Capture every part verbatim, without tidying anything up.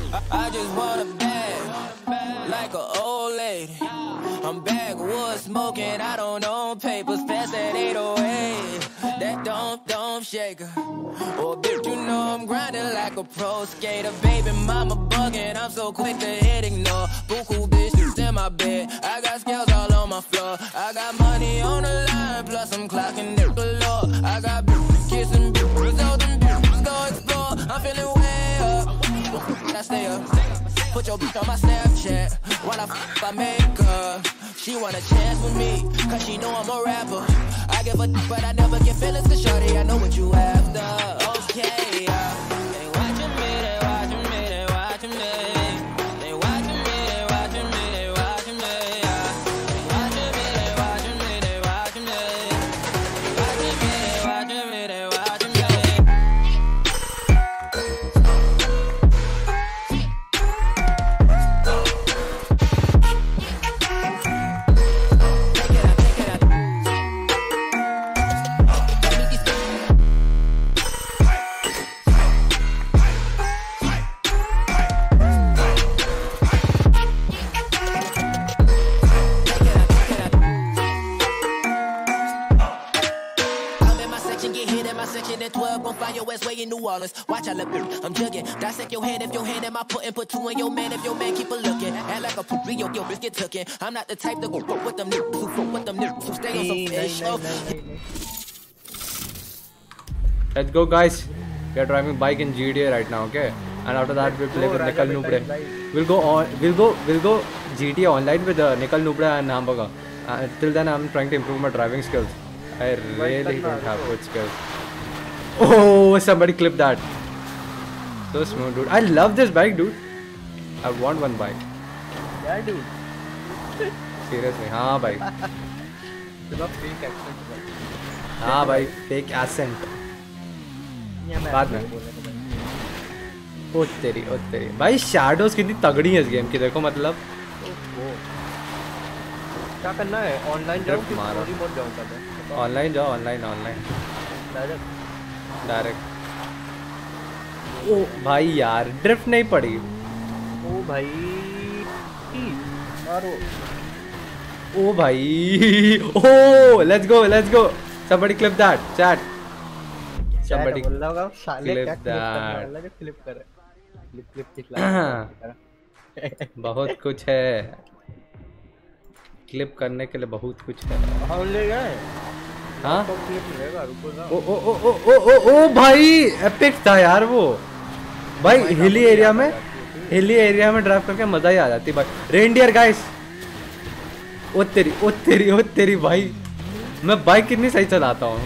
I just want a bag, like an old lady. I'm backwoods smoking, I don't own papers, pass that eight oh eight. That don't, don't shake her. Oh, bitch, you know I'm grinding like a pro skater. Baby mama bugging, I'm so quick to hit ignore. Buku bitches in my bed, I got scales all on my floor. I got money on the line, plus I'm clocking it galore. I got bitches kissing bitches, all them bitches go explore. I'm feeling way up, I stay up. Put your bitch on my Snapchat while I f*** I make her. She want a chance with me, cause she know I'm a rapper. I give a d***, but I never get feelings to shorty. I know what you after, okay, yeah. They watching me, they watching me, they watching me. They watching me, they watching me, they watching me, yeah. They watching me, they watching me, they watching me. They watching me, they watching me, they watching me. Watch I look, I'm jugging. Dissect your hand if your hand in my putting. Put two in your man if your man keep a looking. Act like a poop, yo, yo, bitch get tookin'. I'm not the type to go fuck with them niggas who fuck with them niggas who stay on some fish. Let's go, guys. We are driving bike in G T A right now, okay? And after that, we'll play with Nickel Noobre. We'll go on. We'll go. We'll go G T A online with uh, Nickel Noobre and Hamburger. Uh, till then, I'm trying to improve my driving skills. I really don't have good skills. Oh, somebody clip that. So smooth, dude. I love this bike, dude. I want one bike. Yeah, dude. Seriously, हाँ भाई. fake accent. हाँ भाई, fake accent. बाद में. ओ तेरी, ओ तेरी. भाई shadows कितनी तगड़ी है इस गेम की, देखो मतलब. क्या करना है? ऑनलाइन जाओ कि स्टोरी मोड जाऊँ पहले? ऑनलाइन जाओ, ऑनलाइन, ऑनलाइन. डायरेक्ट. डायरेक्ट. ओ भाई यार, ड्रिफ्ट नहीं पड़ी. ओ भाई. मारो. ओ भाई. Oh, let's go, let's go. Somebody clip that, chat. Somebody clip that. Clip करे. क्लिप क्लिप दिखला. बहुत कुछ है. क्लिप करने के लिए बहुत कुछ है. हम ले गए. हाँ? तो क्लिप मिलेगा, रुको ना. ओ ओ ओ ओ ओ ओ ओ भाई, एपिक था यार वो. भाई हिली एरिया में, हिली एरिया में ड्राइव करके मजा ही आ जाती भाई. Reindeer guys. ओ तेरी, ओ तेरी, ओ तेरी भाई. मैं बाइक कितनी सही चलाता हूँ.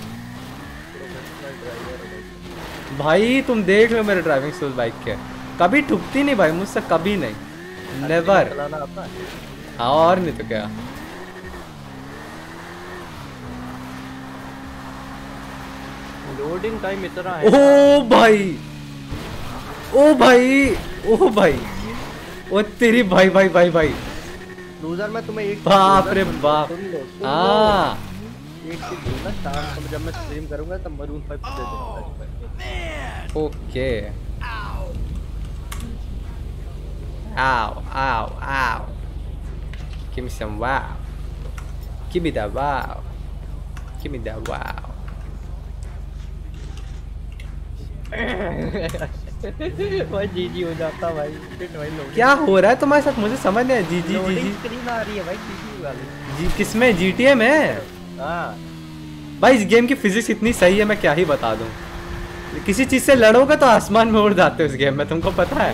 भाई तुम देख लो मेरे ड्राइविंग स्किल्स बाइक के. कभी ठुकती नहीं भाई मुझसे, कभी नहीं. नेवर. हाँ और नहीं तो क्या. लोडिंग टाइम इतना है. ओ भाई, ओ भाई, ओ भाई, ओ तेरी भाई भाई भाई भाई. लूजर मैं तुम्हें एक बाप रे बाप. हाँ. एक चीज दूंगा, शाम को जब मैं स्ट्रीम करूंगा तब मरून फाइव दे दूंगा. Okay. Ow, ow, ow. Give me some wow. Give me that wow. Give me that wow. भाई जीजी हो जाता भाई. क्या हो रहा है तुम्हारे साथ, मुझे समझ नहीं. जी जी जी जी स्क्रीन आ रही है भाई. जीजी वाली. जी किसमें? जीटीए में. हाँ भाई इस गेम की फिजिक्स इतनी सही है, मैं क्या ही बता दूं. किसी चीज से लड़ोगे तो आसमान में उड़ जाते हो इस गेम में, तुमको पता है.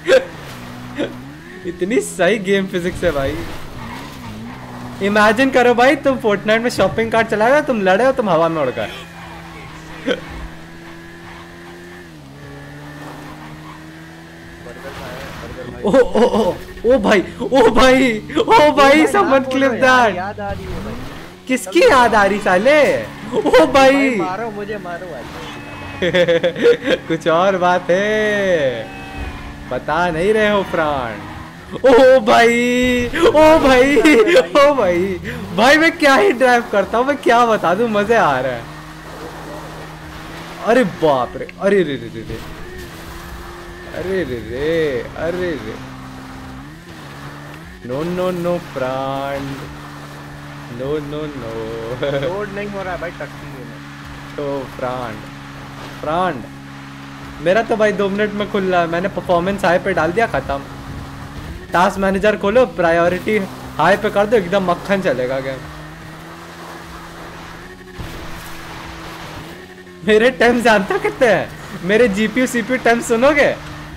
इतनी सही गेम फिजिक्स है भाई. इमेजिन करो भाई, तुम फोर्टनाइट में शॉपिंग कार्ट चला रहे हो, तुम लड़े हो, तुम हवा में उड़ गए. ओ ओ ओ ओ भाई, ओ भाई, ओ भाई, समवन क्लिप दैट. याद आ रही है भाई. किसकी याद आ रही साले? ओ भाई मारो मुझे, मारो भाई. कुछ और बात है, बता नहीं रहे हो प्राण. ओ भाई, ओ भाई, ओ भाई, भाई मैं क्या ही ड्राइव करता हूँ, मैं क्या बता दूं, मजे आ रहा है. अरे बाप रे, अरे रे रे रे. अरे रे रे, अरे रे, no no no Pran, no no no. Load नहीं हो रहा है भाई टक्की में। तो प्राण प्राण मेरा तो भाई दो मिनट में खुल रहा है। मैंने परफॉर्मेंस हाई पे डाल दिया, खत्म। टास्क मैनेजर खोलो, प्रायोरिटी हाई पे कर दो, एकदम मक्खन चलेगा गेम। मेरे टाइम जानता कितने हैं? मेरे जीपीयू सीपीयू टाइम सुनोगे?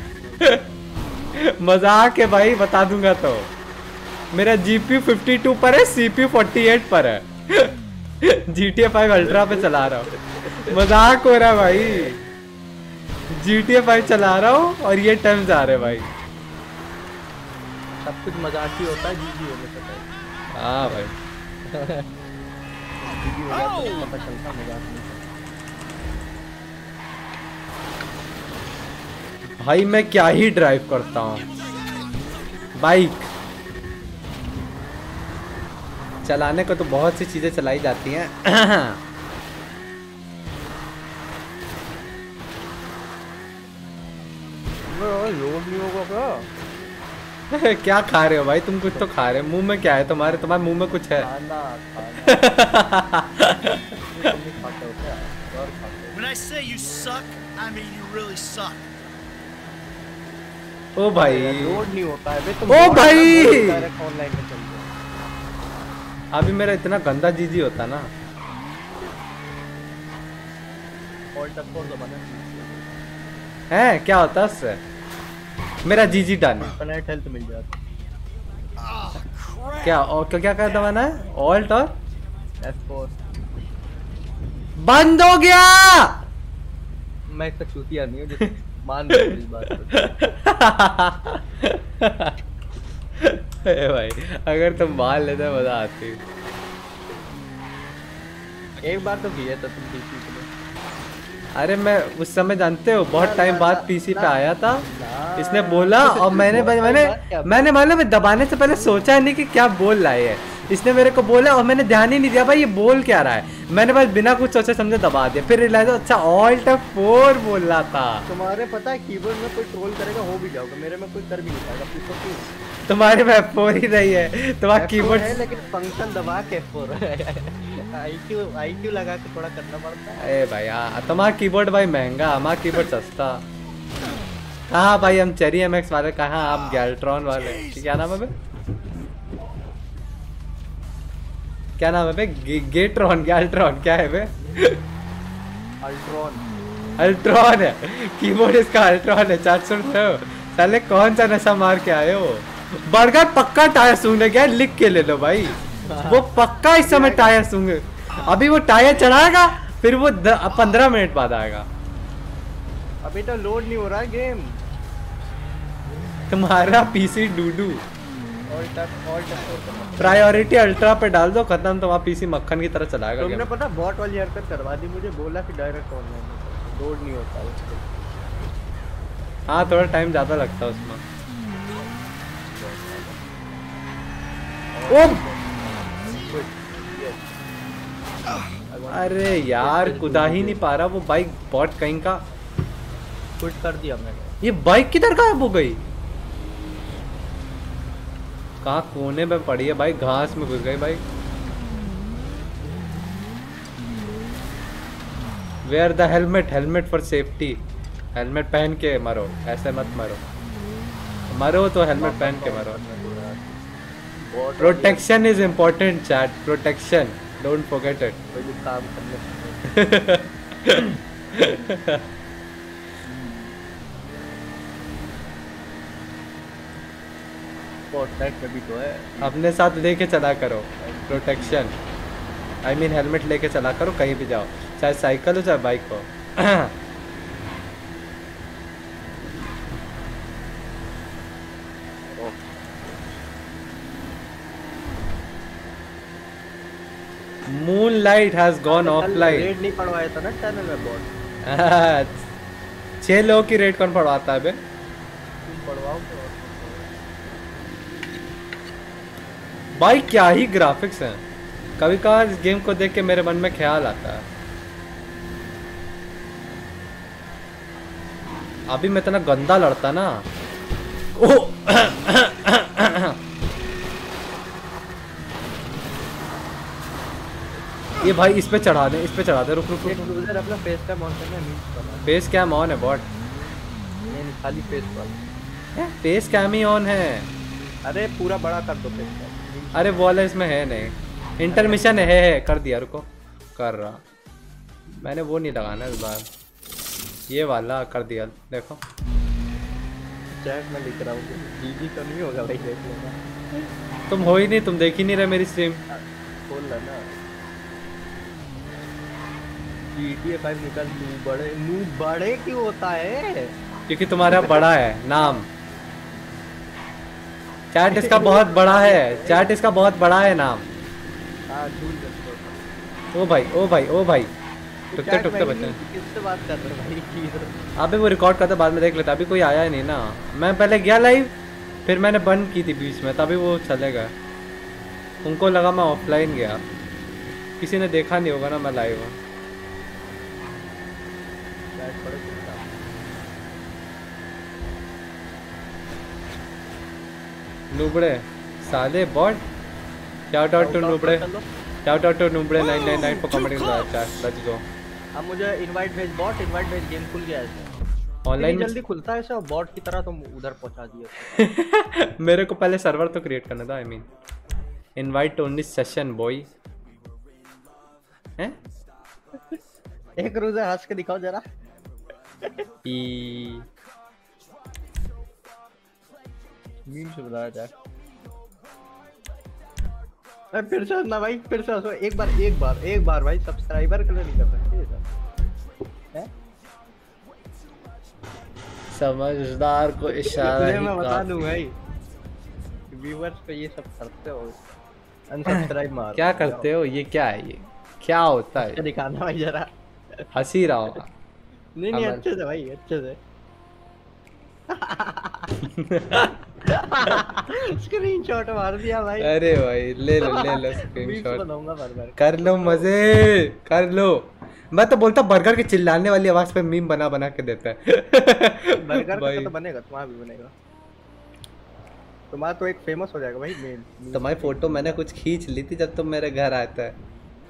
मजाक है भाई, बता दूंगा। तो मेरा जीपीयू बावन पर है, सीपीयू अड़तालीस पर है। G T A five ultra पे चला रहा हूँ, मजाक हो रहा है भाई। जी टी ए फाइव चला रहा हूँ और ये टाइम जा रहे भाई। सब कुछ मजाक ही होता है, जीजी होने से पहले। हाँ भाई। जीजी हो जाता है पता चलता, मजाक नहीं। भाई मैं क्या ही ड्राइव करता हूँ बाइक। चलाने को तो बहुत सी चीजें चलाई जाती हैं। लोड नहीं होगा क्या? क्या खा रहे हो भाई तुम? कुछ तो खा रहे हो। मुंह में क्या है तुम्हारे? तुम्हारे मुंह में कुछ है? खाना खाना। नहीं खाता हो क्या? और खाते हो। When I say you suck, I mean you really suck. ओ भाई लोड नहीं होता है बे, तुम ओ भाई डायरेक्ट ऑनलाइन में चल जाओ। अभी मेरा इतना गंदा जीजी होता ना। ऑल्ट अप फोर दबाना है क्या होता उससे? मेरा जीजी डन। इन्फिनिट हेल्थ मिल जाती। क्या और क्या क्या कर दबाना है? ऑल्ट और एफ फोर। बंद हो गया। मैं एक चूतिया नहीं हूँ जो मान लो इस बात ए भाई अगर तुम मान लेते मजा आती। एक बार तो किया था तुम पीसी पे। अरे मैं उस समय जानते हो बहुत टाइम बाद पीसी पे आया था। इसने बोला और मैंने मैंने मैंने मालूम दबाने से पहले सोचा नहीं कि क्या बोल रहा है। इसने मेरे को बोला और मैंने ध्यान ही नहीं दिया भाई ये बोल क्या रहा है। मैंने बस बिना कुछ सोचे समझे दबा दिया, फिर रियलाइज अच्छा ऑल्ट फोर बोल रहा था। तुम्हारे पता है कीबोर्ड में कोई ट्रोल करेगा हो भी जाओगा, मेरे में कोई कर भी नहीं पाएगा। पूछो क्यों? तुम्हारे में फोर ही नहीं है, तुम्हारा कीबोर्ड है लेकिन फंक्शन दबा के फोर आईक्यू आईक्यू लगा के थोड़ा करना पड़ता है। अरे भाई यार तुम्हारा कीबोर्ड भाई महंगा, हमारा कीबोर्ड सस्ता। कहाँ भाई हम चेरी एमएक्स वाले, कहाँ आप गैल्ट्रॉन वाले? क्या नाम है बे? क्या नाम है बे? गे, गेट्रॉन गैल्ट्रॉन क्या है बे? अल्ट्रॉन अल्ट्रॉन है कीबोर्ड इसका, अल्ट्रॉन है। चार सौ रुपये हो साले, कौन सा नशा मार के आए हो? बर्गर पक्का टायर सूंघने गया, लिख के ले लो भाई। वो पक्का इस समय टायर सूंघे। अभी वो टायर चढ़ाएगा फिर वो पंद्रह मिनट बाद आएगा। अभी तो लोड नहीं हो रहा गेम। तुम्हारा पीसी डूडू। Alt up alt up priority ultra पे डाल दो, खत्म। तुम्हारा पीसी मक्खन की तरह चलाएगा। तुमने पता बॉट वाली हरकत करवा दी मुझे, बोला कि डायरेक्ट ऑनलाइन लोड नहीं होता उसको। हाँ थोड़ा टाइम ज्यादा लगता है उसमें। ओ अरे यार कुदा ही नहीं पा रहा वो बाइक, बॉट कहीं का। पुट कर दिया मैंने। ये बाइक किधर गायब हो गई? कहाँ कोने में पड़ी है भाई, घास में घुस गई bike. Wear the helmet, helmet for safety. Helmet पहन के मरो, ऐसे मत मरो। मरो तो हेलमेट पहन के मरो। Protection is important chat, protection don't forget it. कोई काम करने प्रोटेक्ट में भी तो है। अपने साथ लेके चला करो प्रोटेक्शन, आई मीन हेलमेट लेके चला करो कहीं भी जाओ, चाहे साइकिल हो चाहे बाइक हो। Moonlight has gone offline। Raid नहीं पड़वाया था ना चैनल में बॉट। छह लोगों की रेड कौन पड़वाता है बे? तुम पड़वाओ तो। भाई क्या ही ग्राफिक्स हैं। कभी कभार इस गेम को देख के मेरे मन में ख्याल आता है अभी मैं इतना गंदा लड़ता ना। ओह ये भाई इस पे चढ़ा दे, इस पे चढ़ा दे। रुक रुक रुक उधर अपना फेस कैम ऑन करना है। फेस कैम ऑन है बॉट? नहीं खाली फेस वाला। फेस कैम ही ऑन है। अरे पूरा बड़ा कर दो फेस कैम। अरे वो वाला इसमें है नहीं। इंटरमिशन है, है कर दिया, रुको कर रहा। मैंने वो नहीं लगाना इस बार, ये वाला कर दिया। देखो चैट में लिख रहा हूँ जीजी तो नहीं होगा भाई, देख लेना। तुम हो ही नहीं, तुम देख ही नहीं रहे मेरी स्ट्रीम। खोल लेना। जी टी ए फाइव निकल। नू बड़े नू बड़े क्यों होता है? क्योंकि तुम्हारा बड़ा है नाम। चैट इसका बहुत बड़ा है, चैट इसका बहुत बड़ा है नाम। हाँ झूल सकते। ओ भाई ओ भाई ओ भाई टुकते टुकते बच्चे किससे बात कर रहे हो भाई? अबे वो रिकॉर्ड करता, बाद में देख लेता। अभी कोई आया ही नहीं ना। मैं पहले गया लाइव, फिर मैंने बंद की थी बीच में, तभी वो चले गए। उनको लगा मैं ऑफलाइन गया। किसी ने देखा नहीं होगा ना मैं लाइव हूँ। नूबड़े साले बॉट। शाउट आउट टू नूबड़े, शाउट आउट टू नूबड़े nine nine nine for commenting the chat. Let's go. अब मुझे इनवाइट भेज बॉट, इनवाइट भेज। गेम खुल गया है ऑनलाइन में। जल्दी खुलता है ऐसा बॉट की तरह, तुम उधर पहुंचा दिए। मेरे को पहले सर्वर तो क्रिएट करना था। I mean invite only session boy. हैं एक रोज़ हंस के दिखाओ जरा। ई मीम से बताया जाए। अरे फिर से ना भाई, फिर से हंसो। एक बार एक बार एक बार भाई, सब्सक्राइबर के लिए नहीं कर सकते हैं। समझदार को इशारा ही मैं बता काफी। दूं भाई, व्यूअर्स पे ये सब करते हो, अनसब्सक्राइब मार। क्या करते हो? ये क्या है? ये क्या होता है? दिखाना भाई जरा। हंसी रहा होगा। नहीं नहीं अच्छे से भाई, अच्छे से। स्क्रीनशॉट मार दिया भाई। अरे भाई ले लो ले लो स्क्रीनशॉट। बनाऊंगा बार बार। कर लो मजे कर लो। मैं तो बोलता बर्गर के चिल्लाने वाली आवाज पे मीम बना बना के देता है। बर्गर का तो बनेगा, तुम्हारा भी बनेगा। तुम्हारा तो एक फेमस हो जाएगा भाई। मेन तुम्हारी फोटो मैंने कुछ खींच ली थी जब तुम मेरे घर आता है।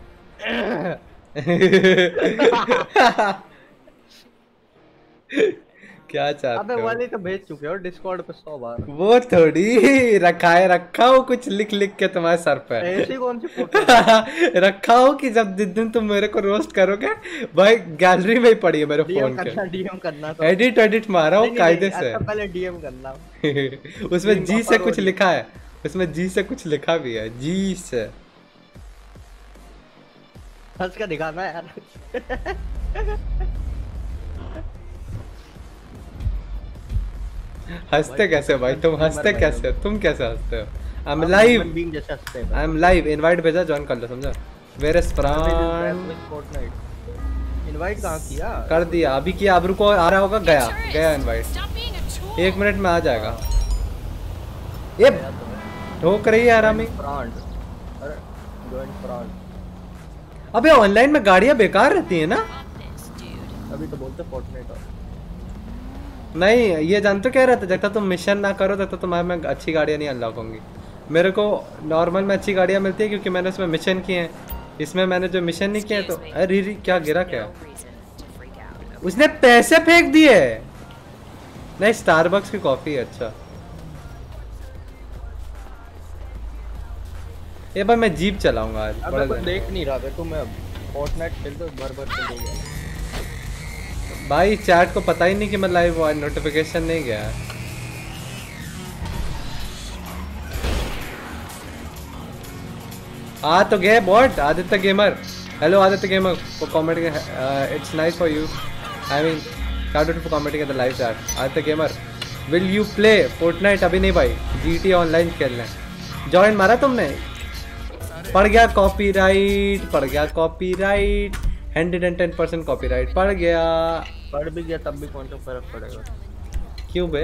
क्या चाहते अबे हो? वाली तो भेज चुके हो डिस्कॉर्ड पे सौ बार। वो थोड़ी रखा है, रखा हो कुछ लिख लिख के तुम्हारे सर पे। ऐसी कौन सी फोटो? रखा हो कि जब जिस दिन तुम मेरे को रोस्ट करोगे भाई, गैलरी में ही पड़ी है मेरे फोन के। डीएम करना तो एडिट एडिट मारा हूँ कायदे से। पहले डीएम करना। उसमें जी से कुछ लिखा है, उसमें जी से कुछ लिखा भी है, जी से। हंस के दिखाना यार। हंसते कैसे भाई तुम? हंसते कैसे? तुम कैसे हंसते हो? I am live, I am live. Invite भेजा, ज्वाइन कर लो। समझा? वेयर इज प्राण? इनवाइट कहां किया? कर दिया अभी किया। अब रुको, आ रहा होगा। गया गया इनवाइट। एक मिनट में आ जाएगा। ये ठोक रही है आरामी। अबे ऑनलाइन में गाड़ियां बेकार रहती है ना? अभी तो बोलते फोर्टनाइट। नहीं ये जानते क्या रहता, जब तक तुम मिशन ना करो तब तक तुम्हारे में अच्छी गाड़ियाँ नहीं अनलॉक होंगी। मेरे को नॉर्मल में अच्छी गाड़ियाँ मिलती है क्योंकि मैंने उसमें मिशन किए हैं। इसमें मैंने जो मिशन नहीं किए तो अरे री क्या गिरा क्या? उसने पैसे फेंक दिए। नहीं स्टारबक्स की कॉफी है। अच्छा ये भाई मैं जीप चलाऊंगा आज। अब मैं देख नहीं रहा था तो मैं फोर्टनाइट खेलते भर भर खेल गया भाई। चैट को पता ही नहीं कि मैं लाइव हुआ, नोटिफिकेशन नहीं गया। आ तो गए bot. Aditya gamer, hello Aditya gamer for commenting. It's nice for you. I mean shout out for commenting in the live chat. Aditya gamer will you play Fortnite? अभी नहीं भाई, जीटी ऑनलाइन खेलना है। जॉइन मारा तुमने? पड़ गया कॉपीराइट, पड़ गया copyright. Hundred and ten percent copyright पड़ गया। पड़ भी गया तब भी कौन सा फर्क पड़ेगा? क्यों बे?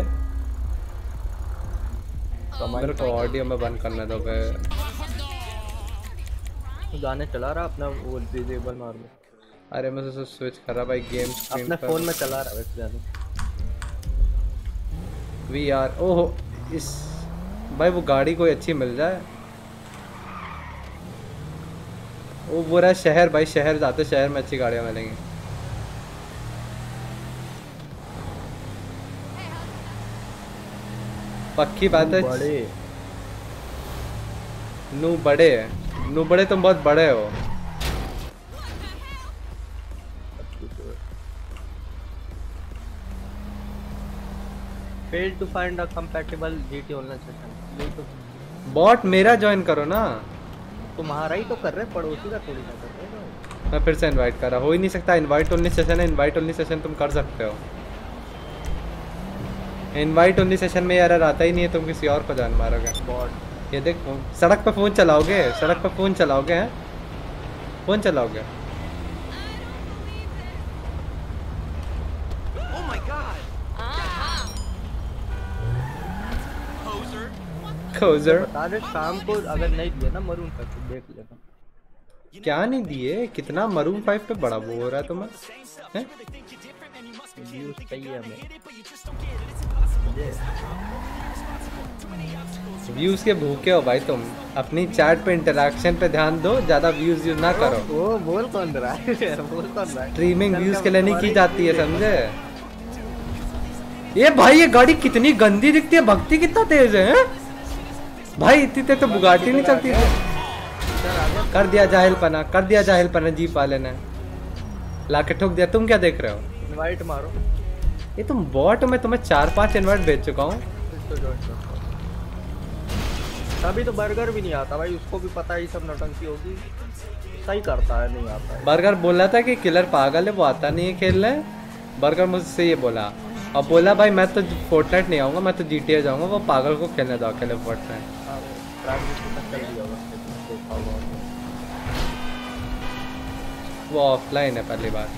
मेरे को ऑडियो में बंद करने दो बे। गाने चला रहा अपना वो डिसेबल मार लो। अरे मैं तो स्विच कर रहा भाई गेम स्क्रीन अपने पर। फोन में चला रहा वैसे गाने। वी आर ओह इस भाई वो गाड़ी कोई अच्छी मिल जाए। वो बुरा शहर भाई, शहर जाते शहर में अच्छी गाड़ियाँ मिलेंगी। पक्की बात है। बड़े नू बड़े नू बड़े तुम बहुत बड़े हो। Fail to find a compatible GT online session. ये तो बॉट मेरा ज्वाइन करो ना। तुम्हारा ही तो कर रहे, पड़ोसी का थोड़ी ना कर रहे हो। मैं फिर से इनवाइट करा, हो ही नहीं सकता। इनवाइट ओनली सेशन है, इनवाइट ओनली सेशन तुम कर सकते हो। इनवाइट ओनली सेशन में एरर आता ही नहीं है, तुम किसी और को जान मारोगे। बॉट ये देख फोन, सड़क पे फोन चलाओगे, सड़क पे फोन चलाओगे हैं, फोन चलाओगे। खोजर बता दे शाम को अगर नहीं दिया ना मरून का तो देख लेना। क्या नहीं दिए, कितना मरून फाइव पे बड़ा वो हो रहा है तुम्हें हैं? व्यूज चाहिए हमें। व्यूज के भूखे हो भाई तुम। अपनी चैट पे इंटरेक्शन पे ध्यान दो, ज्यादा व्यूज यूज ना करो। वो बोल कौन रहा है? बोल कौन रहा है? स्ट्रीमिंग व्यूज के लिए नहीं की जाती है, समझे? ये भाई ये गाड़ी कितनी गंदी दिखती है, भगती कितना तेज है, है? भाई इतनी तेज तो बुगाटी नहीं चलती थी। कर दिया जाहिलपना, कर दिया जाहिलपना जीप वाले ने, लाके ठोक दिया। तुम क्या देख रहे हो? इनवाइट मारो। ये तुम बॉट, मैं तुम्हें चार पांच इनवाइट भेज चुका हूँ। तभी तो बर्गर भी नहीं आता भाई, उसको भी पता है ये सब नौटंकी होगी, सही करता है, नहीं आता है। बर्गर बोल रहा था कि किलर पागल है, वो आता नहीं है खेलने। बर्गर मुझसे ये बोला, और बोला भाई मैं तो फोर्टनाइट नहीं आऊँगा, मैं तो जीटीए जाऊँगा। वो पागल को खेलने दो अकेले फोर्टनाइट। वो ऑफलाइन है पहली बार।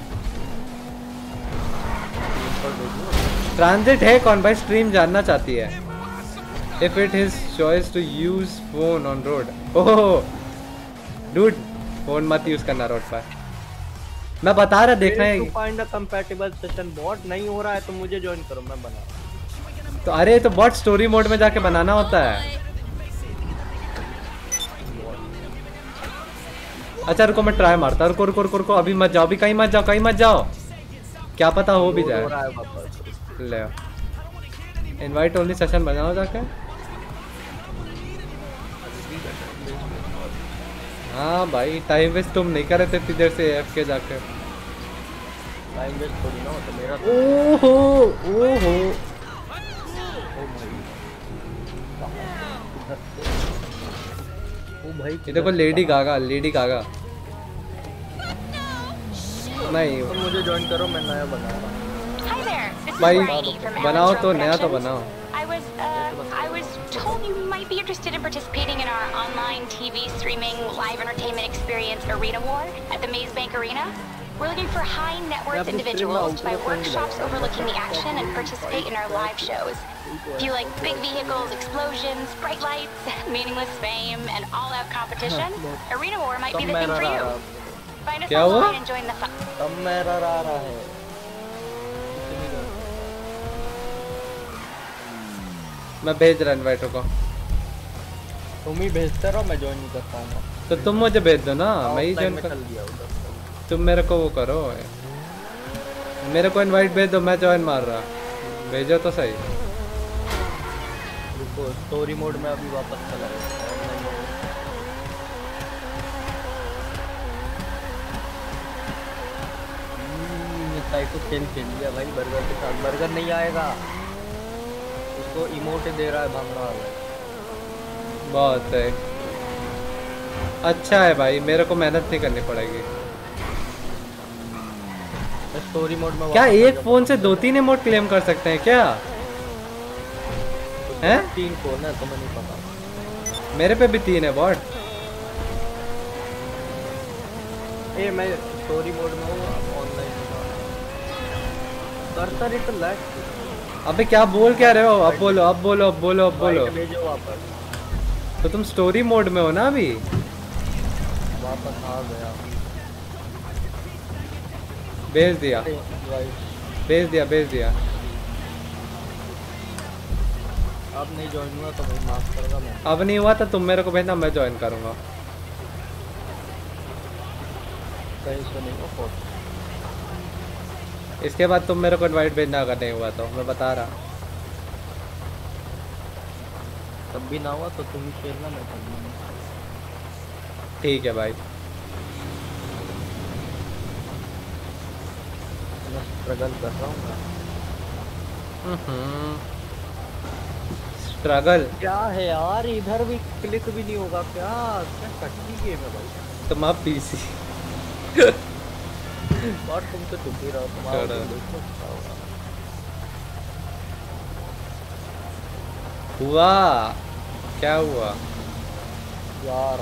ट्रांजिट है कौन भाई? स्ट्रीम जानना चाहती है। If it his choice to use phone on road. Oh dude, phone मत यूज करना रोड पर। मैं बता रहा, देखना है। Find a compatible session. Bot नहीं हो रहा है तो मुझे ज्वाइन करो, मैं बना रहा हूं। तो अरे तो बॉट स्टोरी मोड में जाके बनाना होता है। अच्छा रुको मैं ट्राई मारता। रुको रुको रुको रुको, अभी मत जाओ, अभी कहीं मत जाओ, कहीं मत जाओ, क्या पता हो भी जाए। ले इनवाइट ओनली सेशन बनाओ जाके। हाँ भाई टाइम वेस्ट तुम नहीं कर रहे थे इतनी देर से एफ के जाके। टाइम वेस्ट थोड़ी ना होता मेरा। ओहो ओहो ओ भाई ये देखो लेडी गागा, लेडी गागा। नहीं तो मुझे ज्वाइन करो, मैं नया बना रहा हूँ। Hi there. This is भाई Rainey from बनाओ Astro तो नया तो Productions. बनाओ। I was uh, I was told you might be interested in participating in our online T V streaming live entertainment experience Arena War at the Maze Bank Arena. We're looking for high net worth individuals to buy workshops overlooking the action and participate in our live shows. If you like big vehicles, explosions, bright lights, meaningless fame, and all-out competition, Arena War might be the thing for you. Find us क्या हुआ? online and join the fun. तब मेरा आ रहा है। मैं भेज रहा invite को। तुम ही भेजते रहो, मैं ज्वाइन नहीं कर पाऊंगा। तो तुम मुझे भेज दो ना, मैं ही Offline ज्वाइन में कर। चल दिया उधर। तुम मेरे को वो करो, मेरे को इनवाइट भेज दो, मैं ज्वाइन मार रहा। भेजो तो सही। रुको स्टोरी मोड में अभी वापस चला गया। साइको खेल खेल लिया भाई बर्गर के साथ। बर्गर नहीं आएगा, उसको इमोट दे रहा है भागना वाला। बहुत है, अच्छा है भाई, मेरे को मेहनत नहीं करनी पड़ेगी। स्टोरी मोड में क्या एक फोन से दो तीन इमोट क्लेम कर सकते हैं क्या? हैं? तीन फोन है, तुम्हें नहीं पता। मेरे पे भी तीन है बॉट। ए मैं स्टोरी मोड में हूँ, ऑनलाइन कर्सर इट लैग। अबे क्या बोल क्या रहे हो? अब बोलो अब बोलो अब बोलो अब बोलो। भेजो वापस। तो तुम स्टोरी मोड में हो ना अभी? वापस आ गया। भेज दिया भेज दिया भेज दिया। अब नहीं ज्वाइन हुआ तो भाई माफ करेगा मैं। अब नहीं हुआ तो तुम मेरे को भेजना, मैं ज्वाइन करूँगा। कहीं से नहीं हो फोटो। इसके बाद तुम मेरे को इनवाइट भेजना अगर नहीं हुआ तो, मैं बता रहा। तब भी ना हुआ तो तुम ही खेलना, मैं खेलूंगा। ठीक है भाई। मैं स्ट्रगल कर रहा हूँ। स्ट्रगल क्या है यार, इधर भी क्लिक भी नहीं होगा क्या? क्या कट्टी गेम है भाई। तुम आप पीसी और तुम तो चुप ही रहो, तुम्हारा तो देखो क्या होगा। हुआ क्या हुआ यार?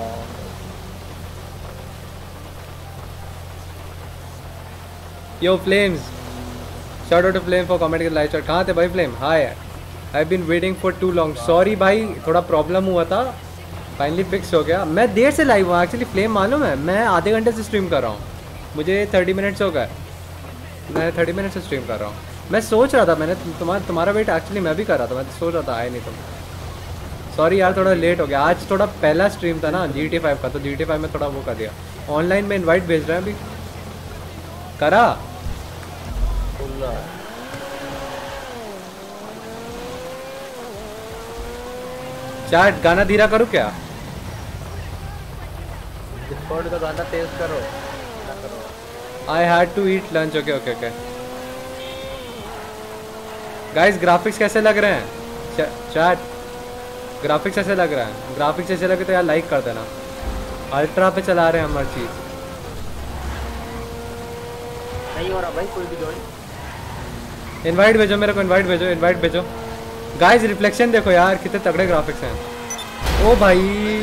Yo Flames, shout out to Flame for comment के लाइव चैट। कहाँ थे भाई Flame? Hi, I been waiting for too long. Sorry भाई, थोड़ा प्रॉब्लम हुआ था, फाइनली फिक्स हो गया। मैं देर से लाइव हुआ एक्चुअली फ्लेम, मालूम है मैं आधे घंटे से स्ट्रीम कर रहा हूँ, मुझे थर्टी मिनट्स हो गए, मैं थर्टी मिनट से स्ट्रीम कर रहा हूँ। मैं सोच रहा था, मैंने तुम्हारा तुम्हारा वेट एक्चुअली मैं भी कर रहा था, मैं सोच रहा था आए नहीं तुम। सॉरी यार, थोड़ा लेट हो गया, आज थोड़ा पहला स्ट्रीम था ना जी टी फाइव का, तो जी टी फाइव में थोड़ा वो कर दिया। ऑनलाइन में इन्वाइट भेज रहे हैं अभी, करा चैट। गाना धीरा करूँ क्या? डिस्कॉर्ड का गाना तेज करो। I had to eat lunch. Okay okay okay guys, graphics कैसे लग रहे हैं? चैट, ग्राफिक्स कैसे लग रहा है? ग्राफिक्स ऐसे लगे तो यार लाइक कर देना। अल्ट्रा पे चला रहे हैं हम हर चीज़। नहीं हो रहा भाई कोई भी ज्वाइन। इनवाइट भेजो मेरे को, इनवाइट भेजो, इनवाइट भेजो। गाइस रिफ्लेक्शन देखो यार, कितने तगड़े ग्राफिक्स हैं। ओ भाई,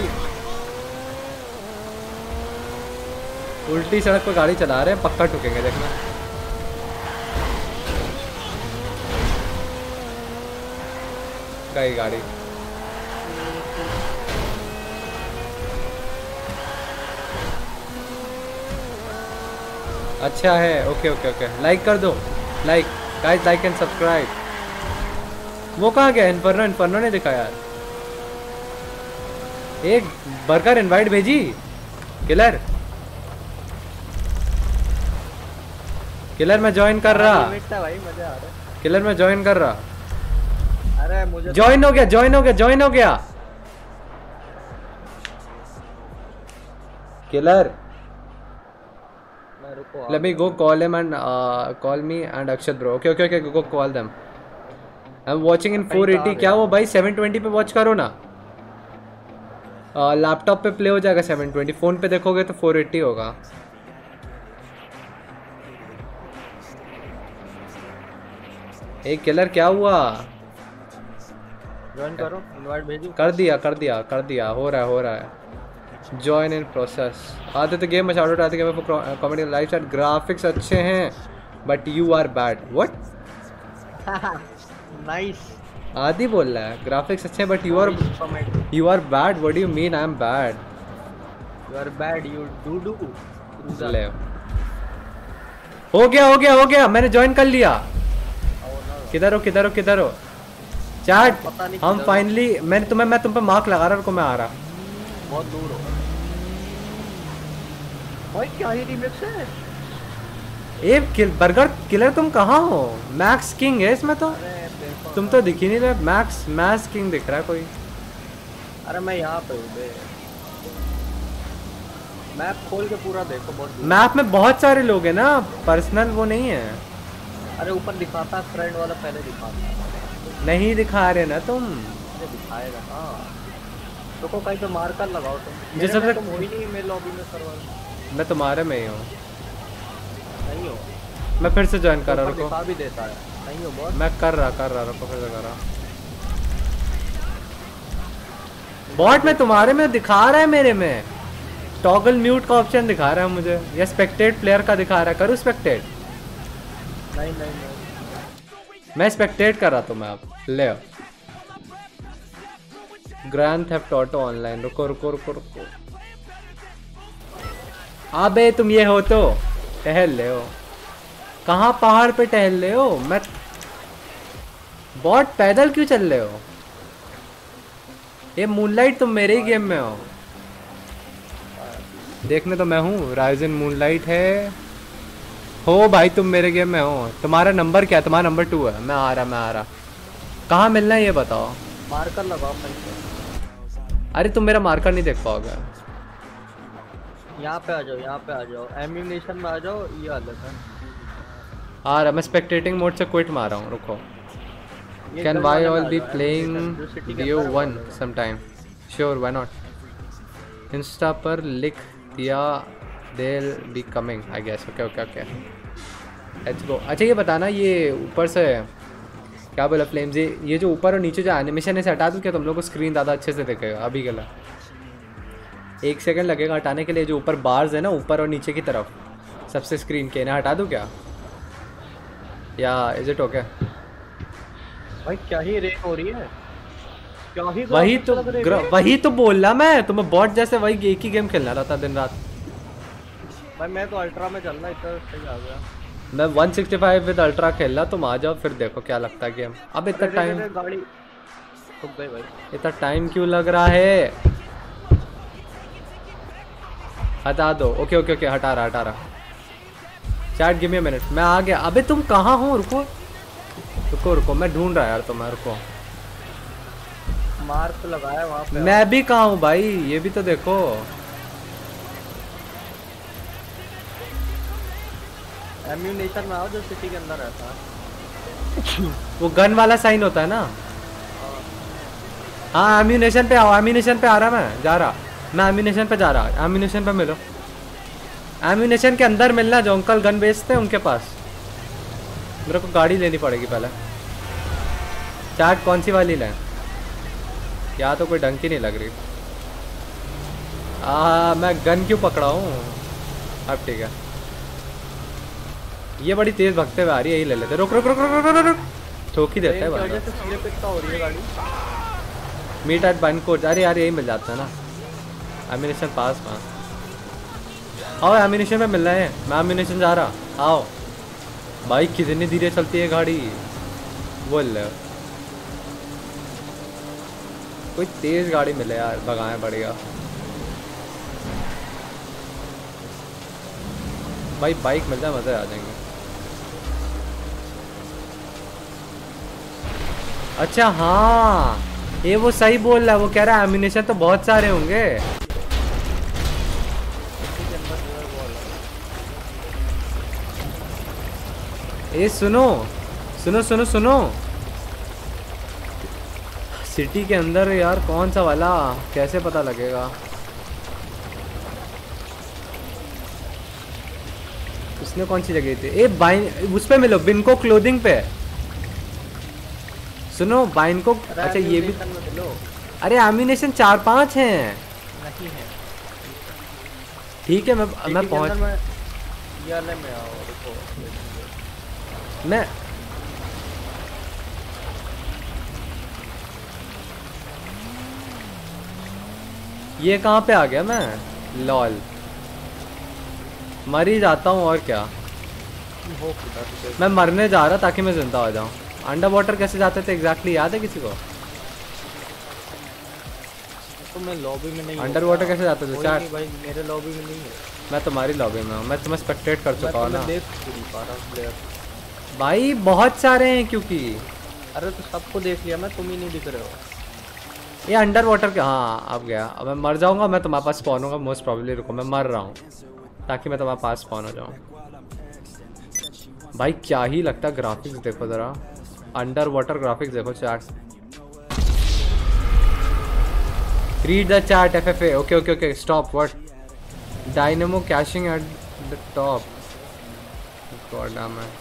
उल्टी सड़क पर गाड़ी चला रहे हैं, पक्का ठुकेंगे देखना। गई गाड़ी। अच्छा है, ओके ओके ओके, लाइक कर दो, like guys, like and subscribe. वो कहाँ गया? इन्फर्नो, इन्फर्नो ने दिखा यार। एक बर्गर इनवाइट भेजी किलर, किलर मैं ज्वाइन कर रहा भाई मजा आ रहा है। किलर मैं ज्वाइन कर रहा। अरे मुझे ज्वाइन हो गया, ज्वाइन हो गया, ज्वाइन हो गया killer. Let me go call him and uh, call me and Akshat bro. Okay okay okay, go call them. I'm watching in four eighty. क्या वो भाई सेवन ट्वेंटी पे वॉच करो ना, लैपटॉप पे प्ले हो जाएगा सेवन ट्वेंटी, फोन पे देखोगे तो फोर एटी होगा। एक किलर क्या हुआ? ज्वाइन करो, इनवाइट भेजो। कर दिया कर दिया कर दिया, हो रहा है हो रहा है। Join in process. आते तो गेम में शाउट आउट आते गेम में कॉमेडी लाइव चैट। ग्राफिक्स अच्छे हैं but you are bad. What? Nice. Aadi बोल रहा है ग्राफिक्स अच्छे हैं but you are you are bad. What do you mean? I am bad. You are bad, you do do. ले हो गया हो गया हो गया, मैंने ज्वाइन कर लिया। किधर हो किधर हो किधर हो? चैट हम फाइनली, मैंने तुम्हें मैं तुम पे मार्क लगा रहा हूँ, मैं आ रहा। बहुत दूर हो भाई, क्या ही रिमिक्स है। ए किल, बर्गर किलर तुम कहाँ हो? मैक्स किंग है इसमें तो, तुम तो दिख ही नहीं रहे। मैक्स मैक्स किंग दिख रहा है कोई। अरे मैं यहाँ पे हूँ बे, मैप खोल के पूरा देखो। बहुत मैप में बहुत सारे लोग हैं ना, पर्सनल वो नहीं है। अरे ऊपर दिखाता फ्रेंड वाला, पहले दिखाता नहीं दिखा रहे ना तुम। अरे दिखाएगा हाँ, तो को कहीं पे मार्कर लगाओ तुम। जिस सबसे तुम हो ही नहीं मेरे लॉबी में सर्वर। मैं तुम्हारे में ही हूँ। नहीं हो? मैं फिर से ज्वाइन कर रहा हूँ। दिखा भी देता है। नहीं हो बॉस? मैं कर रहा कर रहा रुको, फिर से कर रहा। बॉट में तुम्हारे में दिखा रहा है, मेरे में टॉगल म्यूट का ऑप्शन दिखा रहा है मुझे, या स्पेक्टेट प्लेयर का दिखा रहा है। करूँ स्पेक्टेट? नहीं नहीं नहीं, मैं स्पेक्टेट कर रहा था मैं। अब ले ग्रैंड थेफ्ट ऑटो ऑनलाइन। रुको रुको रुको रुको। अबे तुम ये हो तो टहल ले हो। कहाँ पहाड़ पे टहल ले हो? मैं बॉट पैदल क्यों चल रहे हो? ये मूनलाइट तुम मेरे ही गेम में हो। देखने तो मैं हूँ, राइजन मूनलाइट है हो भाई, तुम मेरे गेम में हो। तुम्हारा नंबर क्या है? तुम्हारा नंबर टू है। मैं आ रहा मैं आ रहा कहाँ मिलना है ये बताओ। मार्कर लगाओ। अरे तुम मेरा मार्कर नहीं देख पाओगे। यहाँ पे आ जाओ, यहाँ पे आ जाओ, एम्यूनेशन में आ जाओ। ये हालत है। आ रहा मैं स्पेक्टेटिंग मोड से क्विट मार रहा हूँ, रुको। Can y'all be playing duo one sometime? Sure, why not. Insta पर लिख दिया they'll be coming I guess। Okay okay okay let's go. अच्छा ये बताना, ये ऊपर से क्या बोला फ्लेम्स, ये ये जो ऊपर और नीचे जो एनिमेशन है से हटा दूँ क्या? तुम लोग को स्क्रीन ज़्यादा अच्छे से दिखेगा अभी के लिए। एक सेकंड लगेगा हटाने के लिए। जो ऊपर बार्स है ना ऊपर और नीचे की तरफ सबसे स्क्रीन के, इन्हें हटा दूँ क्या या इज इट ओके? भाई क्या ही रेट हो रही है, क्या ही वही तो वही तो बोलना मैं तुम्हें, बॉट जैसे वही एक ही गेम खेलना रहता दिन रात। भाई मैं तो अल्ट्रा में चल रहा, इतना सही आ गया। मैं one sixty five with ultra खेल रहा, तुम आ जाओ फिर देखो क्या लगता है गेम। अब इतना टाइम गाड़ी रुक गई भाई, इतना टाइम क्यों लग रहा है? हटा दो। ओके ओके ओके हटा रहा हटा रहा। Chat give me a minute, मैं आ गया। अबे तुम कहाँ हो? रुको रुको रुको मैं ढूंढ रहा यार तुम्हें, रुको। मार्क तो लगाया वहाँ पे। मैं भी कहाँ हूँ भाई, ये भी तो देखो। एम्यूनेशन में आओ जो सिटी के अंदर रहता है। वो गन वाला साइन होता है ना? हाँ एम्यूनेशन पे आओ, एम्यूनेशन पे आ रहा मैं, जा रहा मैं एम्यूनेशन पे जा रहा। एम्यूनेशन पे मिलो, एम्यूनेशन के अंदर मिलना। जो अंकल गन बेचते हैं उनके पास। मेरे को गाड़ी लेनी पड़ेगी पहले। चार्ट कौन सी वाली लें? यहाँ तो कोई ढंग की नहीं लग रही। आ, मैं गन क्यों पकड़ा हूँ? अब ठीक है, ये बड़ी तेज भगते हुए आ रही है, यही ले लेते। रुक रुक रुक रुक रुक रुक ठोक ही देते हैं बंदा। Meet at bun code. अरे यार यही मिल जाता है ना एम्यूनेशन पास में। आओ एम्यूनेशन में मिल रहा है, मैं एम्यूनेशन जा रहा। आओ भाई कितनी धीरे चलती है गाड़ी, बोल कोई तेज गाड़ी मिले यार, भगाएं बढ़िया। भाई बाइक मिल जाए मजे आ जाएंगे। अच्छा हाँ ये वो सही बोल रहा है, वो कह रहा है एम्यूनेशन तो बहुत सारे होंगे। ए सुनो सुनो सुनो सुनो, सिटी के अंदर यार कौन सा वाला कैसे पता लगेगा? उसने कौन सी जगह थी? ए बाइन उस पे मिलो, बिनको क्लोथिंग पे। सुनो बाइन को। अच्छा ये भी, अरे एम्यूनेशन चार पांच हैं। ठीक है मैं मैं पहुंच मैं ये कहाँ पे आ गया मैं? लॉल मर ही जाता हूँ और क्या। मैं मरने जा रहा ताकि मैं जिंदा हो जाऊँ। अंडर वाटर कैसे जाते थे एग्जैक्टली याद है किसी को? तो मैं लॉबी में नहीं। अंडर वाटर कैसे जाते थे? चार भाई मेरे लॉबी में नहीं है। मैं तुम्हारी लॉबी में हूँ, मैं तुम्हें स्पेक्टेट कर चुका हूँ ना। देख नहीं पा रहा प्लेयर भाई बहुत सारे हैं क्योंकि। अरे तो सबको देख लिया मैं, तुम ही नहीं दिख रहे हो। ये अंडर वाटर के। हाँ अब गया। अब मैं मर जाऊंगा, मैं तुम्हारे पास स्पॉन होगा मोस्ट प्रॉब्ली। रुको मैं मर रहा हूँ ताकि मैं तुम्हारे पास स्पॉन हो जाऊँ। भाई क्या ही लगता है, ग्राफिक्स देखो जरा, अंडर वाटर ग्राफिक्स देखो। Chat read the chat F F A. Okay okay okay stop. What? Dynamo cashing at the top. God damn है,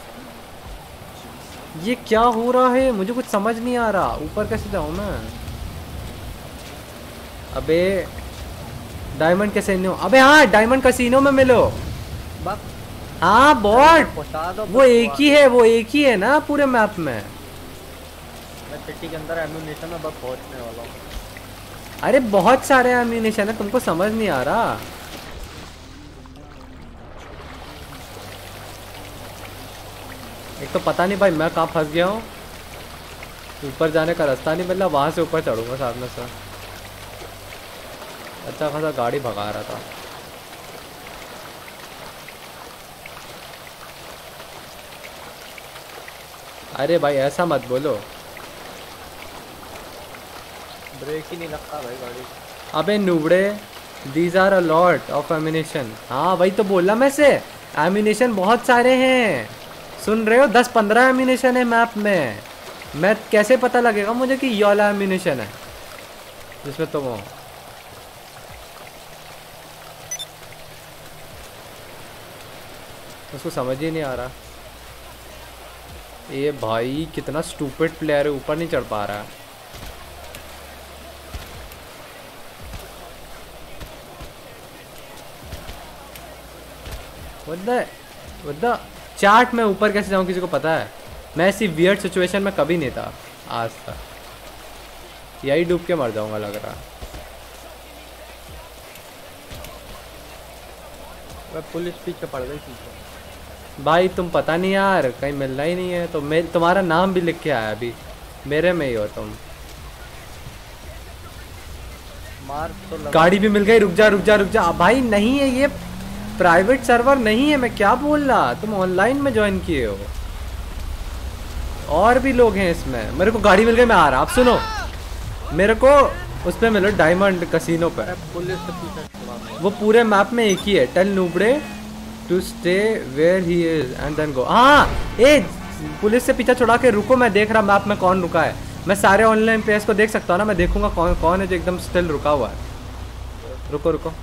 ये क्या हो रहा है? मुझे कुछ समझ नहीं आ रहा। ऊपर कैसे जाऊँ मैं? अबे डायमंड कैसीनो। अबे हाँ डायमंड कैसीनो में मिलो। हाँ बॉट वो एक ही है, वो एक ही है ना पूरे मैप में। मैं सिटी के अंदर एम्यूनेशन में बस पहुंचने वाला हूँ। अरे बहुत सारे एम्यूनेशन है, तुमको समझ नहीं आ रहा। एक तो पता नहीं भाई मैं कहाँ फंस गया हूँ। ऊपर जाने का रास्ता नहीं मिला, वहां से ऊपर चढ़ूंगा साथ में सर। अच्छा खासा गाड़ी भगा रहा था। अरे भाई ऐसा मत बोलो। ब्रेक ही नहीं लगता भाई गाड़ी। अबे नुबड़े, these are a lot of animation. हाँ वही तो बोला मैं से, एमिनेशन बहुत सारे हैं। सुन रहे हो, दस पंद्रह एमिनेशन है मैप में। मैं कैसे पता लगेगा मुझे कि ये वाला एमिनेशन है जिसमें तुम हो? उसको समझ ही नहीं आ रहा। ये भाई कितना स्टूपिड प्लेयर है, ऊपर नहीं चढ़ पा रहा है। वद्दा चार्ट में ऊपर कैसे जाऊं किसी को पता है? मैं ऐसी वियर्ड सिचुएशन में कभी नहीं था आज तक। यही डूब के मर जाऊंगा लग रहा। मैं पुलिस पीछे पड़ गई पीछे। भाई तुम पता नहीं यार, कहीं मिलना ही नहीं है तो मैं तुम्हारा नाम भी लिख के आया अभी, मेरे में ही हो तुम। मार तो लगा। गाड़ी भी मिल गई। रुक जा रुक जा रुक जा भाई, नहीं है ये प्राइवेट सर्वर नहीं है। मैं क्या बोल रहा, तुम ऑनलाइन में ज्वाइन किए हो। और भी लोग हैं इसमें। मेरे को गाड़ी मिल गई, मैं आ रहा। आप सुनो, मेरे को उस पे मिलो डायमंड कसिनो पे। पुलिस से पीछे वो पूरे मैप में एक ही है, टेल नुबड़े to stay where he is and then go. हाँ ए पुलिस से पीछा छुड़ा के रुको, मैं देख रहा मैप में कौन रुका है। मैं सारे ऑनलाइन प्लेयर्स को देख सकता हूँ ना, मैं देखूंगा कौन कौन है जो एकदम स्टिल रुका हुआ है। रुको रुको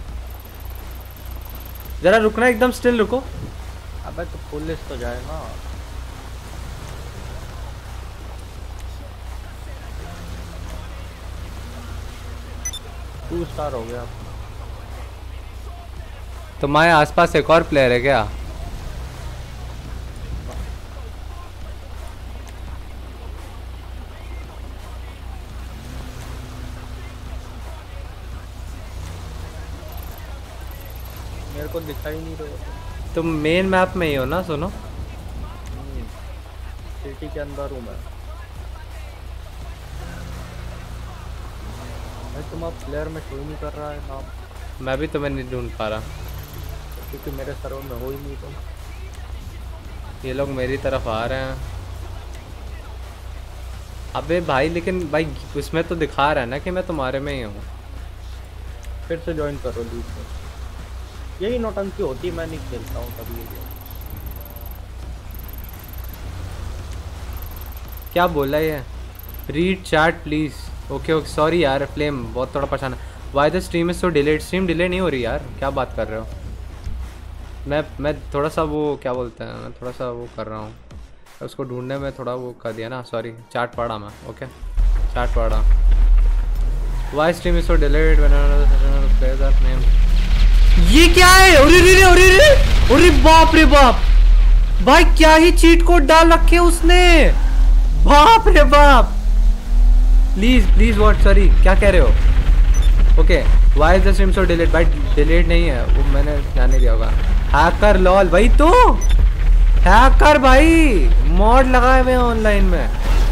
जरा, रुकना एकदम स्टिल रुको। अबे तो पुलिस तो जाए ना। टू स्टार हो गया। तुम्हारे आसपास एक और प्लेयर है क्या? मेरे को दिखाई नहीं रहा। तुम मेन मैप में ही हो ना? सुनो, सिटी के अंदर हूँ मैं। भाई तुम अब प्लेयर में कोई नहीं कर रहा है नाम। मैं भी तुम्हें नहीं ढूंढ पा रहा क्योंकि मेरे सर्वर में हो ही नहीं तुम। ये लोग मेरी तरफ आ रहे हैं। अबे भाई लेकिन भाई उसमें तो दिखा रहा है ना कि मैं तुम्हारे में ही हूँ। फिर से ज्वाइन करो लीग में। यही नौटंकी होती, मैं नहीं खेलता हूँ कभी। क्या बोला ये? Read chat please. Okay okay sorry यार फ्लेम, बहुत थोड़ा परेशान है। Why the stream is so delayed? Stream delay नहीं हो रही यार, क्या बात कर रहे हो? मैं मैं थोड़ा सा वो क्या बोलते हैं, मैं थोड़ा सा वो कर रहा हूँ, उसको ढूंढने में थोड़ा वो कर दिया ना, सॉरी। चैट पढ़ा मैं। ओके चैट पढ़ा। Why stream is so delayed when players name. ये क्या है? अरे रे अरे रे अरे बाप रे बाप भाई, क्या ही चीट कोड डाल रखे उसने। बाप रे बाप। प्लीज प्लीज व्हाट, सॉरी क्या कह रहे हो? Okay why is the stream so delete? भाई डिलीट नहीं है वो, मैंने ध्यान नहीं दिया होगा। हैकर लॉल, भाई तो हैकर भाई, मॉड लगाए हुए ऑनलाइन में।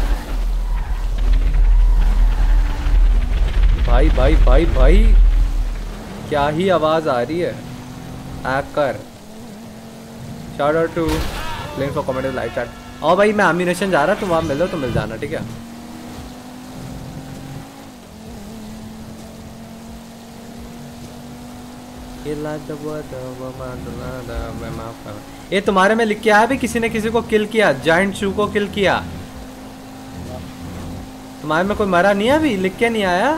भाई भाई भाई भाई क्या ही आवाज आ रही है। Hacker. Shout out to playing for comment live chat. और भाई मैं एम्यूनेशन जा रहा, तुम वहां मिलो तो मिल जाना, ठीक है? ये तुम्हारे में लिख के आया भी किसी ने किसी को किल किया, जाइंट शू को किल किया। तुम्हारे में कोई मरा नहीं है अभी? लिख के नहीं आया?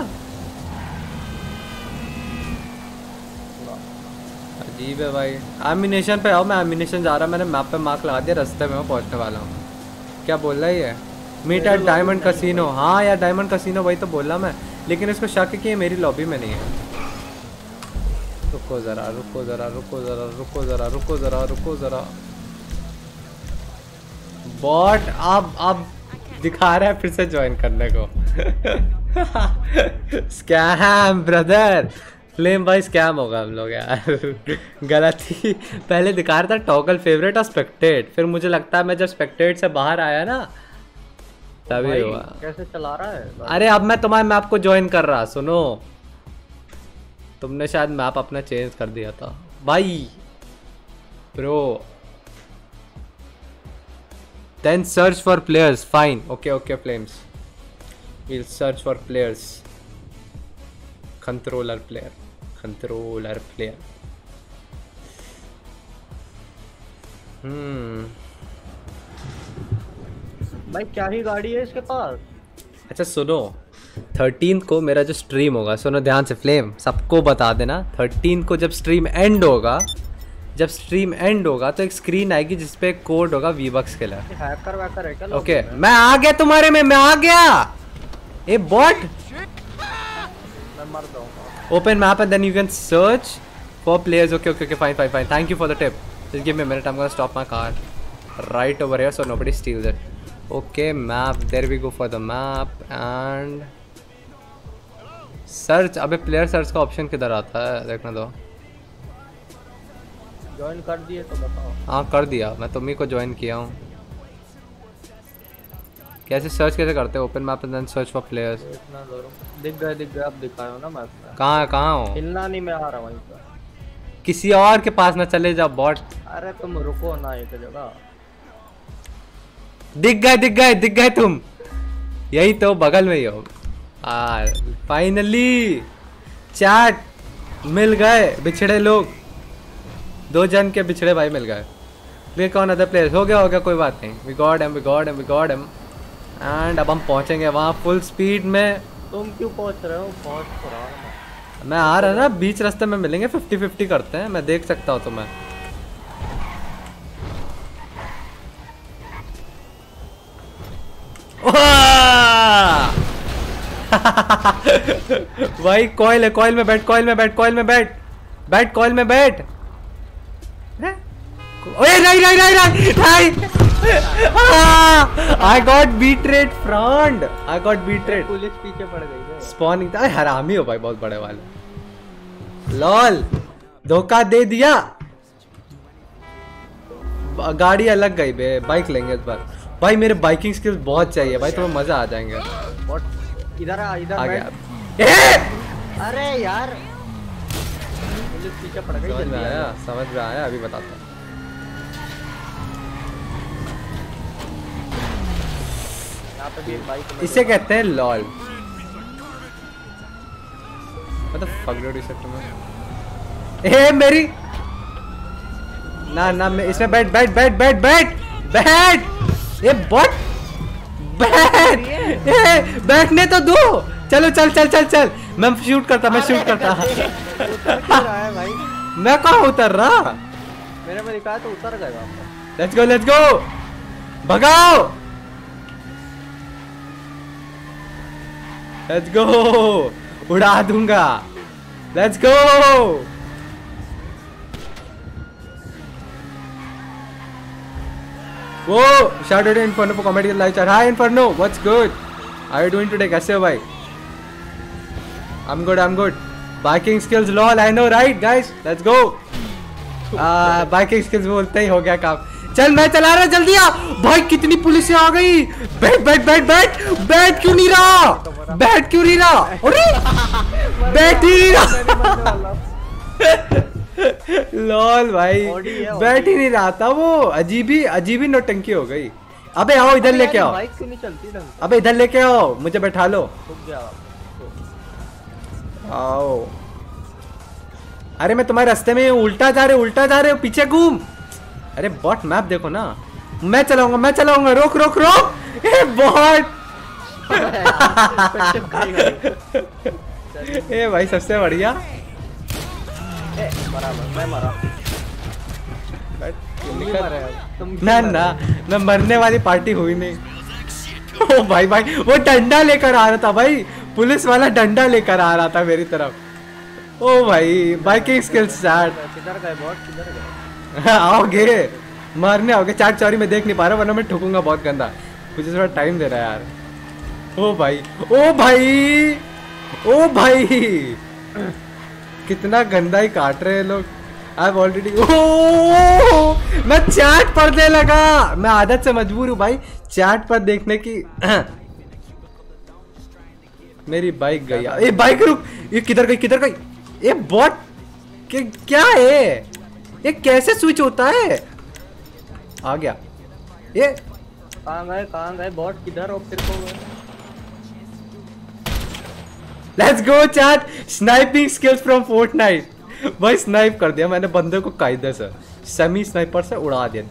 अजीब है भाई। एम्यूनेशन पे आओ, मैं एम्यूनेशन जा रहा, मैंने मैप पे मार्क लगा दिया, रास्ते में मैं पहुंचने वाला हूँ। क्या बोल रहा है ये? Meet at diamond casino. हाँ यार डायमंड कसिनो वही तो बोला मैं, लेकिन इसको शक है कि ये मेरी लॉबी में नहीं है। रुको जरा रुको जरा रुको जरा रुको जरा रुको जरा रुको जरा। बॉट अब अब दिखा रहा है फिर से ज्वाइन करने को। Scam brother. फ्लेम भाई स्कैम होगा हम लोग यार। गलती। पहले दिखा रहा था टॉगल फेवरेट और स्पेक्टेट, फिर मुझे लगता है मैं जब स्पेक्टेट से बाहर आया ना तभी हुआ। कैसे चला रहा है? अरे अब मैं तुम्हारे मैप को ज्वाइन कर रहा, सुनो तुमने शायद मैप अपना चेंज कर दिया था भाई bro. Then search for players fine okay okay Flames will search for players controller player controller player hmm भाई क्या ही गाड़ी है इसके पास। अच्छा सुनो थर्टीन को मेरा जो स्ट्रीम होगा सुनो ध्यान से फ्लेम सबको बता देना थर्टीन को जब स्ट्रीम एंड होगा जब स्ट्रीम एंड होगा तो एक स्क्रीन आएगी जिसपे कोड होगा वीबक्स के लिए। हैकर वैकर है क्या? ओके मैं आ गया तुम्हारे में मैं आ गया ए बॉट मैं मर जाऊंगा। Open map and then you can search for players okay okay okay fine fine fine thank you for the tip just give me a minute I am gonna stop my car right over here so nobody steals it okay map there we go for the map and search. अबे player search का option किधर आता है देखना दो। Join कर दिए तो बताओ। हाँ कर दिया मैं तुम्ही को ज्वाइन किया हूँ। कैसे सर्च कैसे करते हैं open map and then search for players. इतना दूर दिख गए दिख गए आप दिखाओ ना मैप में। कहाँ है कहाँ हो? हिलना नहीं मैं आ रहा वहीं पर। किसी और के पास ना चले जाओ बॉट। अरे तुम रुको ना एक जगह। दिख गए दिख गए दिख गए तुम यही तो बगल में ही हो। आ फाइनली चैट मिल गए बिछड़े लोग दो जन के बिछड़े भाई मिल गए। वे कौन अदर प्लेयर्स हो गया हो गया कोई बात नहीं we got him we got him we got him and अब हम पहुंचेंगे वहाँ फुल स्पीड में। तुम क्यों पहुंच रहे हो? पहुंच तो रहा हूं मैं आ रहा ना बीच रास्ते में मिलेंगे फिफ्टी फिफ्टी करते हैं मैं देख सकता हूँ तुम्हें। भाई कॉइल है कॉइल में बैठ कॉइल में बैठ कॉइल में बैठ बैठ कॉइल में बैठ। ओए नहीं नहीं नहीं नहीं नहीं I got betrayed friend I got betrayed. Police पीछे पड़ गई है। स्पॉनिंग था हरामी हो भाई बहुत बड़े वाले लॉल धोखा दे दिया। गाड़ी अलग गई बे बाइक लेंगे इस बार भाई मेरे बाइकिंग स्किल्स बहुत चाहिए भाई तुम्हें मजा आ जाएंगे। इधर आ इधर आ गया। अरे यार पुलिस पीछे पड़ गई। समझ में आया समझ में आया अभी बताता हूँ। यहाँ पे भी एक बाइक इसे कहते हैं लॉल मतलब फगलोडी सेक्टर में। ए मेरी ना ना मैं इसमें बैठ बैठ बैठ बैठ बैठ बैठ ये बॉट बैठ ए बैठने तो दो चलो चल चल चल चल मैं शूट करता मैं शूट करता। है भाई मैं कहाँ उतर रहा? मेरे में दिखाया तो उतर गए वापस। लेट्स गो लेट्स गो भगाओ लेट्स गो उड़ा दूंगा लेट्स गो। वो shout out Inferno for comedy live chat. Hi Inferno what's good are you doing today कैसे हो भाई? I am good I am good. Biking skills lol I know right guys let's go. Biking skills बोलते ही हो गया काम। चल मैं चला रहा जल्दी आ भाई कितनी पुलिस आ गई। बैठ बैठ बैठ बैठ बैठ क्यों नहीं रहा बैठ क्यों नहीं रहा अरे बैठ ही नहीं रहा लॉल भाई बैठ ही नहीं रहा था वो अजीब ही अजीब ही नौटंकी हो गई। अबे आओ इधर लेके आओ बाइक क्यों नहीं चलती ढंग से? अबे इधर लेके आओ मुझे बैठा लो। रुक गया आओ अरे मैं तुम्हारे रास्ते में उल्टा जा रहे उल्टा जा रहे हो पीछे घूम। अरे बॉट मैप देखो ना मैं चलाऊंगा मैं चलाऊंगा रोक रोक रोक ए बॉट ए भाई सबसे बढ़िया बराबर मैं मरा। ना ना मैं मरने वाली पार्टी हुई नहीं। ओ भाई भाई वो डंडा लेकर आ रहा था भाई पुलिस वाला डंडा लेकर आ रहा था मेरी तरफ। ओ भाई बाइकिंग स्किल्स स्टार्ट। किधर गए बॉट किधर गए? आओगे मारने आओगे चाट चौरी में देख नहीं पा रहा वरना मैं ठुकूंगा बहुत गंदा। मुझे थोड़ा टाइम दे रहा है यार। ओ भाई ओ भाई ओ भाई कितना गंदा ही काट रहे हैं लोग। आई ऑलरेडी ओ मैं चैट पढ़ने लगा मैं आदत से मजबूर हूँ भाई चैट पर देखने की। मेरी बाइक गई ए बाइक रुक ये किधर गई किधर गई ये बॉट क्या है? ये कैसे स्विच होता है? आ गया ये। कहाँ गए कहाँ गए बॉट किधर हो फिर को? Let's go chat. Sniping skills from Fortnite. भाई स्नाइप कर दिया मैंने बंदे को कायदे से, सेमी स्नाइपर से उड़ा दिया।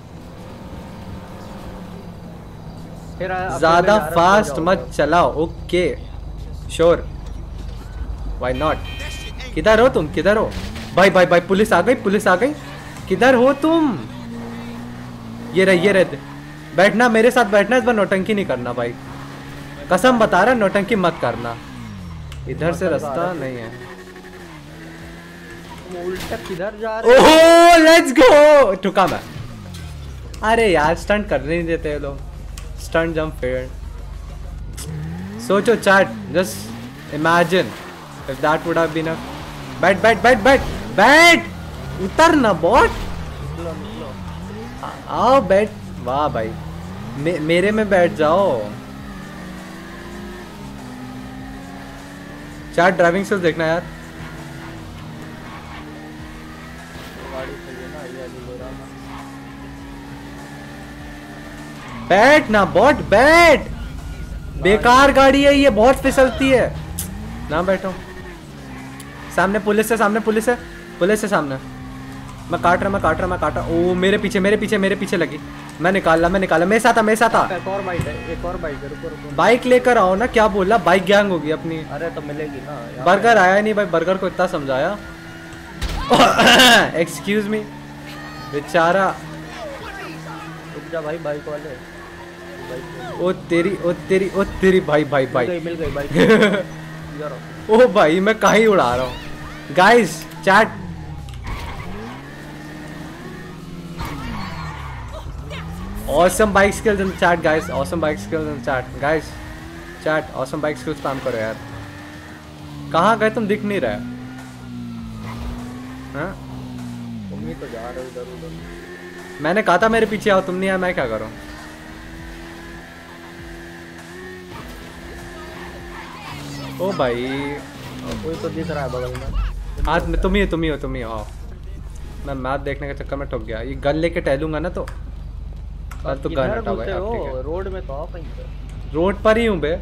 ज्यादा फास्ट मत चलाओ। Okay sure, why not. किधर हो तुम? किधर हो भाई? भाई भाई पुलिस आ गई, पुलिस आ गई। किधर हो तुम? ये रहे ये रहे। बैठना मेरे साथ, बैठना। इस बार नौटंकी नहीं करना भाई, कसम बता रहा, नौटंकी मत करना। इधर से रास्ता नहीं है। उल्टा किधर जा रहे? ओह लेट्स गो। ठुका मैं। अरे यार स्टंट करने नहीं देते लोग। Stunt jump fair. सोचो chat, just imagine if that would have been a. बैठ बैठ बैठ बैठ बैठ। उतर ना बॉट। आओ बैठ। वाह भाई मे, मेरे में बैठ जाओ। चैट ड्राइविंग स्किल्स देखना यार। बैठ ना बॉट बैठ। बेकार गाड़ी है ये, बहुत फिसलती है ना। बैठो। सामने पुलिस है, सामने पुलिस है, पुलिस है सामने। मैं काट रहा मैं काट रहा मैं काट रहा। ओ मेरे पीछे मेरे पीछे मेरे पीछे लगी। मैं निकाला मैं निकाला। मेरे साथ आ मेरे साथ आ। एक और बाइक है, एक और बाइक है। रुको रुको। बाइक लेकर आओ ना। क्या बोला? बाइक गैंग होगी अपनी। अरे तो मिलेगी ना। बर्गर आया नहीं भाई, बर्गर को इतना समझाया। एक्सक्यूज मी बेचारा। रुक जा भाई, बाइक वाले। ओ तेरी ओ तेरी ओ तेरी भाई भाई भाई मिल गई बाइक। ओ भाई मैं कहीं उड़ा रहा हूँ। Guys chat awesome bike skills in the chat guys, awesome bike skills in the chat guys, chat awesome bike skills spam करो यार। कहाँ गए तुम? दिख नहीं रहा है। हाँ तुम ही तो जा रहे हो इधर उधर। मैंने कहा था मेरे पीछे आओ, तुम नहीं आए, मैं क्या करूँ? ओ भाई कोई तो दिख रहा है बगल में। हाथ में तुम ही हो तुम ही हो तुम ही हो। मैं मैप देखने के चक्कर में ठुक गया। ये गन लेके टहलूंगा ना तो कल तो गन हटा भाई। अब ठीक है, रोड में तो आओ कहीं पे। रोड पर ही हूँ बे।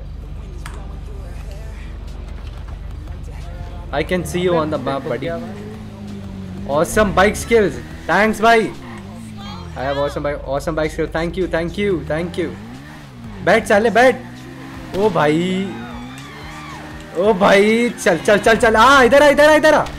I can see you on the map buddy. Awesome bike skills. Thanks भाई। I have awesome bike awesome bike skills. Thank you thank you thank you. बैठ चाले बैठ। ओ भाई ओ भाई चल चल चल चल। आ इधर आ इधर आ इधर आ।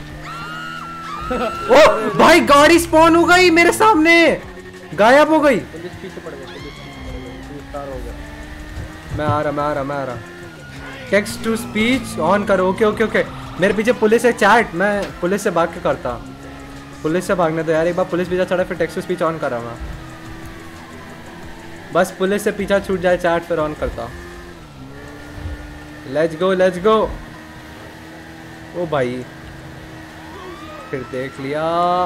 ओ भाई गाड़ी स्पॉन हो गई मेरे सामने, गायब हो गई। पुलिस पीछे पड़ गई, पुलिस पीछे हो गया। मैं आ रहा मैं आ रहा मैं आ रहा। टेक्स्ट टू स्पीच ऑन करो। Okay okay okay. मेरे पीछे पुलिस है चैट। मैं पुलिस से भाग के करता। पुलिस से भागने दो यार। एक बार पुलिस पीछा चढ़ा फिर टेक्स्ट टू स्पीच ऑन करा मैं। बस पुलिस से पीछा छूट जाए चैट फिर ऑन करता। Let's go let's go. ओ भाई फिर देख लिया।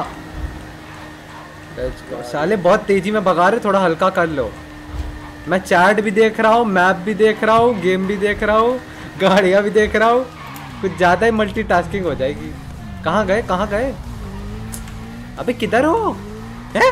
Let's go. साले बहुत तेजी में भगा रहे, थोड़ा हल्का कर लो। मैं चैट भी देख रहा हूँ, मैप भी देख रहा हूँ, गेम भी देख रहा हूँ, गाड़ियाँ भी देख रहा हूँ। कुछ ज़्यादा ही मल्टीटास्किंग हो जाएगी। कहाँ गए कहाँ गए? अबे किधर हो? हैं?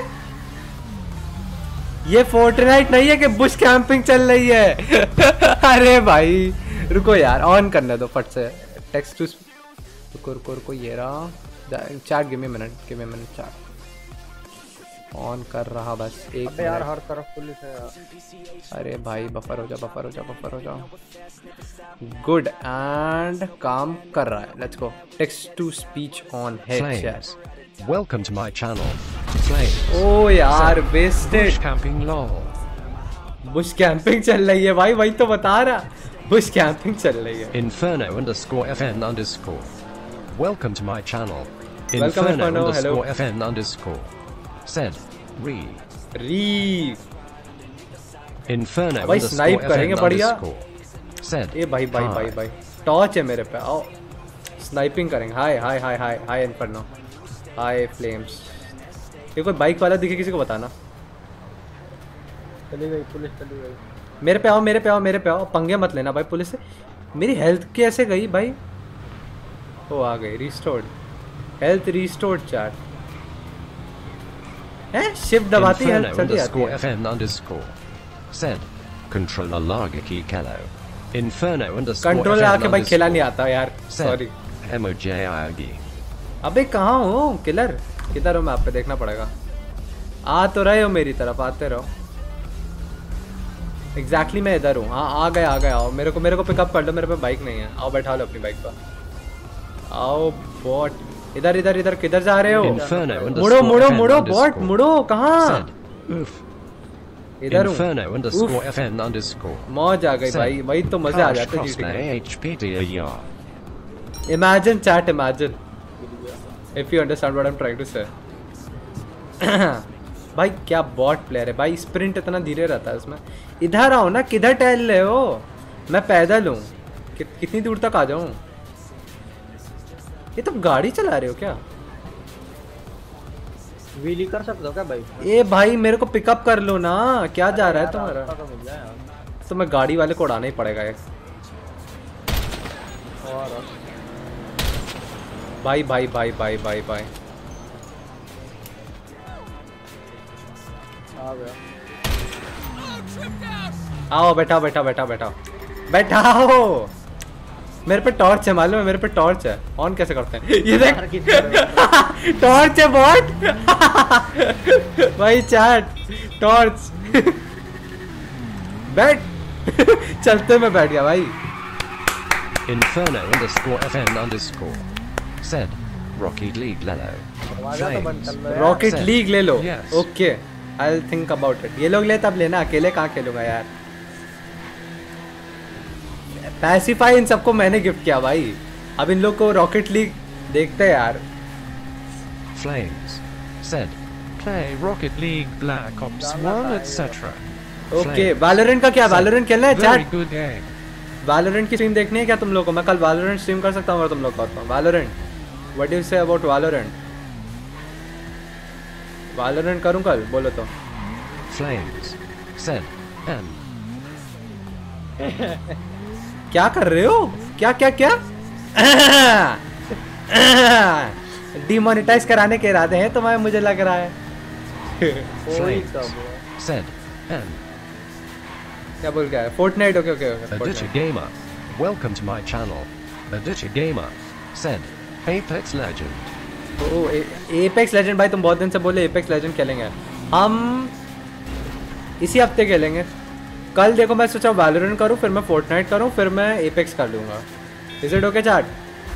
ये फोर्टनाइट नहीं है कि बुश कैंपिंग चल रही है। अरे भाई रुको यार, ऑन करने दो फट से। टेक्स्ट टू रुको रुको रुको। ये रहा chat. Give me minute give me minute. Chat on कर रहा बस एक। अबे यार हर तरफ पुलिस है यार। अरे भाई बफर हो जा बफर हो जा बफर हो जा। गुड एंड काम कर रहा है। Let's go. Text to speech on है। Welcome to my channel. Flames. ओ यार wasted. Bush camping lol. Bush camping चल रही है भाई, वही तो बता रहा। बुश कैंपिंग चल रही है। Inferno underscore fn underscore. Welcome to my channel. Welcome Inferno Inferno, underscore hello. fn underscore. Said. Re. री Inferno भाई underscore स्नाइप करेंगे fn बढ़िया। underscore. Said. ए भाई भाई भाई भाई टॉर्च है मेरे पे, आओ स्नाइपिंग करेंगे। Hi hi hi hi hi Inferno, hi Flames. ये कोई बाइक वाला दिखे किसी को बताना। चली गई पुलिस, चली गई। मेरे पे आओ मेरे पे आओ मेरे पे आओ। पंगे मत लेना भाई पुलिस से। मेरी हेल्थ कैसे गई भाई? वो आ गई रिस्टोर्ड हेल्थ रिस्टोर्ड चैट है शिफ्ट दबाती हेल्थ चली जाती है Fn underscore said controller lager की खेलो Inferno underscore कंट्रोल आके भाई खेला नहीं आता यार सॉरी Moj आएगी अबे कहाँ हो किलर किधर हो मैं आप पे देखना पड़ेगा आ तो रहे हो मेरी तरफ आते रहो एग्जैक्टली exactly मैं इधर हूँ हाँ आ गए आ गए आओ मेरे को मेरे को पिकअप कर लो मेरे पे बाइक नहीं है आओ बैठा लो अपनी बाइक पर आओ बॉट इधर इधर इधर किधर जा रहे हो मुड़ो मुड़ो मुड़ो बॉट मुड़ो कहाँ इधर हूँ मौज आ गई भाई वही तो मजे आ जाते हैं imagine chat imagine if you understand what I am trying to say भाई क्या बॉट प्लेयर है भाई स्प्रिंट इतना धीरे रहता है उसमें इधर आओ ना किधर टहल रहे हो मैं पैदल हूँ कि, कितनी दूर तक आ जाऊँ ये तो गाड़ी चला रहे हो क्या व्हीली कर सकते हो क्या भाई ए भाई मेरे को पिकअप कर लो ना क्या जा रहा है तुम्हारा तो मैं गाड़ी वाले को उड़ाना ही पड़ेगा एक भाई भाई भाई भाई भाई भाई आओ बैठा बैठा बैठा बैठा बैठाओ मेरे पे टॉर्च है मालूम है मेरे पे टॉर्च है ऑन कैसे करते हैं ये देख टॉर्च है बॉट भाई चैट टॉर्च बैठ चलते में बैठ गया भाई Inferno underscore fn underscore said Rocket League ले लो रॉकेट लीग ले लो okay I will think about it ये लोग ले तब लेना अकेले कहाँ खेलूंगा यार पैसिफाई इन सबको मैंने गिफ्ट किया भाई अब इन लोग को रॉकेट लीग देखते हैं यार Flames said play Rocket League Black Ops one et cetera okay Valorant का क्या वैलोरेंट खेलना है Very chat good game Valorant की स्ट्रीम देखनी है क्या तुम लोग को मैं कल वैलोरेंट स्ट्रीम कर सकता हूँ अगर तुम लोग कहता हूँ Valorant what do you say about Valorant Valorant करूँ कल बोलो तो Flames said M क्या कर रहे हो क्या क्या क्या डिमोनेटाइज कराने के इरादे हैं तुम्हारे मुझे लग रहा है Flames said M क्या बोल गया है Fortnite okay okay Aditya Gamer welcome to my channel Aditya Gamer said Apex Legend oh Apex Legend भाई तुम बहुत दिन से बोले एपेक्स लेजेंड खेलेंगे हम इसी हफ्ते खेलेंगे कल देखो मैं सोचा वैलोरेंट करूं फिर मैं फोर्टनाइट करूं फिर मैं एपेक्स कर लूंगा इज इट ओके चैट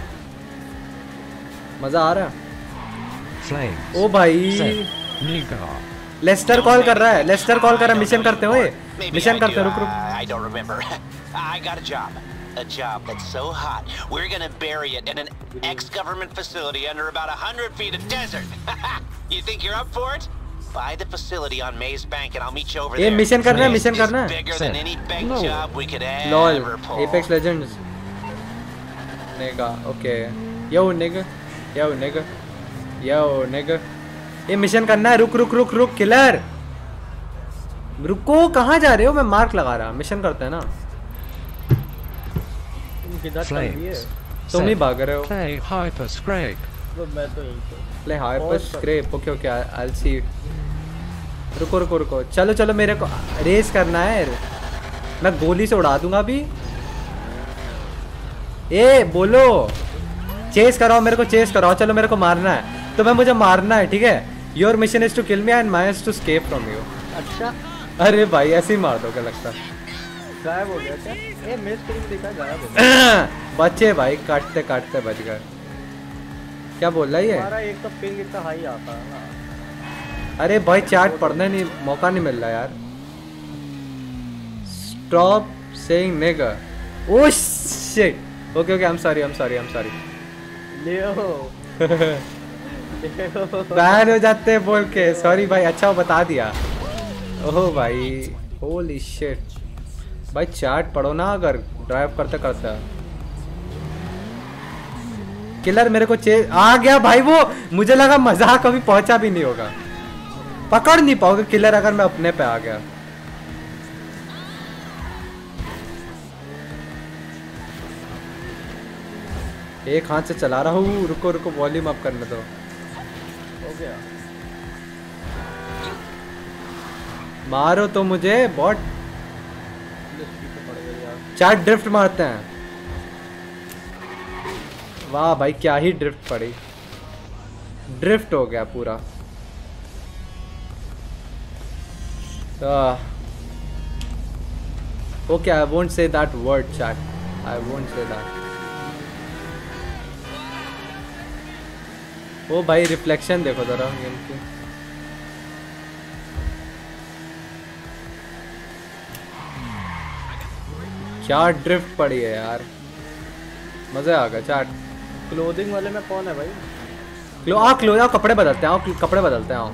मजा आ रहा है Flames ओ भाई Niga लेस्टर कॉल कर रहा है लेस्टर कॉल कर रहा है मिशन करते हुए मिशन करते रुक रुक I don't remember. I got a job. A job that's so hot, we're gonna bury it in an ex-government facility under about a hundred feet of desert. You think you're up for it? Buy the facility on Maze Bank and I'll meet you over ये there. Mission करना है mission It's करना है bigger than any bank job we could lol ever pull. Apex Legends नेगा okay yo नेगा yo नेगा yo नेगा ये मिशन करना है रुक रुक रुक रुक किलर रुको कहाँ जा रहे हो मैं मार्क लगा रहा मिशन करते हैं ना Flames तुम ही भाग रहे हो play Hyper Scrape मैं तो यहीं पे play hyper scrap okay okay I will see रुको रुको रुको चलो चलो मेरे को रेस करना है मैं गोली से उड़ा दूंगा अभी ए बोलो चेस कराओ मेरे को चेस कराओ चलो मेरे को मारना है तो मैं मुझे मारना है ठीक है your mission is to kill me and my is to escape from you अच्छा अरे भाई ऐसे ही मार दो क्या लगता है गायब हो गया क्या ए मेज स्क्रीन देखा गायब हो गया बच्चे भाई काटते काटते बच गए क्या बोल रहा है ये हमारा एक तो पिंग इतना हाई आता है ना अरे भाई चैट पढ़ने नहीं मौका नहीं मिल रहा यार स्टॉप सेइंग नेगर oh shit okay okay I am sorry I am sorry I am sorry लियो बैन हो जाते हैं बोल के सॉरी भाई अच्छा वो बता दिया ओह भाई होली शिट भाई चैट पढ़ो ना अगर ड्राइव करते करते किलर मेरे को चे आ गया भाई वो मुझे लगा मजाक कभी पहुंचा भी नहीं होगा पकड़ नहीं पाओगे किलर अगर मैं अपने पे आ गया एक हाथ से चला रहा हूँ, रुको रुको वॉल्यूम अप करने दो। हो गया। मारो तो मुझे बॉट। पड़ गई यार। चार ड्रिफ्ट मारते हैं। वाह भाई क्या ही ड्रिफ्ट पड़ी, ड्रिफ्ट हो गया पूरा। Okay I won't say that word chat, I won't say that. ओ भाई रिफ्लेक्शन देखो जरा गेम की। क्या ड्रिफ्ट पड़ी है यार, मजे आ गया चैट। क्लोथिंग वाले में कौन है भाई? क्लो आ क्लो आओ कपड़े बदलते हैं, आओ कपड़े बदलते हैं आओ।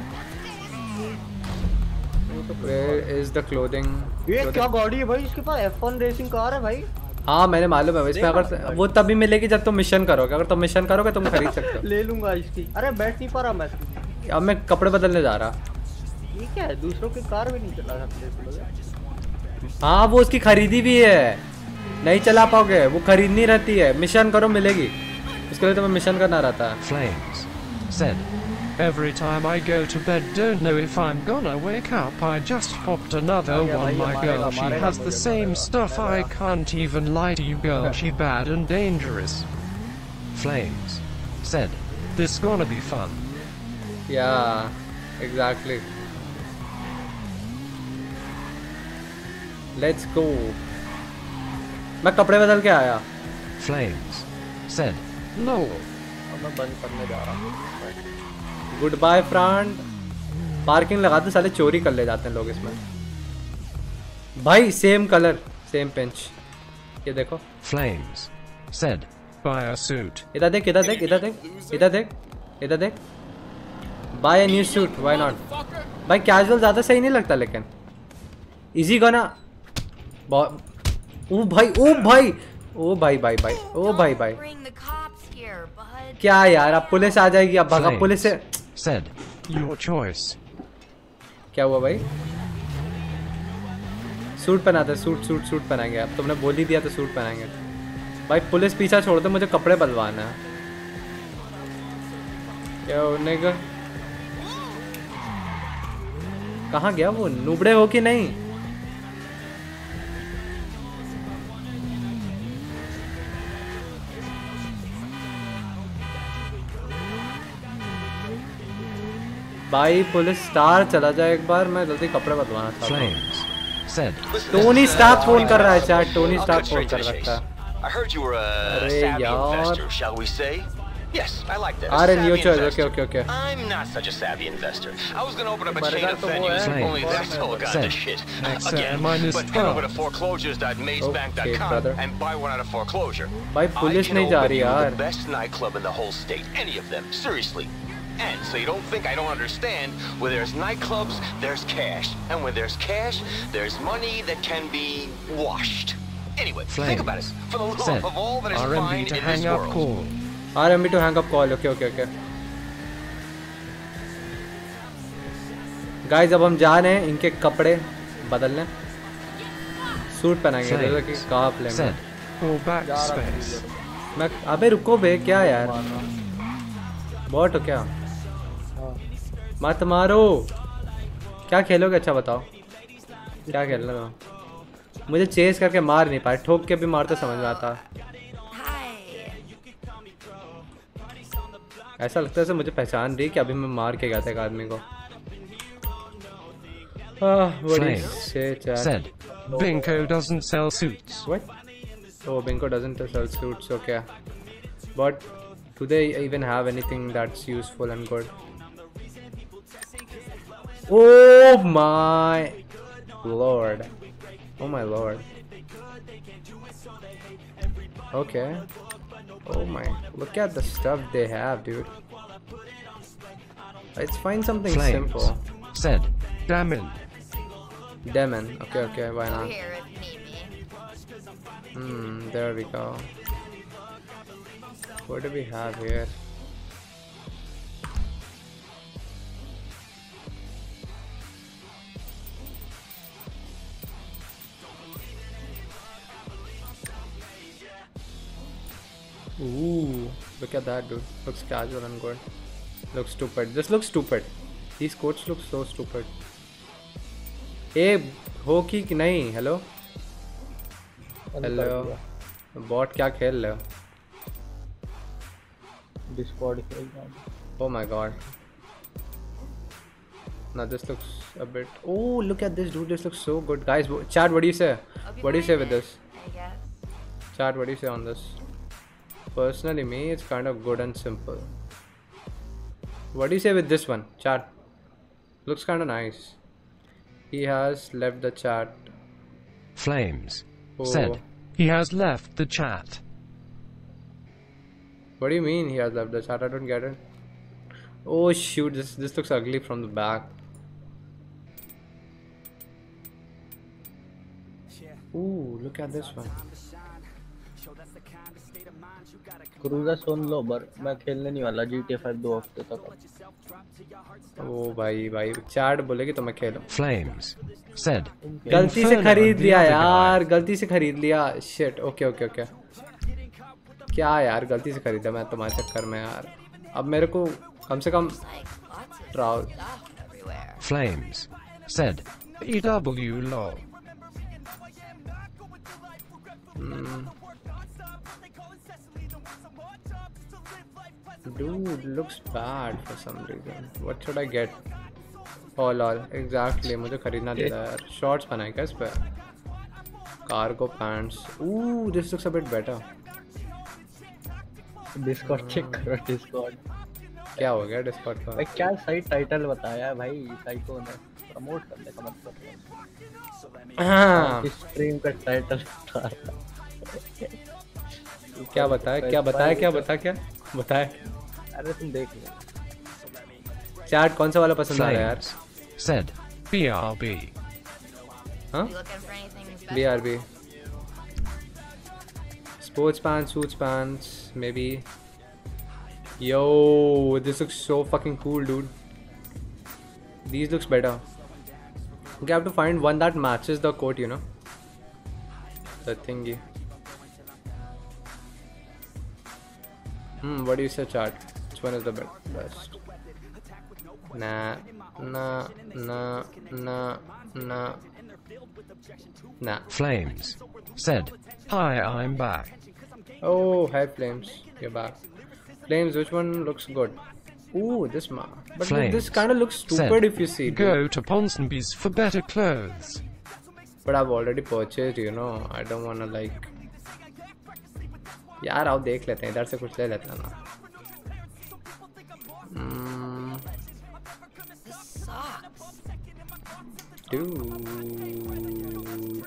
Where is the clothing? ये क्या गाड़ी है भाई? इसके पास एफ वन रेसिंग कार है भाई। हाँ मैंने मालूम है, इसमें अगर वो तभी मिलेगी जब तुम मिशन करोगे, अगर तुम मिशन करोगे तुम खरीद सकते हो। ले लूंगा इसकी। अरे बैठ नहीं पा रहा मैं। अब मैं कपड़े बदलने जा रहा। ये क्या है, दूसरों की कार भी नहीं चला सकते? हाँ वो उसकी खरीदी भी है, नहीं चला पाओगे, वो खरीदनी रहती है। मिशन करो मिलेगी, उसके लिए तुम्हें मिशन करना रहता है। Flames said, every time I go to bed, don't know if I'm gonna wake up. I just popped another one. My girl, she has the same stuff. I can't even lie to you, girl. She bad and dangerous. Flames said, this gonna be fun. Yeah, exactly. Let's go. मैं कपड़े बदल के आया। Flames said, no. अब मैं बंद करने जा रहा हूँ। Good bye friend. पार्किंग लगा दो, साले चोरी कर ले जाते हैं लोग इसमें। भाई सेम कलर सेम पेंच, ये देखो। Flames said, buy a suit. इधर देख इधर देख इधर देख इधर देख इधर देख। Buy a new suit, why not. भाई कैजुअल ज्यादा सही नहीं लगता, लेकिन इजी गाना। ओ भाई ओ भाई ओ भाई भाई भाई ओ भाई भाई क्या यार, अब पुलिस आ जाएगी, अब भागा पुलिस से। Said, your choice. क्या हुआ भाई? सूट पहनाते, सूट सूट सूट पहनाएंगे। अब तुमने बोल ही दिया तो सूट पहनाएंगे। भाई पुलिस पीछा छोड़ दो, मुझे कपड़े बदलवाना है। क्या होने का? कहाँ गया वो? नुबड़े हो कि नहीं? भाई पुलिस स्टार चला जाए एक बार, मैं जल्दी कपड़े बदलवाना चाहता हूँ। टोनी स्टार्क फोन कर रहा है चार, टोनी स्टार्क फोन कर रखा है। अरे यार Yes, I like that. अरे new choice, okay okay okay. I'm not such a savvy investor. I was gonna open up a chain of venues, only that's all got the shit. Again, but head over to foreclosures dot maze bank dot com and buy one out of foreclosure. भाई police नहीं जा रही यार। The best nightclub in the whole state, any of them, seriously. And so you don't think I don't understand, where there's nightclubs, there's cash. And where there's cash, there's money that can be washed. Anyway, Flame think about it. For the love of all that is R M B fine to in hang this up world. call. R M B to hang up call, okay okay okay. Guys अब हम जा रहे हैं इनके कपड़े बदलने, suit पहनाएंगे जैसे कि कहा फ्लेम। मैं अबे रुको बे, क्या यार बॉट हो क्या? मत मारो। क्या खेलोगे? अच्छा बताओ क्या खेलना था? मुझे चेस करके मार नहीं पाए, ठोक के भी मार तो समझ में आता। ऐसा लगता है मुझे पहचान रही कि अभी मैं मार के गया था एक आदमी को। Flame said, Binko doesn't sell suits. What? Oh, Binko doesn't sell suits. Okay, but do they even have anything that's useful and good? Oh my lord! Oh my lord! Okay. Oh my! Look at the stuff they have, dude. Let's find something Flames simple. Said, Damon. Demon. Okay, okay. Why not? Hmm. There we go. What do we have here? Ooh, look at that, dude. Looks casual and good. Looks stupid. This looks stupid. These coats look so stupid. Hey, हो की कि नहीं? Hello? Hello? Bot क्या खेल रहे हो? Discord खेल रहा हूँ. Oh my god. Now this looks a bit. Oh, look at this, dude. This looks so good, guys. Chat, what do you say? What do you say with this? Chat, what do you say on this? Personally, me, it's kind of good and simple. What do you say with this one? Chat. Looks kind of nice. He has left the chat. Flames Oh. said he has left the chat. What do you mean he has left the chat? I don't get it. Oh shoot, this this looks ugly from the back. Ooh, look at this one. Cruiser सुन लो बर मैं खेलने नहीं वाला G T A five दो हफ्ते तक. ओ भाई भाई चैट बोलेगी तो मैं खेलूं. Flames said गलती से Inferno खरीद and the लिया other यार, guy. गलती से खरीद लिया. शिट. Okay okay okay. क्या यार, गलती से खरीदा मैं तुम्हारे चक्कर में यार. अब मेरे को कम से कम ट्राउल. Flames said E W lol. Hmm. Dude, looks bad for some reason. What should I get? Oh lol, exactly. मुझे खरीदना देता है यार. Shorts पहना है क्या इस पे? Cargo pants. Ooh, this looks a bit better. Discord check करो Discord. क्या हो गया Discord का? भाई क्या सही टाइटल बताया है भाई साइको ने. प्रमोट करने का मतलब. हाँ. स्ट्रीम का टाइटल बताया. क्या बताया? क्या बताया? क्या बता क्या? बताया? अरे तुम देख लो. चैट कौन सा वाला पसंद आ रहा है यार? Flames said B R B. हाँ? B R B. Sports pants, suits pants, maybe. Yo, this looks so fucking cool, dude. These looks better. Okay, I have to find one that matches the coat, you know. The thingy. Hmm, what do you say, chat? Which one is the best? Nah, nah, nah, nah, nah, nah. Flames said hi, I'm back. Oh, hi Flames, you're back. Flames, which one looks good? Ooh, this ma. But Flames this kind of looks stupid said, if you see it. Go to Ponsonby's for better clothes. But I've already purchased, you know. I don't wanna like. यार आओ देख लेते हैं, इधर से कुछ ले लेते हैं ना. Hmm. Dude.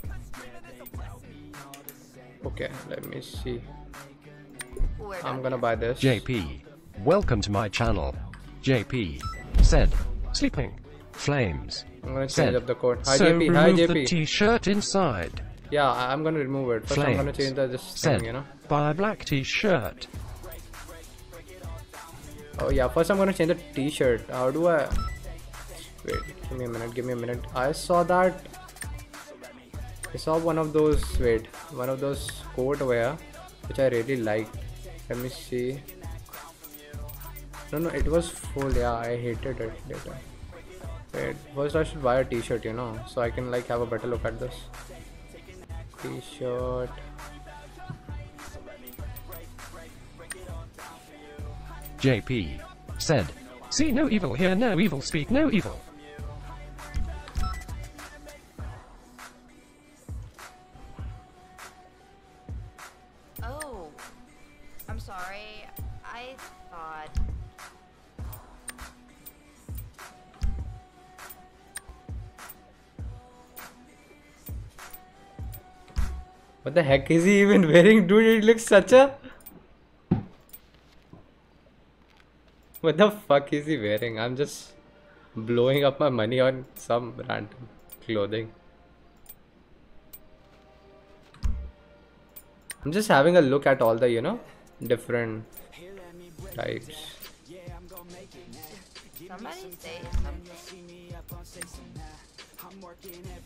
Okay, let me see. I'm gonna buy this. J P, welcome to my channel. J P said, sleeping. Flames I'm gonna change said, up the code. Hi so J P, hi remove J the P. t-shirt inside. Yeah, I- I'm gonna remove it. First I'm gonna Flames change the this said, thing, you know. buy a black t-shirt. Oh yeah, first I'm gonna change the t-shirt. How do I... Wait, give me a minute, give me a minute. I saw that... I saw one of those, wait, one of those coat wear, which I really liked. Let me see. No, no, it was full, yeah, I hated it later. Wait, first I should buy a t-shirt, you know, so I can like have a better look at this. T-shirt. J P said, see no evil, hear no evil, speak no evil. Oh, I'm sorry. I thought. What the heck is he even wearing? Dude, it looks such a... What the fuck is he wearing? I'm just blowing up my money on some random clothing. I'm just having a look at all the, you know, different types. Somebody say something.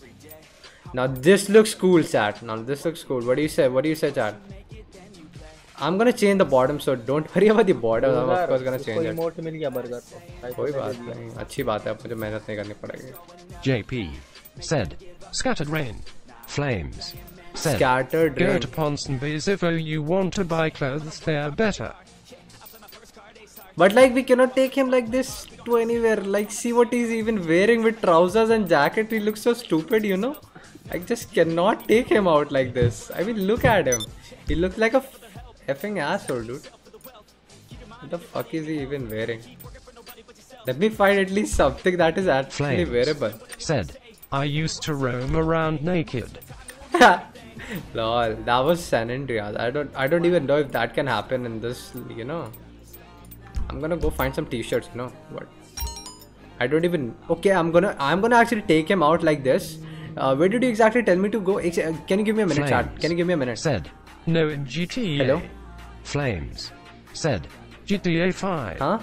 Now this looks cool, chat. Now this looks cool. What do you say? What do you say, chat? I'm gonna change the bottom, so don't worry about the bottom. I'm of course gonna change it. Emote मिल गया burger को कोई बात नहीं, अच्छी बात है, अब मुझे मेहनत नहीं करनी पड़ेगी. J P said, scattered rain. Flames said, Scattered go rain. to Ponsonby's if you want to buy clothes, they're better. But like we cannot take him like this to anywhere. Like see what he's even wearing with trousers and jacket. He looks so stupid, you know. I just cannot take him out like this. I mean, look at him. He looks like a effing asshole, dude. What the fuck is he even wearing? Let me find at least something that is actually Flames wearable. said, I used to roam around naked. Lol, that was San Andreas. I don't, I don't even know if that can happen in this, you know. I'm gonna go find some t-shirts, you know. What? I don't even. Okay, I'm gonna, I'm gonna actually take him out like this. Uh, where did you exactly tell me to go? Ex can you give me a minute, chat? Can you give me a minute? Said, no in G T A. Hello? Flames said, G T A five. हाँ?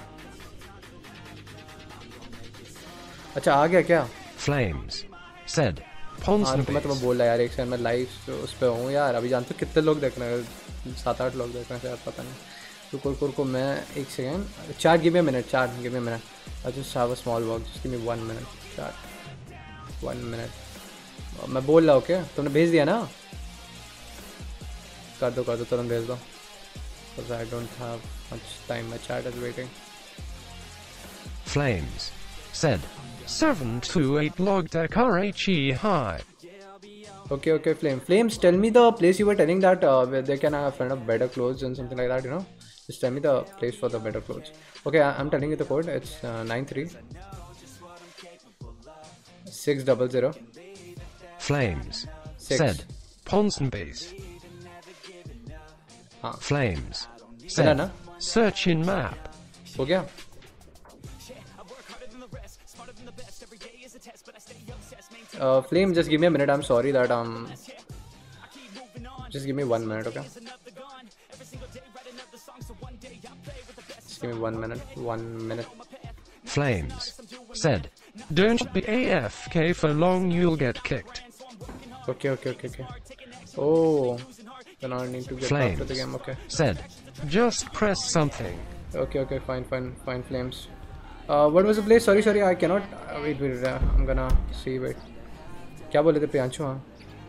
अच्छा आ गया क्या? Flames said, हाँ तो मैं तुम्हें बोल रहा यार एक सेकंड मैं लाइव उस पे हूँ यार अभी जानते हो कितने लोग देख रहे हैं सात आठ लोग देख रहे हैं शायद पता नहीं रुको रुको रुको मैं एक सेकंड चार गिव मी अ मिनट चार give me a minute I just have a small work just give me one minute चार वन मिनट मैं बोल रहा हूँ क्या तुमने भेज दिया ना कर दो कर दो तुरंत भेज दो because I don't have much time my chat is waiting. Flames said, seven two eight logged a R H E high. Okay, okay, Flame. Flames, tell me the place you were telling that uh, where they can have friend of better clothes and something like that, you know? Just tell me the place for the better clothes. Okay, I I'm telling you the code. It's uh, nine three six zero zero. Flames Six. said, Ponsonby's. हाँ. Flames चला said, ना? search in map. हो गया? Uh, Flame, just give me a minute. I'm sorry that um. Just give me one minute, okay? Just give me one minute. One minute. Flames said, don't be A F K for long, you'll get kicked. Okay, okay, okay, okay. Oh, then I need to get back Flames to the game. Okay. said, just press something. Okay, okay, fine, fine, fine. Flames. Uh, what was the place? Sorry, sorry, I cannot. Uh, wait, wait, uh, I'm gonna see. Wait. क्या बोले थे प्रियांशु? हाँ.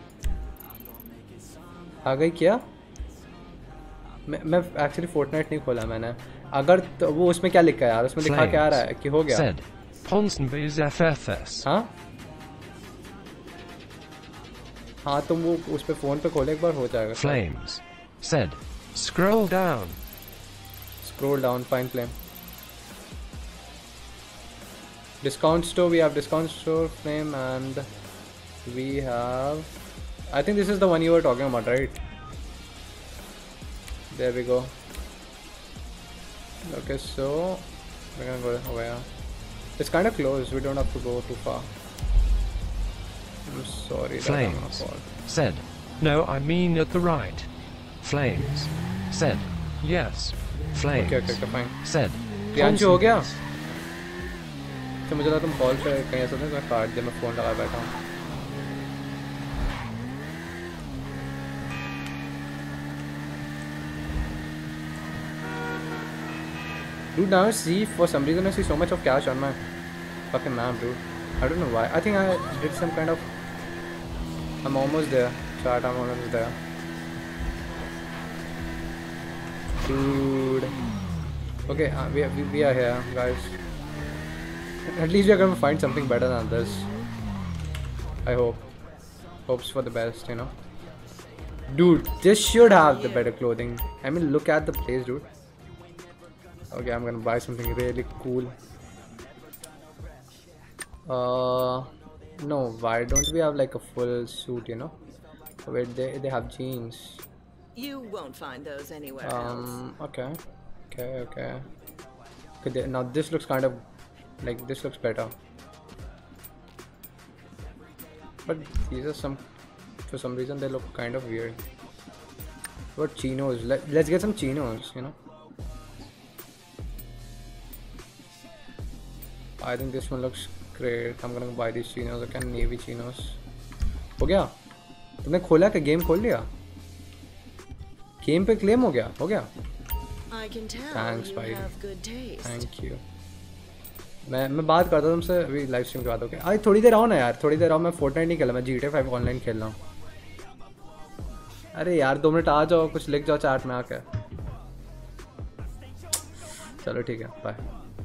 आ गई क्या? मैं मैं actually Fortnite नहीं खोला मैंने. अगर तो वो उसमें क्या लिखा है यार? उसमें लिखा क्या आ रहा है कि हो गया? Said, Ponsonby's F F S. हाँ? हाँ तुम वो उस पे फोन पे खोले एक बार हो जाएगा. Flames said, scroll down. Scroll down, fine Flame. Discount store, we have discount store Flame and we have, I think this is the one you were talking about, right? There we go. Okay, so we're gonna go over here. It's kind of close, we don't have to go too far. I'm sorry that I'm Flames not said, no, I mean at the right. Flames said, yes. Flames Okay, okay, okay, fine. said, Priyanshu हो गया? Ponsonby's. तो मुझे लगा तुम call पे कहीं ऐसा नहीं मैं काट दे मैं फ़ोन लगा बैठा हूँ. Dude, now I see, for some reason I see so much of cash on my fucking map, dude. I don't know why. I think I did some kind of... I'm almost there. Chat, I'm almost there. Dude. Okay, uh, we, we, we are here, guys. At least we are going to find something better than this. I hope. Hopes for the best, you know. Dude, this should have the better clothing. I mean, look at the place, dude. Okay, I'm gonna buy something really cool. Uh, no, why don't we have like a full suit, you know? Wait, they, they have jeans. You won't find those anywhere else. Um, okay. Okay, okay. Okay, they, now this looks kind of, like, this looks better. But these are some, for some reason they look kind of weird. What chinos? Let, let's get some chinos, you know? I think this one looks great. I'm gonna buy these chinos. Okay, navy chinos. हो गया? तुमने खोला क्या? Game खोल लिया? Game पे claim हो गया हो गया I can tell Thanks, you भाई. have good taste. Thank you. मैं मैं बात करता हूँ तुमसे अभी लाइव स्ट्रीम के बाद. ओके आज थोड़ी देर आओ ना यार, थोड़ी देर आओ. मैं फोर्टनाइट नहीं खेला, मैं G T A five online खेल रहा हूँ. अरे यार दो मिनट आ जाओ, कुछ लिख जाओ चैट में आके. चलो ठीक है, bye.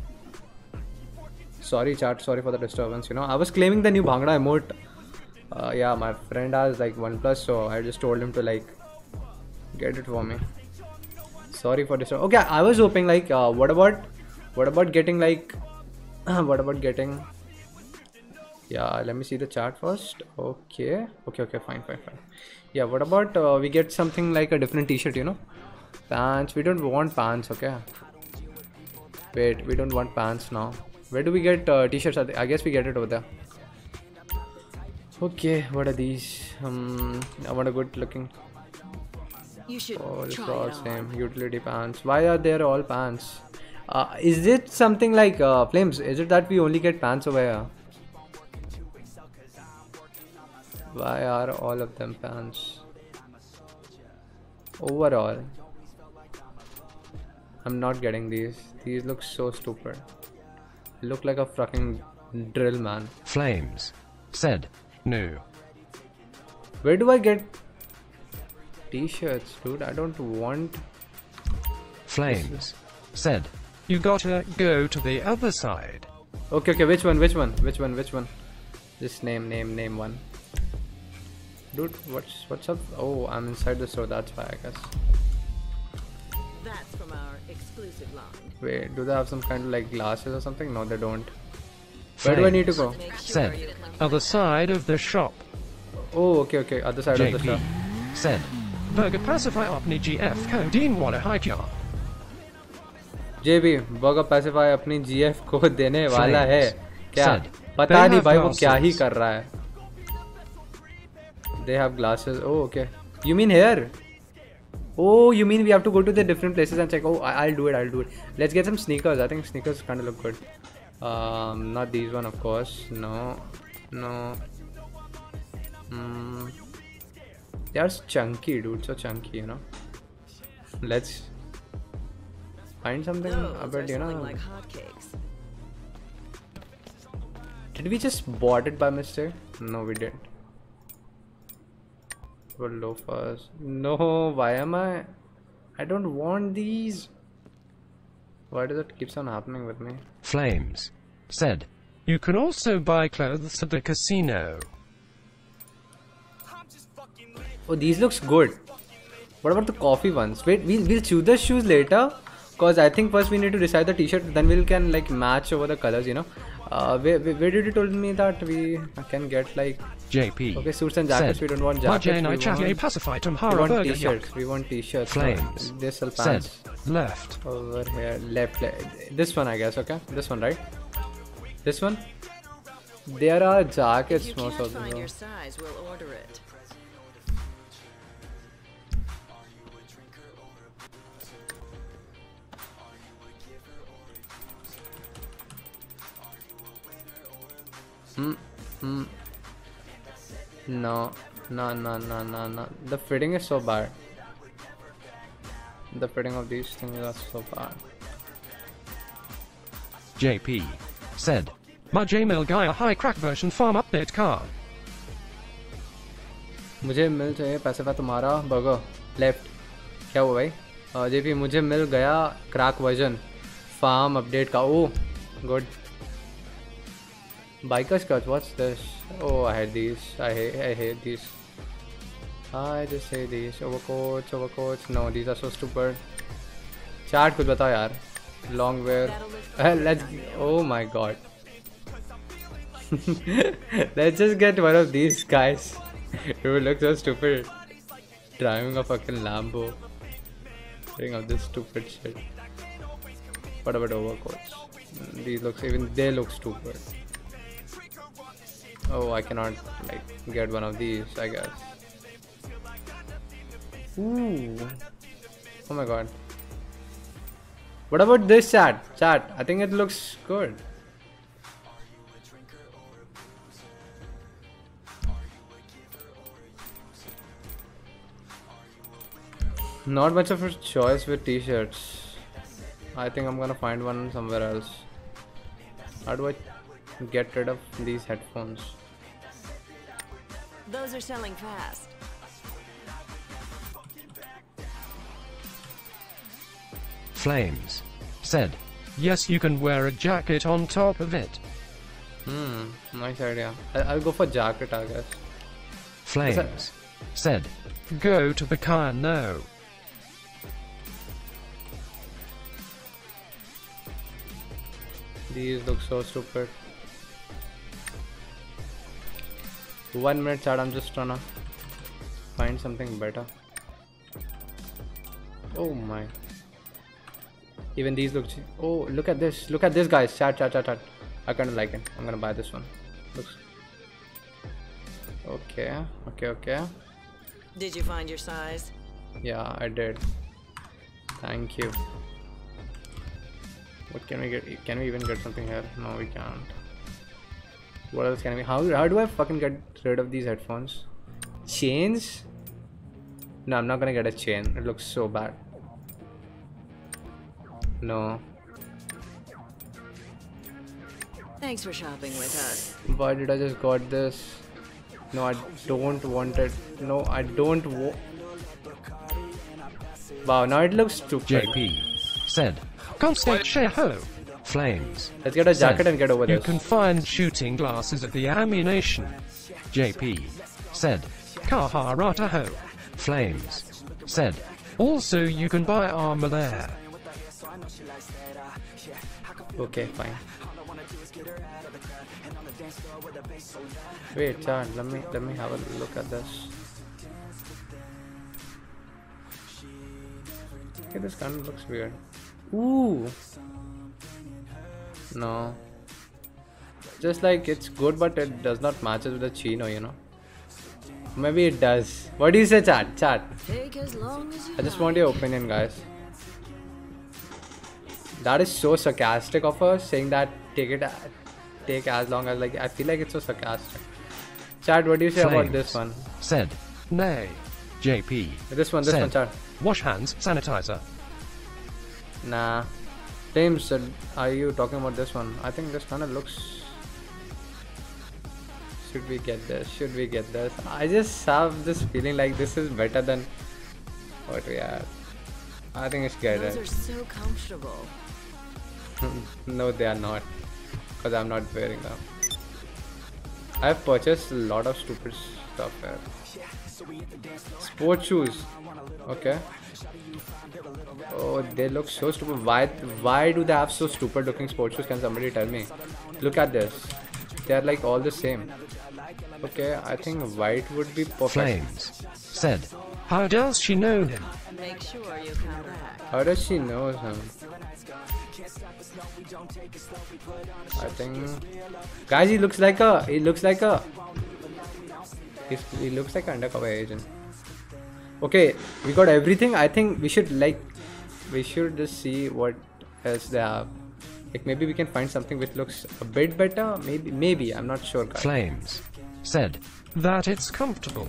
Sorry chat, sorry for the disturbance, you know. I was claiming the new Bhangra emote. Uh, yeah, my friend has like OnePlus, so I just told him to like get it for me. Sorry for disturbance. Okay, I was hoping like, uh, what about, what about getting like, what about getting, yeah, let me see the chat first. Okay, okay, okay, fine, fine, fine. Yeah, what about uh, we get something like a different t-shirt, you know? Pants, we don't want pants, okay? Wait, we don't want pants now. Where do we get uh, t-shirts? I guess we get it over there. Okay, what are these? Um, I want a good looking. You should Oh, it's try all it on. same. Utility pants. Why are there all pants? Uh, is it something like uh, Flames? Is it that we only get pants over here? Why are all of them pants? Overall, I'm not getting these. These look so stupid. Look like a fucking drill man. Flames said, no. Where do I get t-shirts, dude? I don't want. Flames said, you gotta go to the other side. Okay, okay. Which one? Which one? Which one? Which one? Just name, name, name one. Dude, what's what's up? Oh, I'm inside the store. That's why, I guess. That's from our exclusive line. Wait, do they have some kind of like glasses or something? No, they don't. Where do I need to go? Make sure Said, you come other side of the shop. Oh, okay, okay. Other side of the J P shop. said, Burger pacify अपनी G F codeine वाला high क्या? J B, Burger Pacify अपनी G F को देने वाला है क्या? Said, पता they नहीं have भाई वो क्या ही glasses. कर रहा है. They have glasses. Oh, okay. You mean here? Oh, you mean we have to go to the different places and check? Oh, I- I'll do it. I'll do it. Let's get some sneakers. I think sneakers kind of look good. Um, not these one, of course. No, no. Hmm. They are chunky, dude. So chunky, you know. Let's find something Those a are bit, you know. selling like hotcakes. Did we just bought it by mistake? No, we didn't. For loafers. No, why am I? I don't want these. Why does it keeps on happening with me? Flames said, you can also buy clothes at the casino. Oh, these looks good. What about the coffee ones? Wait, we'll we'll choose the shoes later. Cause I think first we need to decide the t-shirt. Then we can like match over the colors. You know. Uh, where, where, where did you told me that we can get like J P okay suits and jackets? said, We don't want jackets. Bajay We Chatye want, pacify we Tumhara want Burger t-shirts. Yuck. We want t-shirts. Flames They sell said, pants. left. Over here, left, left. This one, I guess. Okay, this one, right? This one. There are If jackets you most can't of find them. your size, we'll order it. Hmm. Hmm. No. No. No. No. No. No. The fitting is so bad. The fitting of these things are so bad. J P said, Bajay मिल गया high crack version farm update car. मुझे मिल चाहिए पैसे का तुम्हारा burger left. क्या हुआ भाई? J P मुझे मिल गया क्रैक वर्जन फार्म अपडेट का. Oh good. Biker's cut, what's this? Oh, I hate these. I hate, I hate these. I just hate these. Overcoats, overcoats. No, these are so stupid. Chat कुछ बताओ यार. Long wear. Let's. Oh my god. Let's just get one of these guys. It will look so stupid. Driving a fucking Lambo. Doing all this stupid shit. What about overcoats? These looks even they look stupid. Oh, I cannot like get one of these, I guess. Ooh. Oh my god. What about this chat? Chat, I think it looks good. Not much of a choice with t-shirts. I think I'm gonna find one somewhere else. How do I get rid of these headphones? Those are selling fast. Flames said, yes, you can wear a jacket on top of it. Hmm, nice idea. I I'll go for jacket, I guess. Flames said, go to the car now. These look so stupid. One minute, chat. I'm just trying to find something better. Oh my. Even these look. Oh, look at this. Look at this, guys. Chat, chat, chat, chat. I kind of like it. I'm gonna buy this one. Looks. Okay. Okay. Okay. Did you find your size? Yeah, I did. Thank you. What can we get? Can we even get something here? No, we can't. What else can we? How how do I fucking get rid of these headphones? Chains? No, I'm not gonna get a chain. It looks so bad. No. Thanks for shopping with us. Why did I just got this? No, I don't want it. No, I don't want. Wow, now it looks stupid. J P said, constant ho. Flames. Let's get a jacket said, and get over you this. You can find shooting glasses at the ammunition. J P said, Kaharata ho. Flames said, also you can buy armor there. Okay, fine. Wait, chat, let me let me have a look at this. Okay, this kind of looks weird. Ooh. No. Just like it's good, but it does not match with the chino, you know. Maybe it does. What do you say, chat? Chat. Take as long as you I just want your opinion, guys. That is so sarcastic of her, saying that take it, take as long as, like, I feel like it's so sarcastic. Chat, what do you say Flames about this one? Said, nay. J P. This one, this said, one, chat. Wash hands, sanitizer. Nah. Flames said, are you talking about this one? I think this kind of looks. Should we get this? Should we get this? I just have this feeling like this is better than what we have. I think it's good. Those are so comfortable. No, they are not, because I'm not wearing them. I've purchased a lot of stupid stuff here. Sport shoes. Okay. Oh, they look so stupid. Why why do they have so stupid looking sports shoes? Can somebody tell me? Look at this. They are like all the same. Okay, I think white would be perfect. Flames said, how does she know him? Make sure you come back. How does she know him? I think, guys, he looks like a he looks like a he's, he looks like an undercover agent. Okay, we got everything. I think we should like we should just see what else they have. Like maybe we can find something which looks a bit better. Maybe maybe I'm not sure, guys. Flames said that it's comfortable.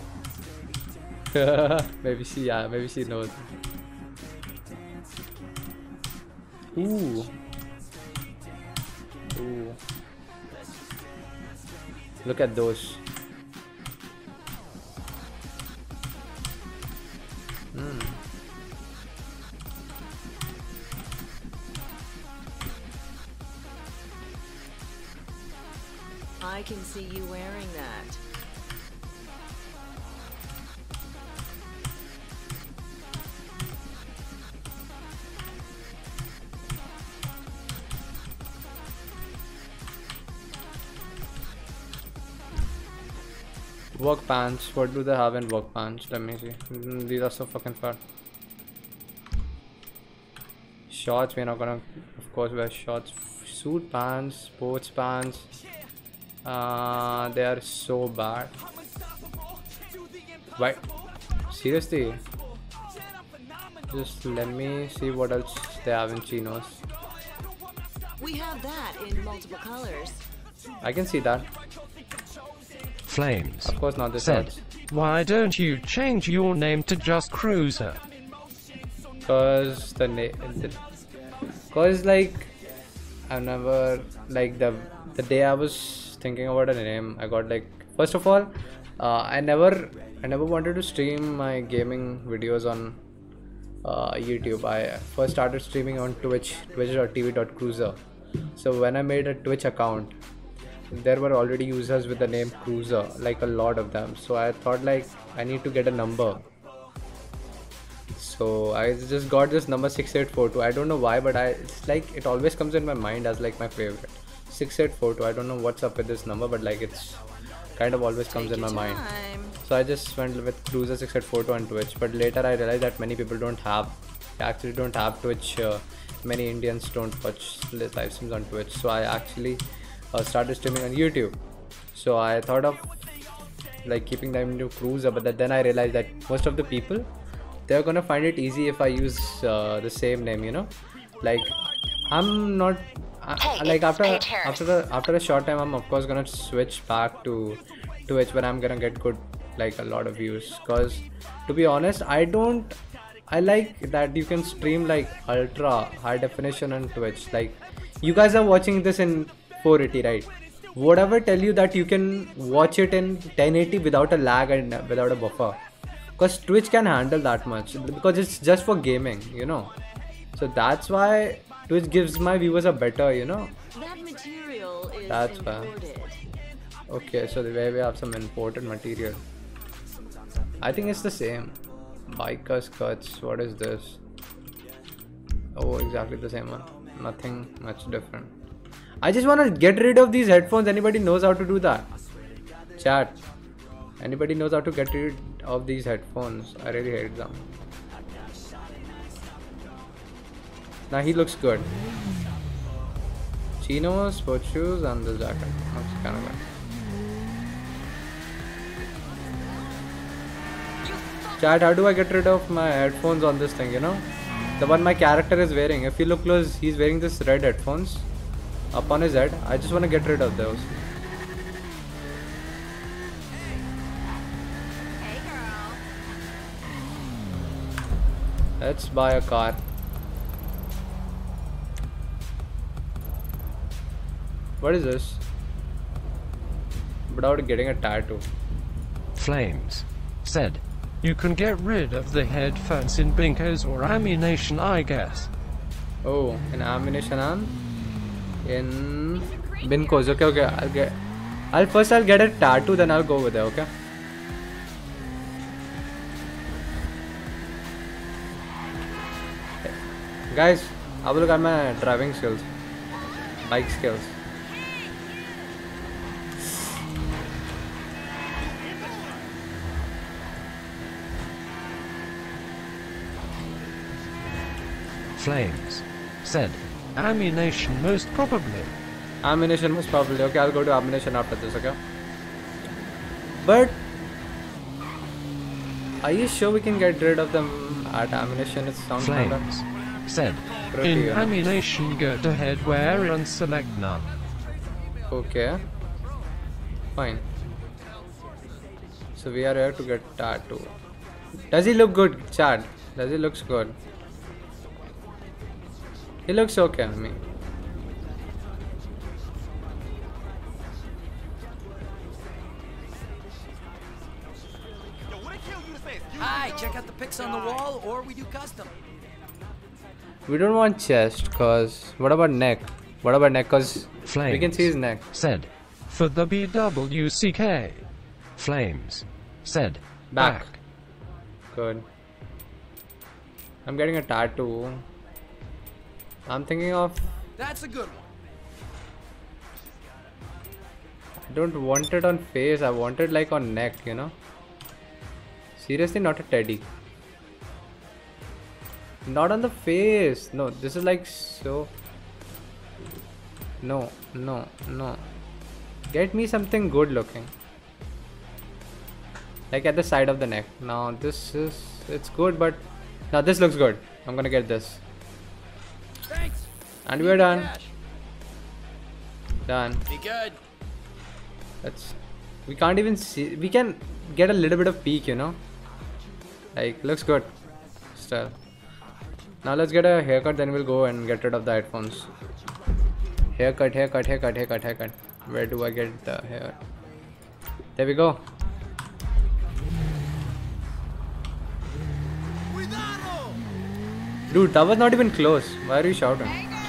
Maybe she yeah maybe she knows. Ooh. Ooh. Look at those. Mm. I can see you wearing that. Work pants. What do they have in work pants? Let me see. Mm, these are so fucking fat. Shorts. We're not gonna, of course, wear shorts. Suit pants, sports pants. Uh, they are so bad. Why? Seriously? Just let me see what else they have in chinos. We have that in multiple colors. I can see that. Flames of course not the said, shorts. Why don't you change your name to just Cruiser? Cause the name, cause like I never like the the day I was thinking about a name, I got like first of all, uh, I never I never wanted to stream my gaming videos on uh, YouTube. I first started streaming on Twitch, twitch dot t v dot cruiser. So when I made a Twitch account, there were already users with the name Cruiser, like a lot of them. So I thought like I need to get a number. So I just got this number six eight four two. I don't know why, but I it's like it always comes in my mind as like my favorite. six eight four two. I don't know what's up with this number, but like it's kind of always comes Take in my your mind. time. So I just went with Cruiser six eight four two on Twitch. But later I realized that many people don't have, actually don't have Twitch. Uh, many Indians don't watch live streams on Twitch. So I actually uh, started streaming on YouTube. So I thought of like keeping them into Cruiser, but then I realized that most of the people, they're gonna find it easy if I use uh, the same name, you know. Like I'm not I, Hey, like it's after Paige Harris. after the after a short time, I'm of course gonna switch back to Twitch, but I'm gonna get good like a lot of views. Cause to be honest, I don't I like that you can stream like ultra high definition on Twitch. Like you guys are watching this in four eighty, right? Whatever tell you that you can watch it in ten eighty without a lag and without a buffer. Because Twitch can handle that much, because it's just for gaming, you know. So that's why Twitch gives my viewers a better, you know. That material is That's why. imported. Okay, so the way we have some imported material. I think it's the same. Biker skirts, what is this? Oh, exactly the same one. Nothing much different. I just want to get rid of these headphones. Anybody knows how to do that? Chat. Anybody knows how to get rid of these headphones? I really hate them. Now he looks good. Chinos, sports shoes, and the jacket. Looks kind of good. Chat, how do I get rid of my headphones on this thing, you know? The one my character is wearing. If you look close, he's wearing this red headphones up on his head. I just want to get rid of those. Hey, girl. Let's buy a car. What is this? Without getting a tattoo. Flames said, you can get rid of the headphones in Binkos or Ammunition, I guess. Oh, in Ammunition and in Binkos. Okay, okay. I'll get. I'll first I'll get a tattoo, then I'll go over there. Okay. Guys, have a look at my driving skills, bike skills. Flames said, Ammunition most probably. Ammunition most probably. Okay, I'll go to Ammunition after this. Okay. But are you sure we can get rid of them at Ammunition? It sounds kind of Flames said, pretty, in you know? Ammunition go to headwear and select none. Okay. Fine. So we are here to get tattoo. Does he look good, Chad? Does he looks good? He looks okay on me. Hi, check out the pics on the wall, or we do custom. We don't want chest, cause what about neck? What about neck? Cause Flames we can see his neck. said, for the B W C K. Flames said, Back. back. Good. I'm getting a tattoo. I'm thinking of. That's a good one. I don't want it on face. I want it like on neck, you know. Seriously, not a teddy. Not on the face. No, this is like so. No, no, no. Get me something good looking. Like at the side of the neck. Now this is. It's good, but. Now this looks good. I'm gonna get this. Thanks. And we're done. Cash. Done. Be good. That's. We can't even see. We can get a little bit of peek, you know. Like, looks good. Still. Now let's get a haircut, then we'll go and get rid of the headphones. Haircut, haircut, haircut, haircut, haircut. Where do I get the hair? There we go. Dude, that was not even close. Why are you shouting?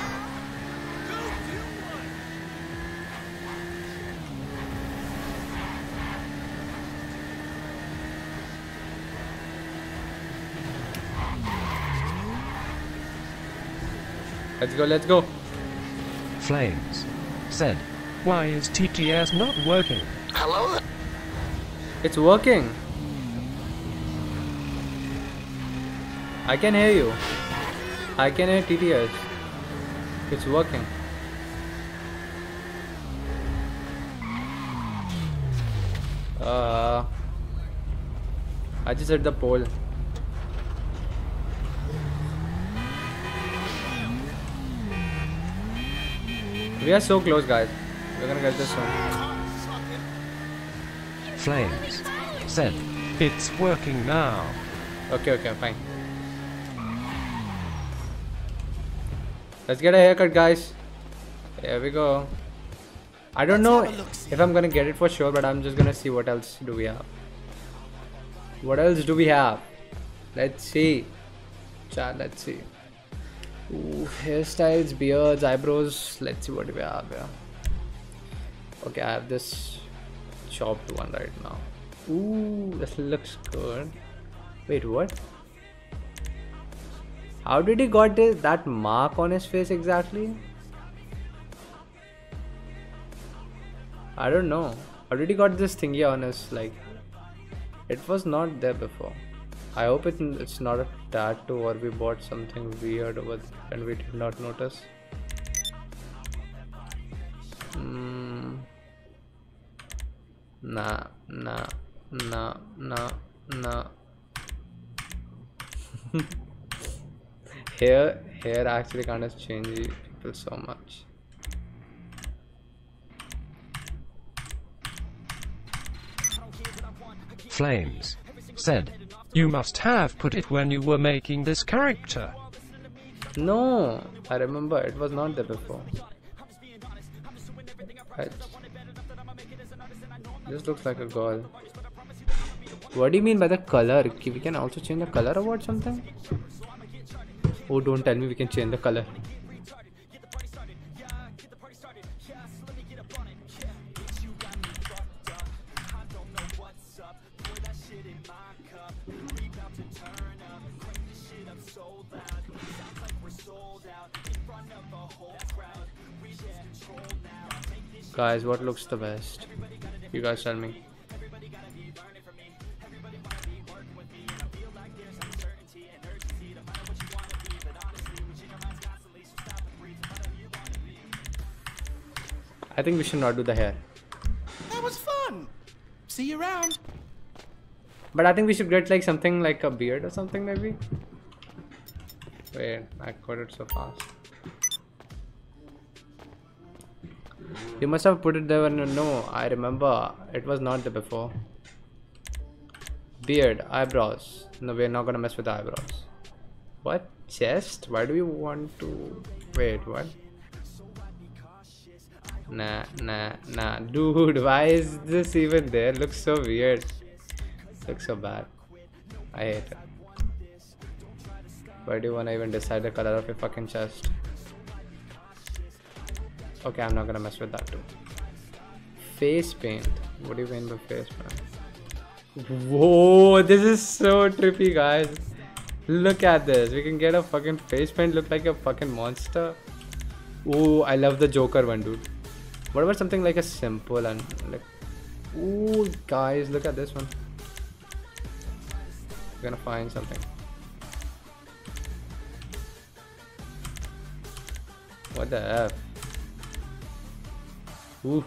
Let's go, let's go. Flames said, why is T T S not working? Hello? It's working. I can hear you. I can hear T T S. It's working. Uh, I just hit the pole. We are so close, guys. We're gonna get this soon. Flames said, it's working now. Okay, okay, fine. Let's get a haircut, guys. Here we go. I don't know if I'm gonna get it for sure, but I'm just gonna see what else do we have. What else do we have? Let's see. Chat, let's see. Ooh, hairstyles, beards, eyebrows. Let's see what we have here. Okay, I have this chopped one right now. Ooh, this looks good. Wait, what? How did he got this, that mark on his face exactly? I don't know. How did he got this thingy on his, like, it was not there before. I hope it, it's not a tattoo or we bought something weird over there and we did not notice. Mm. Nah, nah, nah, nah, nah. Hair, hair actually kind of changes people so much. Flames said, you must have put it when you were making this character. No, I remember it was not there before. I, this looks like a girl. What do you mean by the color? We can also change the color or what, something? Oh, don't tell me we can change the color. Guys, what looks the best? You guys tell me. I think we should not do the hair. That was fun. See you around. But I think we should get like something like a beard or something maybe. Wait, I got it so fast. You must have put it there when no, I remember it was not there before. Beard, eyebrows. No, we're not gonna mess with the eyebrows. What? Chest? Why do you want to wait, what? Nah, nah, nah. Dude, why is this even there? Looks so weird. Looks so bad. I hate it. Why do you wanna even decide the color of your fucking chest? Okay, I'm not gonna mess with that too. Face paint. What do you mean by face paint? Whoa, this is so trippy, guys. Look at this. We can get a fucking face paint look like a fucking monster. Ooh, I love the Joker one, dude. What about something like a simple and like... Ooh, guys, look at this one. We're gonna find something. What the F? Ooh.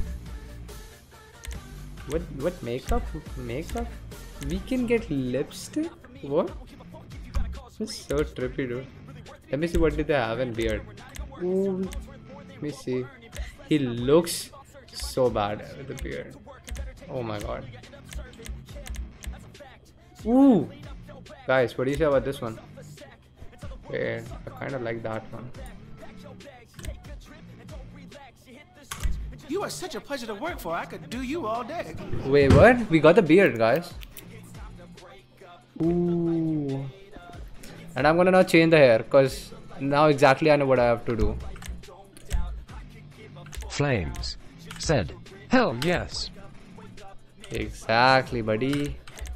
What what makeup? Makeup? We can get lipstick? What? This is so trippy, dude. Let me see what did they have in beard. Ooh. Let me see. He looks so bad with the beard. Oh my god. Ooh. Guys, what do you say about this one? Wait, I kind of like that one. You are such a pleasure to work for. I could do you all day. Wait, what? We got the beard, guys. Ooh. And I'm gonna now change the hair because now exactly I know what I have to do. Flames said, hell yes. Exactly, buddy.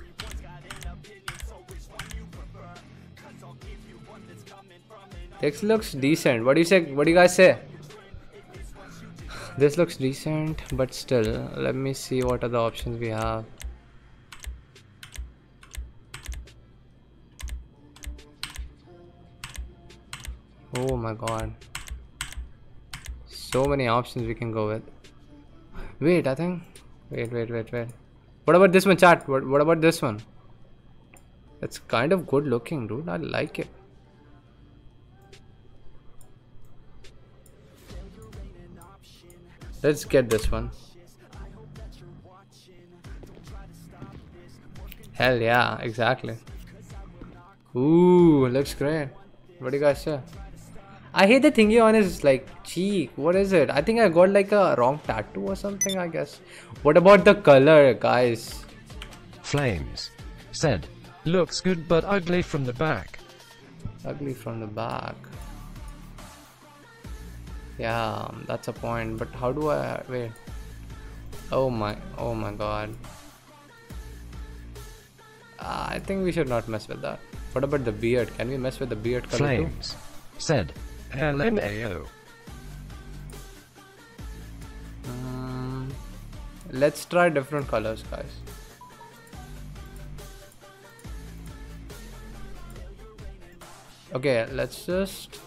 This looks decent. What do you say? What do you guys say? This looks decent, but still, let me see what are the options we have. Oh my god. So many options we can go with. Wait, I think. Wait, wait, wait, wait. What about this one, chat? What, what about this one? It's kind of good looking, dude. I like it. Let's get this one. Hell yeah, exactly. Ooh, looks great. What do you guys say? I hate the thingy on his like cheek. What is it? I think I got like a wrong tattoo or something, I guess. What about the color, guys? Flames said, looks good but ugly from the back. Ugly from the back. Yeah, that's a point. But how do I wait? Oh my, oh my god. Uh, I think we should not mess with that. What about the beard? Can we mess with the beard color Flames too? said, L M A O. Um, let's try different colors, guys. Okay, let's just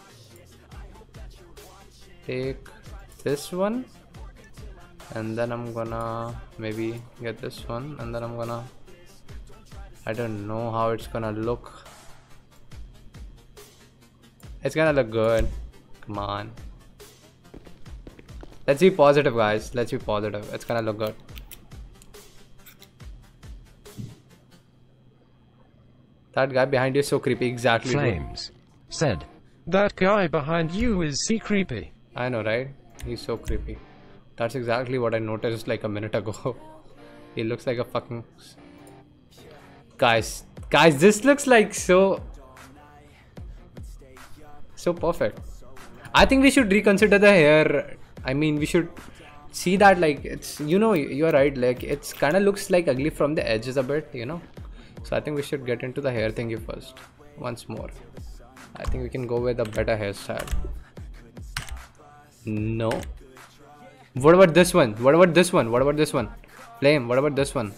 take this one, and then I'm gonna maybe get this one, and then I'm gonna, I don't know how it's gonna look. It's gonna look good. Come on. Let's be positive, guys. Let's be positive. It's gonna look good. That guy behind you is so creepy. Exactly. Flames dude. said, that guy behind you is so creepy. I know, right? He's so creepy. That's exactly what I noticed like a minute ago. He looks like a fucking... Guys, guys, this looks like so... So perfect. I think we should reconsider the hair. I mean, we should see that like it's, you know, you're right. Like it's kind of looks like ugly from the edges a bit, you know. So I think we should get into the hair thingy first. Once more. I think we can go with a better hairstyle. No. What about this one? What about this one? What about this one? Flame, what about this one?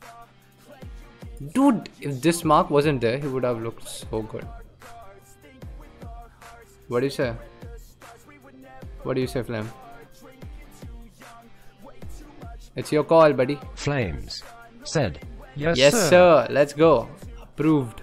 Dude, if this mark wasn't there, he would have looked so good. What do you say? What do you say, Flame? It's your call, buddy. Flames said, yes, yes sir. sir. Let's go. Approved.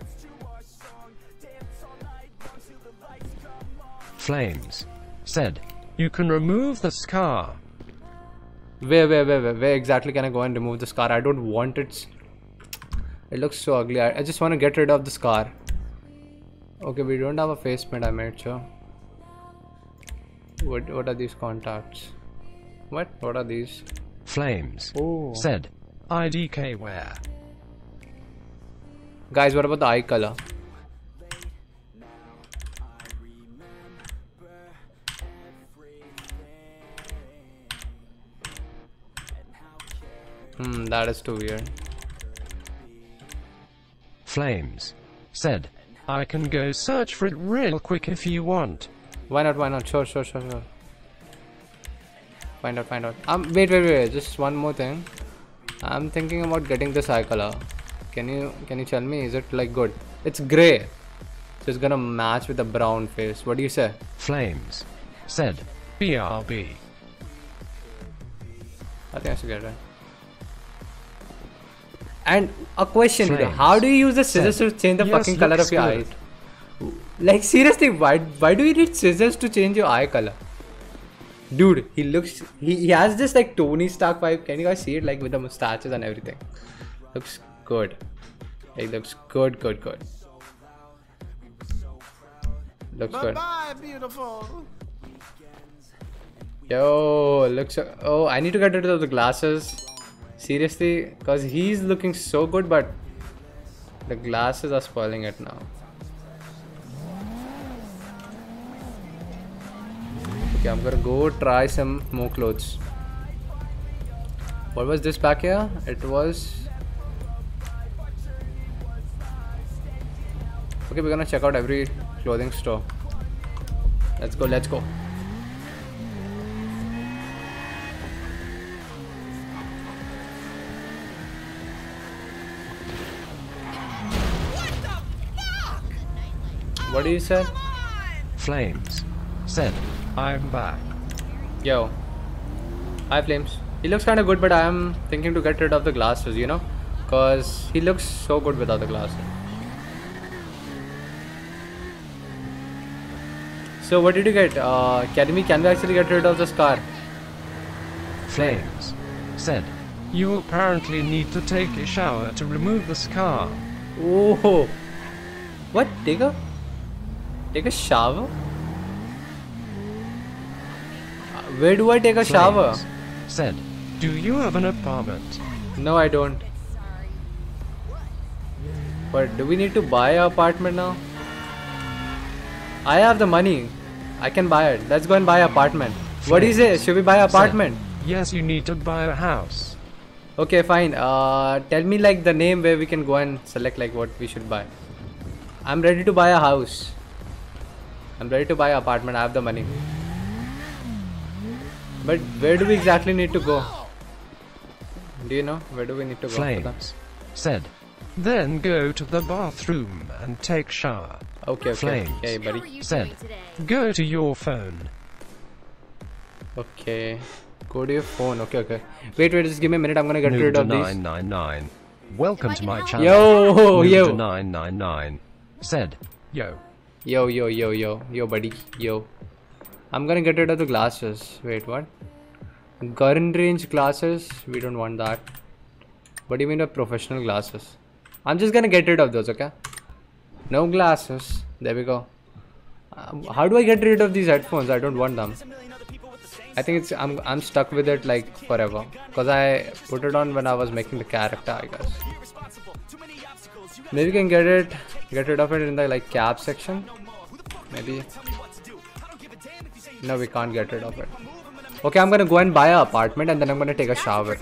Flames said, you can remove the scar. Where, where, where, where, where exactly can I go and remove the scar? I don't want it. It looks so ugly. I, I just want to get rid of the scar. Okay, we don't have a face paint, I made sure. What, what are these contacts? What? What are these? Flames oh. said, I D K where? Guys, what about the eye color? Hmm, that is too weird. Flames said, I can go search for it real quick if you want. Why not, why not? Sure, sure, sure, sure. Find out, find out. Um, wait, wait, wait. Just one more thing. I'm thinking about getting this eye color. Can you, can you tell me? Is it like good? It's grey. So it's gonna match with the brown face. What do you say? Flames said, B R B. I think I should get it. And a question, Flames how do you use the scissors said, to change the yes, fucking color of your good. eye? Like seriously, why why do you need scissors to change your eye color? Dude, he looks, he, he has this like Tony Stark vibe. Can you guys see it, like with the mustaches and everything? Looks good. It looks good, good, good. Looks Bye good. bye, beautiful. Yo, looks. Oh, I need to get rid of the glasses. Seriously, because he's looking so good, but the glasses are spoiling it now. Okay, I'm gonna go try some more clothes. What was this back here? It was. Okay, we're gonna check out every clothing store. Let's go, let's go. What do you say? Flames said, I'm back. Yo. Hi, Flames. He looks kind of good, but I am thinking to get rid of the glasses, you know? Because he looks so good without the glasses. So what did you get? Uh, can we, can we actually get rid of this car? Flames said, you apparently need to take a shower to remove the scar. Oh. What? Take a... Take a shower? Uh, Where do I take a shower? Flames said, do you have an apartment? No, I don't. But do we need to buy an apartment now? I have the money. I can buy it. Let's go and buy an apartment. What do you say? Should we buy an apartment? Said, yes, you need to buy a house. Okay, fine. Uh, tell me like the name where we can go and select like what we should buy. I'm ready to buy a house. I'm ready to buy an apartment. I have the money. But where do we exactly need to go? Do you know? Where do we need to go? Flames said, then go to the bathroom and take shower. Okay, okay. Flames Okay, buddy. said, go to your phone. Okay. Go to your phone. Okay, okay. Wait, wait. Just give me a minute. I'm gonna get rid of these. nine nine nine. Welcome to my channel. Yo, yo. nine nine nine said, yo. Yo, yo, yo, yo. Yo, buddy. Yo. I'm gonna get rid of the glasses. Wait, what? Gun range glasses? We don't want that. What do you mean by professional glasses? I'm just gonna get rid of those, okay? No glasses. There we go. Um, how do I get rid of these headphones? I don't want them. I think it's I'm I'm stuck with it like forever because I put it on when I was making the character, I guess. Maybe we can get it, get rid of it in the like cap section. Maybe. No, we can't get rid of it. Okay, I'm gonna go and buy an apartment and then I'm gonna take a shower.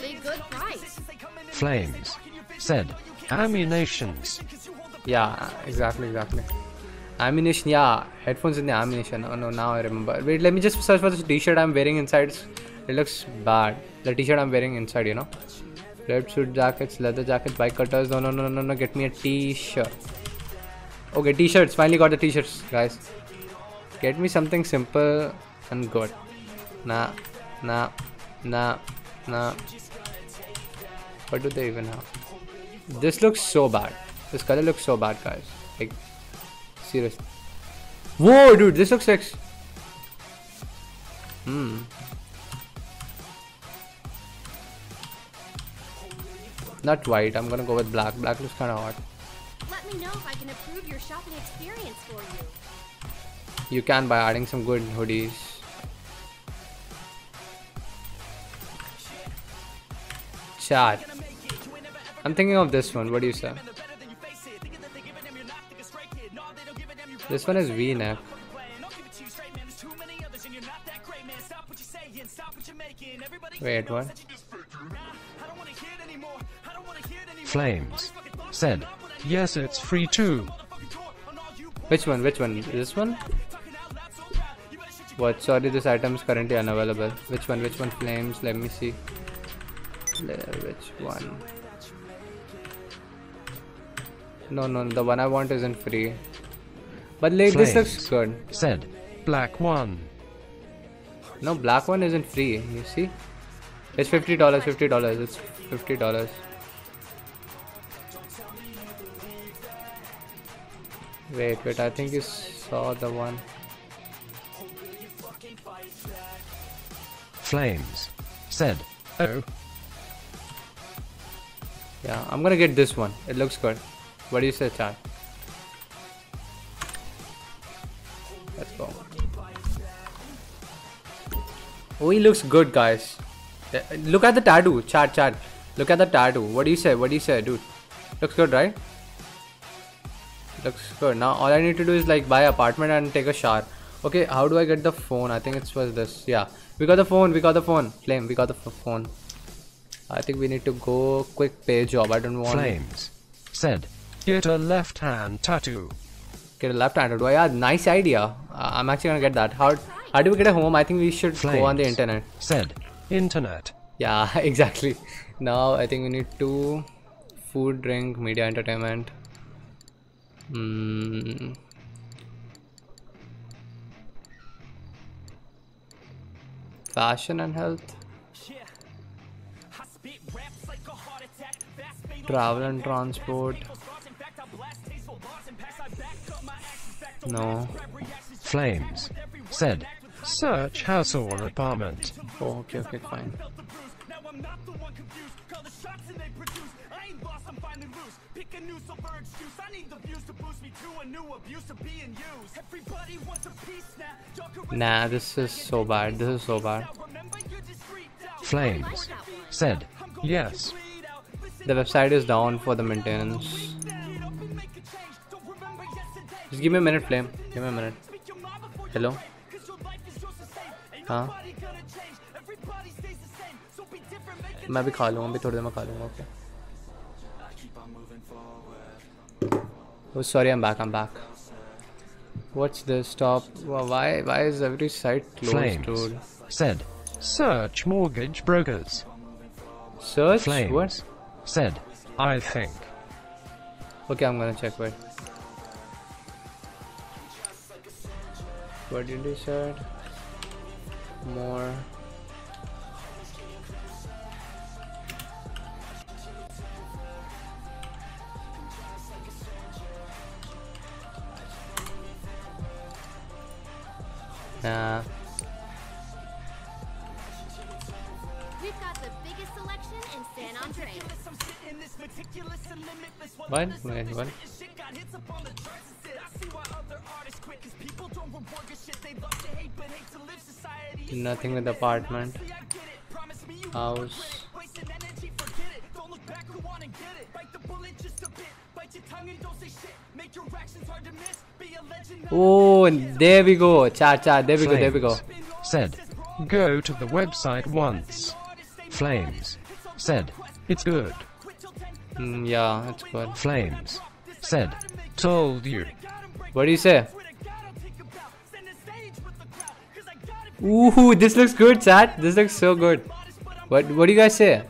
Flames said, ammunitions. Yeah, exactly, exactly. Ammunition, yeah. Headphones in the ammunition. Oh no, now I remember. Wait, let me just search for this t-shirt I'm wearing inside. It looks bad. The t-shirt I'm wearing inside, you know. Red suit jackets, leather jackets, bike cutters. No, no, no, no, no. Get me a t-shirt. Okay, t-shirts. Finally got the t-shirts, guys. Get me something simple and good. Nah, nah, nah, nah. What do they even have? This looks so bad. This color looks so bad, guys. Like, seriously. Whoa, dude, this looks like. Hmm. Not white. I'm gonna go with black. Black looks kind of hot. Let me know if I can improve your shopping experience for you. You can by adding some good hoodies. Chat. I'm thinking of this one. What do you say? This one is V-neck. Wait, what? Flames said, yes, it's free too. Which one? Which one? This one? What? Sorry, this item is currently unavailable. Which one? Which one? Flames? Let me see. Which one? No, no, the one I want isn't free. But like, this looks good. Said, black one. No, black one isn't free. You see? It's fifty dollars, fifty dollars. It's fifty dollars. Wait, wait, I think you saw the one. Flames said, oh. Yeah, I'm gonna get this one. It looks good. What do you say, chat? go. Oh, he looks good, guys. Look at the tattoo. Chat, chat. Look at the tattoo. What do you say? What do you say, dude? Looks good, right? Looks good. Now all I need to do is like buy an apartment and take a shower. Okay, how do I get the phone? I think it was this. Yeah, we got the phone. We got the phone. Flame, we got the phone. I think we need to go quick pay job. I don't want. Flames said, get a left hand tattoo. Get a left hand tattoo. Yeah, nice idea. Uh, I'm actually gonna get that. How how do we get a home? I think we should Flames go on the internet. Said, internet. Yeah, exactly. Now I think we need to food, drink, media, entertainment. Hmm. Fashion and health. Travel and transport. No. Flames said, search house or apartment. Oh, okay, okay, fine. Nah, this is so bad. This is so bad. Flames said, yes. The website is down for the maintenance. Just give me a minute, Flame. Give me a minute. Hello? हाँ मैं भी खा लूँगा अभी थोड़ी देर में खा लूँगा okay Oh sorry, I'm back, I'm back. What's this? Stop. Why why is every site closed, Flames dude? said, search mortgage brokers. Search? Flames What? said, I think. Okay, I'm gonna check, wait. What did he say? More. Nah. We've got the biggest selection in San Andreas. What? Wait, what? Nothing with apartment. House. Oh, there we go. Chat, chat. There we go. There we go. Said, go to the website once. Flames said, it's good. Mm, yeah, it's good. Flames said, told you. What do you say? Ooh, this looks good, chat. This looks so good. What What do you guys say?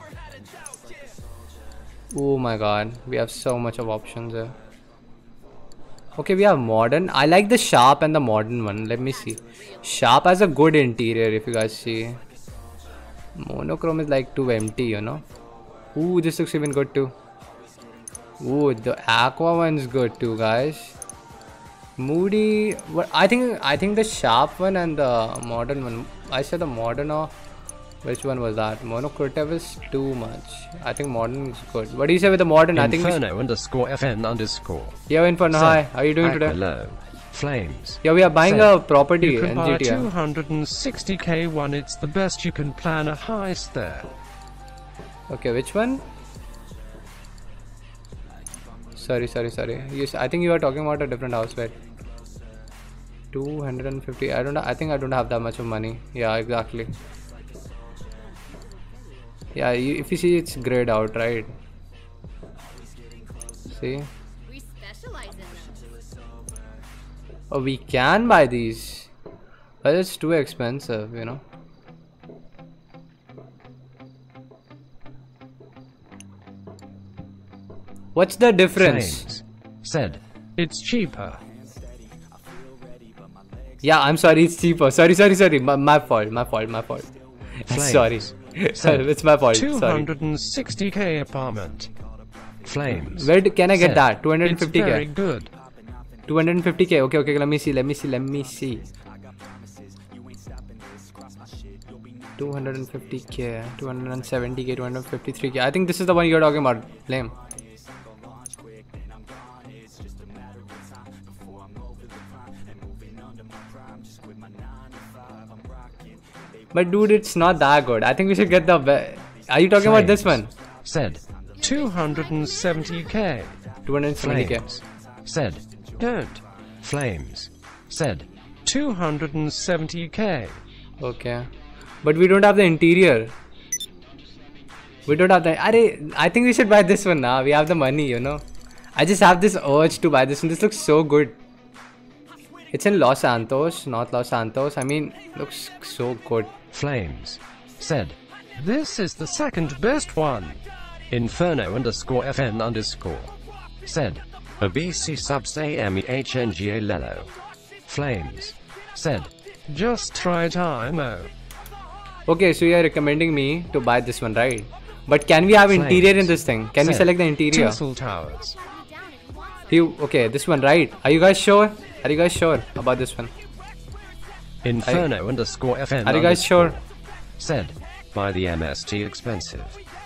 Oh my god, we have so much of options here. Okay, we have modern. I like the sharp and the modern one. Let me see. Sharp has a good interior, if you guys see. Monochrome is like too empty, you know. Ooh, this looks even good too. Ooh, the aqua one's good too, guys. Moody. What I think I think the sharp one and the modern one. I said the modern or which one was that? Monochrome is too much. I think modern is good. What do you say with the modern? Inferno I think Inferno underscore fn underscore. Yo, Inferno, hi. How are you doing today? Below. Flames. Yeah, we are buying said, a property you can in buy G T A. two hundred sixty K one. It's the best you can plan a heist there. Okay, which one? Sorry, sorry, sorry. You, I think you are talking about a different house, right? two hundred fifty. I don't. I think I don't have that much of money. Yeah, exactly. Yeah, you, if you see, it's grayed out, right? See? We specialize in them. Oh, we can buy these, but it's too expensive, you know. What's the difference? Flames said, it's cheaper. Yeah, I'm sorry, it's cheaper. Sorry, sorry, sorry. My, my fault, my fault, my fault. Sorry. Said, it's my fault. two Sorry. hundred sixty K apartment. Flames. Where do, can I get said, that? two hundred fifty K. It's very good. two hundred fifty K. Okay, okay. Let me see. Let me see. Let me see. two hundred fifty K. two hundred seventy K. two hundred fifty-three K. I think this is the one you're talking about. Flame. But dude, it's not that good. I think we should get the. Be- Are you talking Flames. about this one? Said two hundred seventy K. two hundred seventy K. Flames. Said don't. Flames. Said two hundred seventy K. Okay. But we don't have the interior. We don't have the. Arey, I think we should buy this one now. We have the money, you know. I just have this urge to buy this one. This looks so good. It's in Los Santos, not Los Santos. I mean, looks so good. Flames. Said this is the second best one. Inferno underscore fn underscore. Said a B C subs A M E H N G A Lelo. Flames. Said just try it I know. Okay, so you are recommending me to buy this one, right? But can we have Flames. interior in this thing? Can we Said select the interior? Tinsel Towers. You okay? This one, right? Are you guys sure? Are you guys sure about this one? Inferno are, underscore fn. Are you guys sure? Said by the M S T expensive.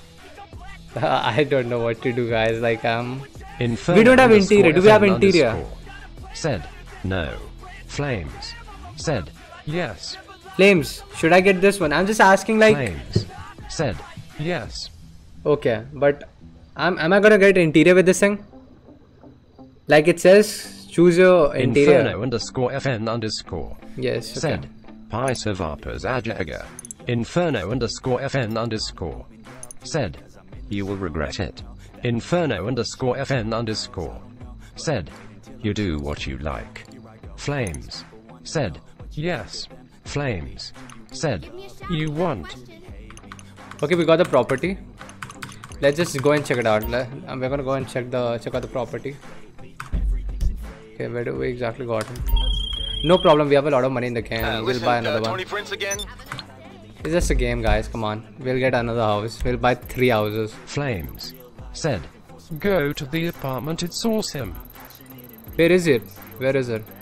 I don't know what to do, guys. Like um, Inferno we don't have interior. Do we have interior? Underscore. Said no. Flames. Said yes. Flames. Should I get this one? I'm just asking, like. Flames. Said yes. Okay, but am am I gonna get interior with this thing? Like it says, choose your interior. Inferno underscore fn underscore. Yes. Okay. Said Pi Savapas Ajaga. Inferno underscore fn underscore. Said you will regret it. Inferno underscore fn underscore. Said you do what you like. Flames. Said yes. Flames. Said you want. Okay, we got the property. Let's just go and check it out. Let, um, we're gonna go and check the check out the property. Okay, where do we exactly got him? No problem. We have a lot of money in the game. Uh, we'll listen, buy another uh, one. Tony Prince again? It's just a game, guys. Come on. We'll get another house. We'll buy three houses. Flames. Said go to the apartment. It's awesome. Where is it? Where is it?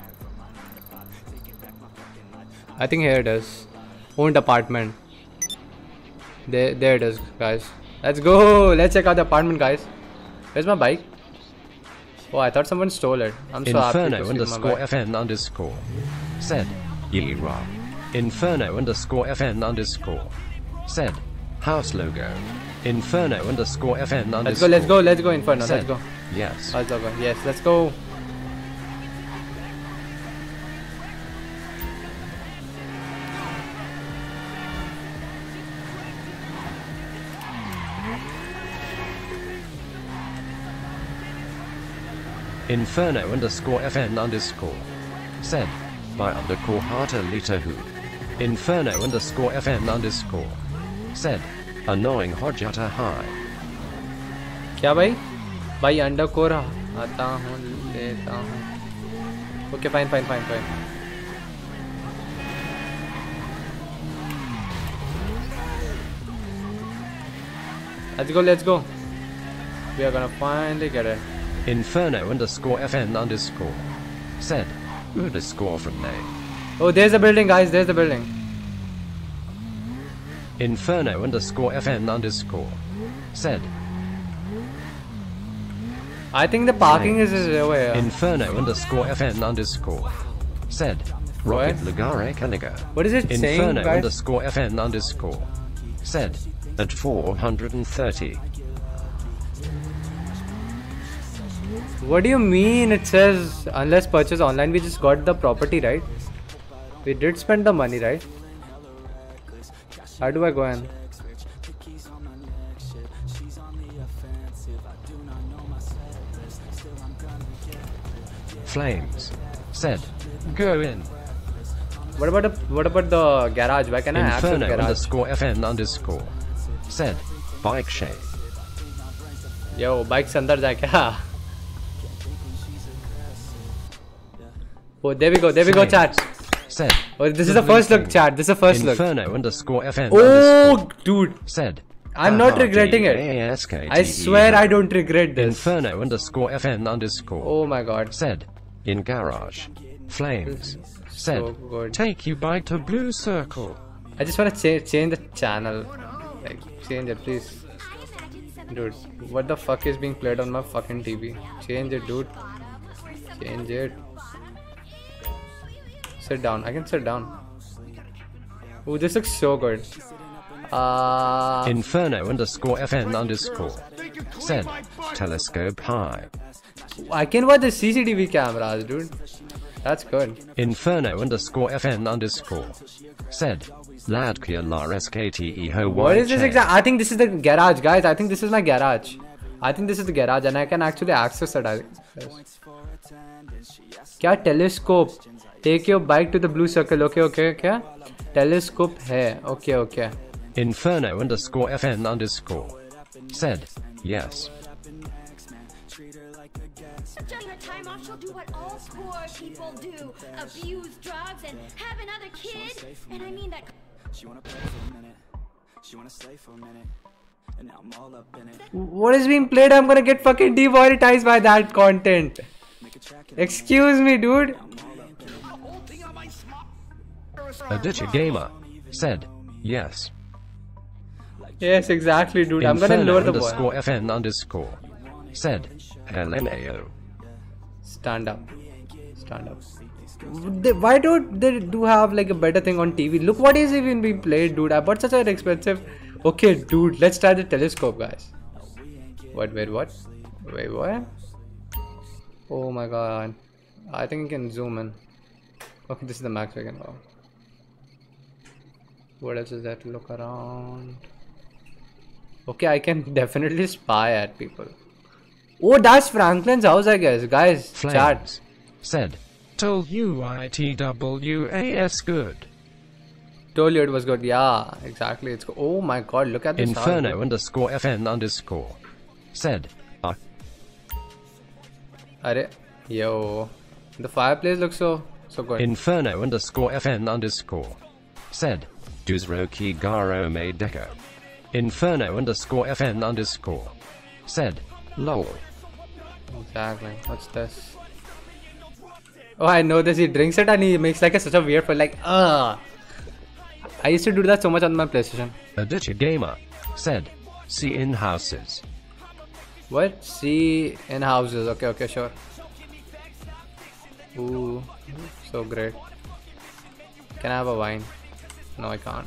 I think here it is. Owned apartment. There, there it is, guys. Let's go. Let's check out the apartment, guys. Where's my bike? Oh, I thought someone stole it. I'm so happy to Inferno see underscore my bike. fn underscore. Said Yira. Inferno underscore fn underscore. Said house logo. Inferno underscore fn underscore. Let's go. Let's go. Let's go, Inferno. Said, Let's go. Yes. Let's go. Yes. Let's go. Inferno underscore fn underscore. Said by underscore Harta Lita Who. Inferno underscore fn underscore. Said annoying Hojata High. क्या भाई? भाई अंडरकोर आता हूँ लेता हूँ. Okay, fine, fine, fine, fine. Let's go. Let's go. We are gonna finally get it. Inferno underscore fn underscore. Said underscore from name. Oh, there's the building, guys. There's the building. Inferno underscore fn underscore. Said I think the parking is, is over here. Inferno underscore fn underscore. Said Rocket Ligare Kaniga. What is it Inferno saying, guys? underscore fn underscore. Said at four hundred thirty. What do you mean? It says unless purchase online. We just got the property, right? We did spend the money, right? How do I go in? Flames. Said go in. What about the what about the garage? Why can I access the Inferno garage? underscore fn underscore. Said bike shade. Yo, bike se andar jaye kya? Oh, there we go. There we go, chat. Said. Oh, this is the first look, chat. This is the first look. Inferno underscore fn Oh, underscore. dude. Said. I'm not regretting it. I swear I don't regret this. Inferno underscore fn underscore. Oh my god. Said. In garage. Flames. Said. So good. Take you back to Blue Circle. I just want to cha change the channel. Like, change it, please. Dude, what the fuck is being played on my fucking T V? Change it, dude. Change it. Sit down. I can sit down. Ooh, this looks so good. Uh, Inferno underscore fn underscore said telescope high. I can watch the C C T V cameras, dude. That's good. Inferno underscore fn underscore said Ladkia la skte ho. What is this exact? I think this is the garage, guys. I think this is my garage. I think this is the garage, and I can actually access it. I think. क्या telescope? Take your bike to the blue circle. Okay, okay, क्या? Telescope है. Okay, okay. Inferno underscore fn underscore said yes. During her time off, she'll do what all poor people do: abuse drugs and have another kid. And I mean that. She wanna play for a minute. She wanna slay for a minute. And now I'm all up in it. What is being played? I'm gonna get fucking demonetized by that content. Excuse me, dude. A ditcher gamer said yes. Yes, exactly, dude. I'm gonna lower the underscore fn underscore said L M A O. Stand up. Stand up. They, why don't they do have like a better thing on T V? Look what is even being played, dude. I bought such an expensive. Okay, dude. Let's try the telescope, guys. What? Wait, what? Wait, what? Oh my god. I think I can zoom in. Okay, this is the max we can go. What else is there to look around? Okay, I can definitely spy at people. Oh, that's Franklin's house, I guess. Guys, Flames chat. Said, told you I T W A S good. Told you it was good. Yeah, exactly. It's go oh my god, look at this. Inferno house, underscore fn underscore said, uh. Arre, yo. The fireplace looks so, so good. Inferno underscore fn underscore said, Duzroki Garo made deco. Inferno underscore fn underscore said, lol. Exactly. What's this? Oh, I know this. He drinks it and he makes like a such a weird for like, uh I used to do that so much on my PlayStation. A ditcher gamer said, see in houses. What? See in houses. Okay, okay, sure. Ooh, so great. Can I have a wine? No, I can't.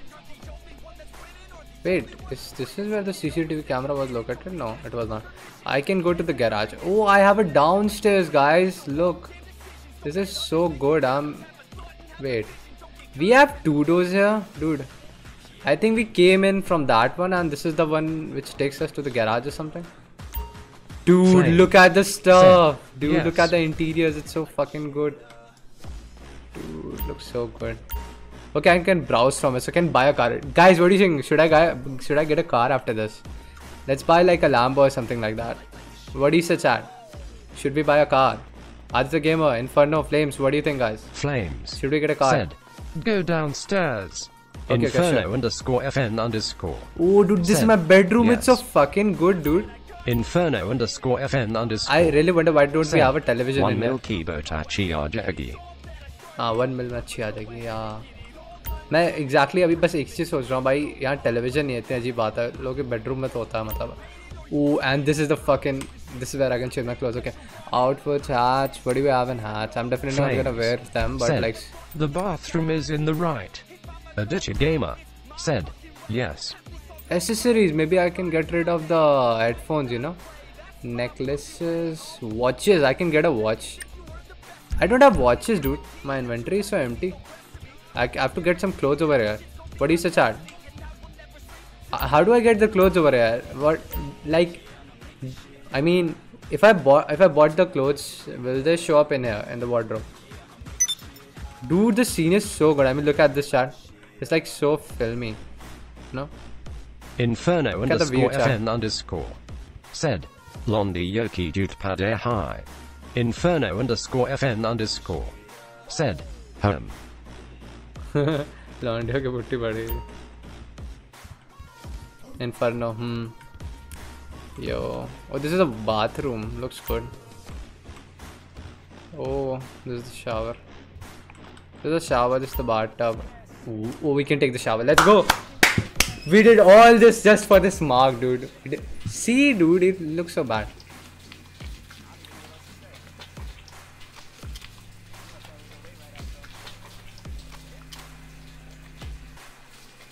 Wait, is this is where the C C T V camera was located? No, it was not. I can go to the garage. Oh, I have it downstairs, guys. Look, this is so good. I'm. Wait, we have two doors here, dude. I think we came in from that one, and this is the one which takes us to the garage or something. Dude, Flame. Look at the stuff. Flame. Dude, Yes. look at the interiors. It's so fucking good. Dude, looks so good. Okay, I can browse from it. So I can buy a car. Guys, what do you think? Should I guy should I get a car after this? Let's buy like a Lambo or something like that. What do you say, chat? Should we buy a car? Aditya Gamer, Inferno, Flames. What do you think, guys? Flames Should we get a car? said, go downstairs. Okay, okay, Inferno sure. underscore fn underscore. Oh, dude, this is said, my bedroom. yes. It's so fucking good, dude. Inferno underscore fn underscore. I really wonder why don't said, we have a television one in mil here? Kibotachi Arjagi. हाँ one mil में अच्छी आ जाएगी यार मैं exactly अभी बस एक चीज़ सोच रहा हूँ भाई यहाँ टेलीविजन नहीं है इतनी अजीब बात है लोगों के बेडरूम में तो होता है मतलब ooh and this is the fucking this is where I can change my clothes okay outfits hats what do we have in hats I'm definitely not gonna wear them but said, like the bathroom is in the right. A ditcher gamer said yes. accessories maybe I can get rid of the headphones you know necklaces watches I can get a watch I don't have watches dude my inventory is so empty I have to get some clothes over here. What do you say, chat? How do I get the clothes over here? What, like, I mean, if I bought if I bought the clothes, will they show up in here in the wardrobe? Dude, the scene is so good. I mean, look at this chat. It's like so filmy, no? Inferno Look at the view, underscore chat. fn underscore said, Londi Yoki Jutpade High. Inferno underscore fn underscore said, home. लॉन्डिया की बुट्टी बड़ी Inferno hmm yo oh this is a bathroom looks good oh this is the shower this is the shower this is the bathtub Ooh, oh we can take the shower let's go we did all this just for this mark dude see dude it looks so bad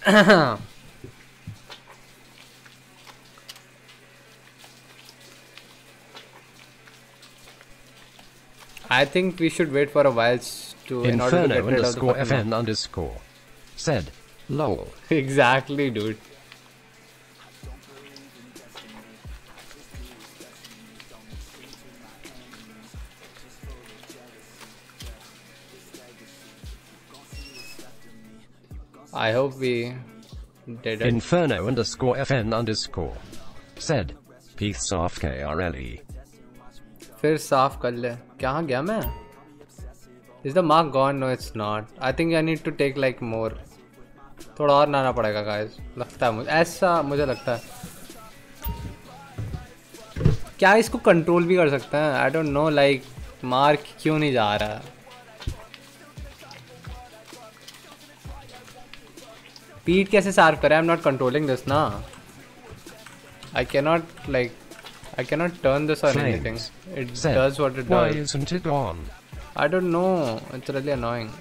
I think we should wait for a while to in order to get rid of the underscore fn underscore said lol. Exactly, dude. I hope we did it. Inferno underscore fn underscore said peace off K R L E. फिर साफ कर ले. कहाँ गया मैं? Is the mark gone? No, it's not. I think I need to take like more. थोड़ा और लाना पड़ेगा guys. लगता है मुझे ऐसा मुझे लगता है. क्या इसको कंट्रोल भी कर सकते हैं? I don't know like mark क्यों नहीं जा रहा है? पीठ कैसे साफ करें? I'm not controlling this ना. I cannot like I cannot turn this or Flames. anything. It Said, does what it why does. isn't it on? I don't know. It's really annoying.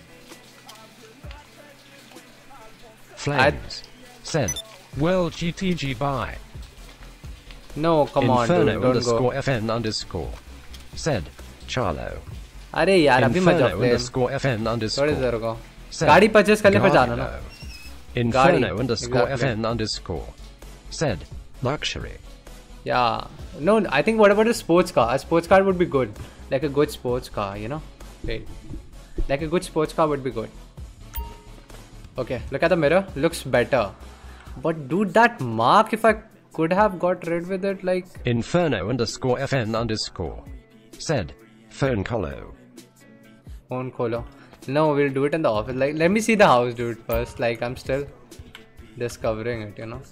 Flames said, well G T G bye. No, come on, dude, Inferno don't underscore go. fn underscore said Charlo. अरे यार अभी मत जाओ Inferno plane. underscore fn थोड़ी underscore देर को. said, गाड़ी purchase करने पे जाना ना. Inferno गाड़ी, underscore exactly. fn underscore said luxury. Yeah. No, I think what about a sports car? A sports car would be good. Like a good sports car, you know? Wait. Like a good sports car would be good. Okay, look at the mirror. Looks better. But dude, that mark, if I could have got rid with it, like... Inferno underscore fn underscore said phone colo. Phone colo. No, we'll do it in the office. Like, let me see the house, dude, first. Like, I'm still discovering it, you know?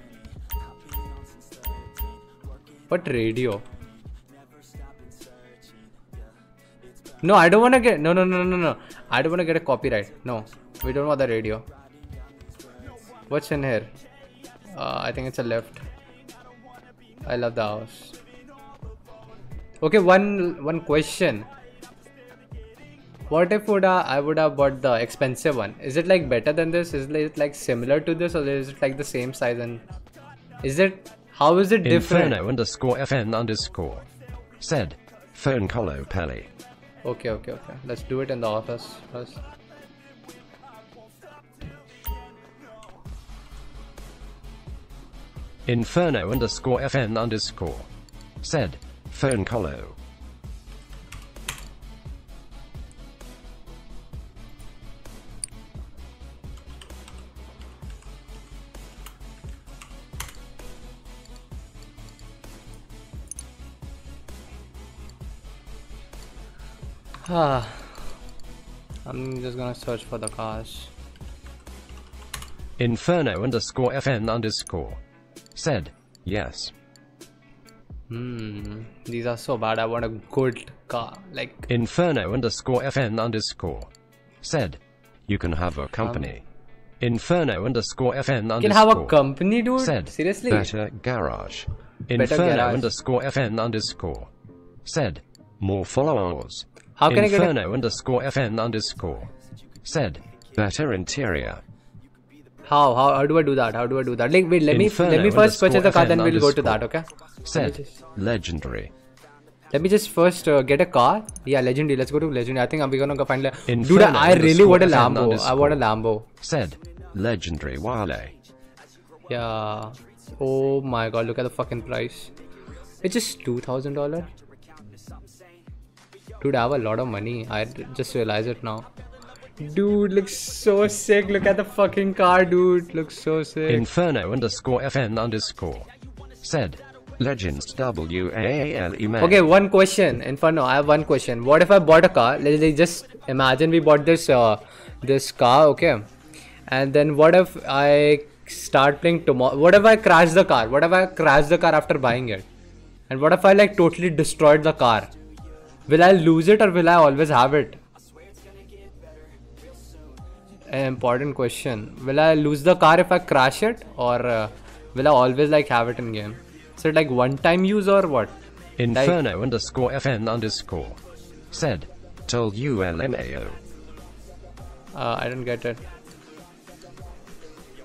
What radio? No, I don't want to get... No, no, no, no, no. I don't want to get a copyright. No, we don't want the radio. What's in here? Uh, I think it's a lift. I love the house. Okay, one one question. What if would I, I would have bought the expensive one? Is it like better than this? Is it like similar to this, or is it like the same size? And is it... How is it different? Inferno underscore fn underscore said phone colo Pelly. Okay, okay, okay. Let's do it in the office first. Inferno underscore fn underscore said phone colo. Ah, I'm just gonna search for the cars. Inferno underscore fn underscore said yes. Hmm, these are so bad. I want a good car. Like Inferno underscore fn underscore said you can have a company. Um, Inferno underscore fn underscore you can have a company, dude. Said seriously. Better garage. Better Inferno garage. underscore fn underscore said more followers. How can Inferno I get a... underscore fn underscore said better interior. How, how how do I do that? How do I do that? Like wait, let Inferno me let me first purchase the car, then we'll go to underscore that. Okay. Said just, legendary. Let me just first uh, get a car. Yeah, legendary. Let's go to legendary. I think I'm gonna go find. Inferno Dude, I really want a underscore fn Lambo. I underscore want a Lambo. Said legendary Wale. Yeah. Oh my god! Look at the fucking price. It's just two thousand dollars. Dude, I have a lot of money. I just realized it now. Dude, looks so sick. Look at the fucking car, dude. Looks so sick. Inferno underscore fn underscore said legends W A L E. Okay, one question. Inferno, I have one question. What if I bought a car? Let's like, just imagine we bought this uh, this car, okay? And then what if I start playing tomorrow? What if I crash the car? What if I crash the car after buying it? And what if I like totally destroyed the car? Will I lose it or will I always have it? An important question. Will I lose the car if I crash it, or uh, will I always like have it in game? Is it like one time use or what? Inferno like, underscore fn underscore said told you L M A O. Uh, I didn't get it.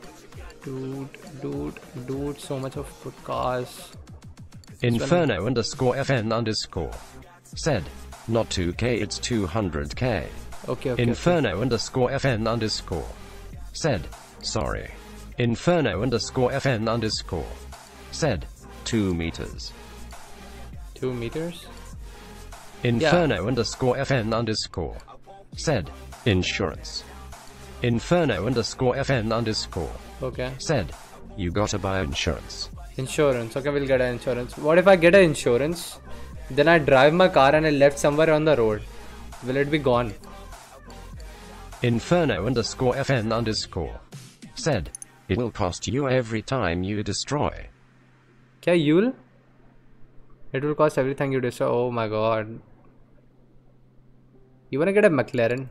Dude, dude, dude, so much of good cars. Inferno underscore fn underscore said, not two K, it's two hundred K. Okay, okay. Inferno okay. underscore fn underscore said, sorry. Inferno underscore fn underscore said, two meters. Two meters? Inferno yeah. underscore fn underscore said, insurance. Inferno underscore fn underscore okay. said, you gotta buy insurance. Insurance. Okay, we'll get an insurance. What if I get an insurance, then I drive my car and I left somewhere on the road? Will it be gone? Inferno underscore fn underscore said, it will cost you every time you destroy. Kya you'll? It will cost everything you destroy. Oh my god. You wanna get a McLaren?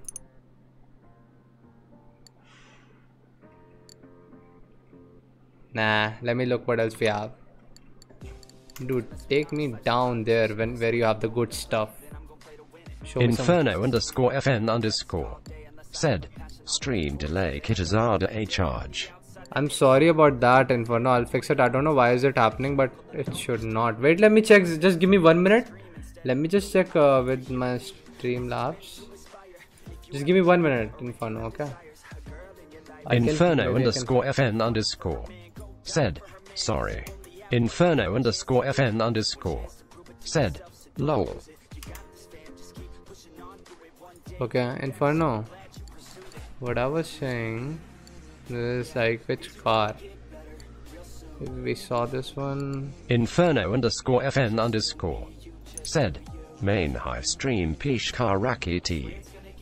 Nah, let me look what else we have. Dude, take me down there when where you have the good stuff. Show Inferno underscore fn underscore said, stream delay kit is harder a charge. I'm sorry about that, Inferno. I'll fix it. I don't know why is it happening, but it should not. Wait, let me check. Just give me one minute. Let me just check uh, with my Streamlabs. Just give me one minute, Inferno, okay? Inferno underscore fn underscore said, sorry. Inferno underscore fn underscore said, lol. Okay, Inferno. What I was saying is like which car? We saw this one. Inferno underscore fn underscore said, main high stream Pishkar Rakiti.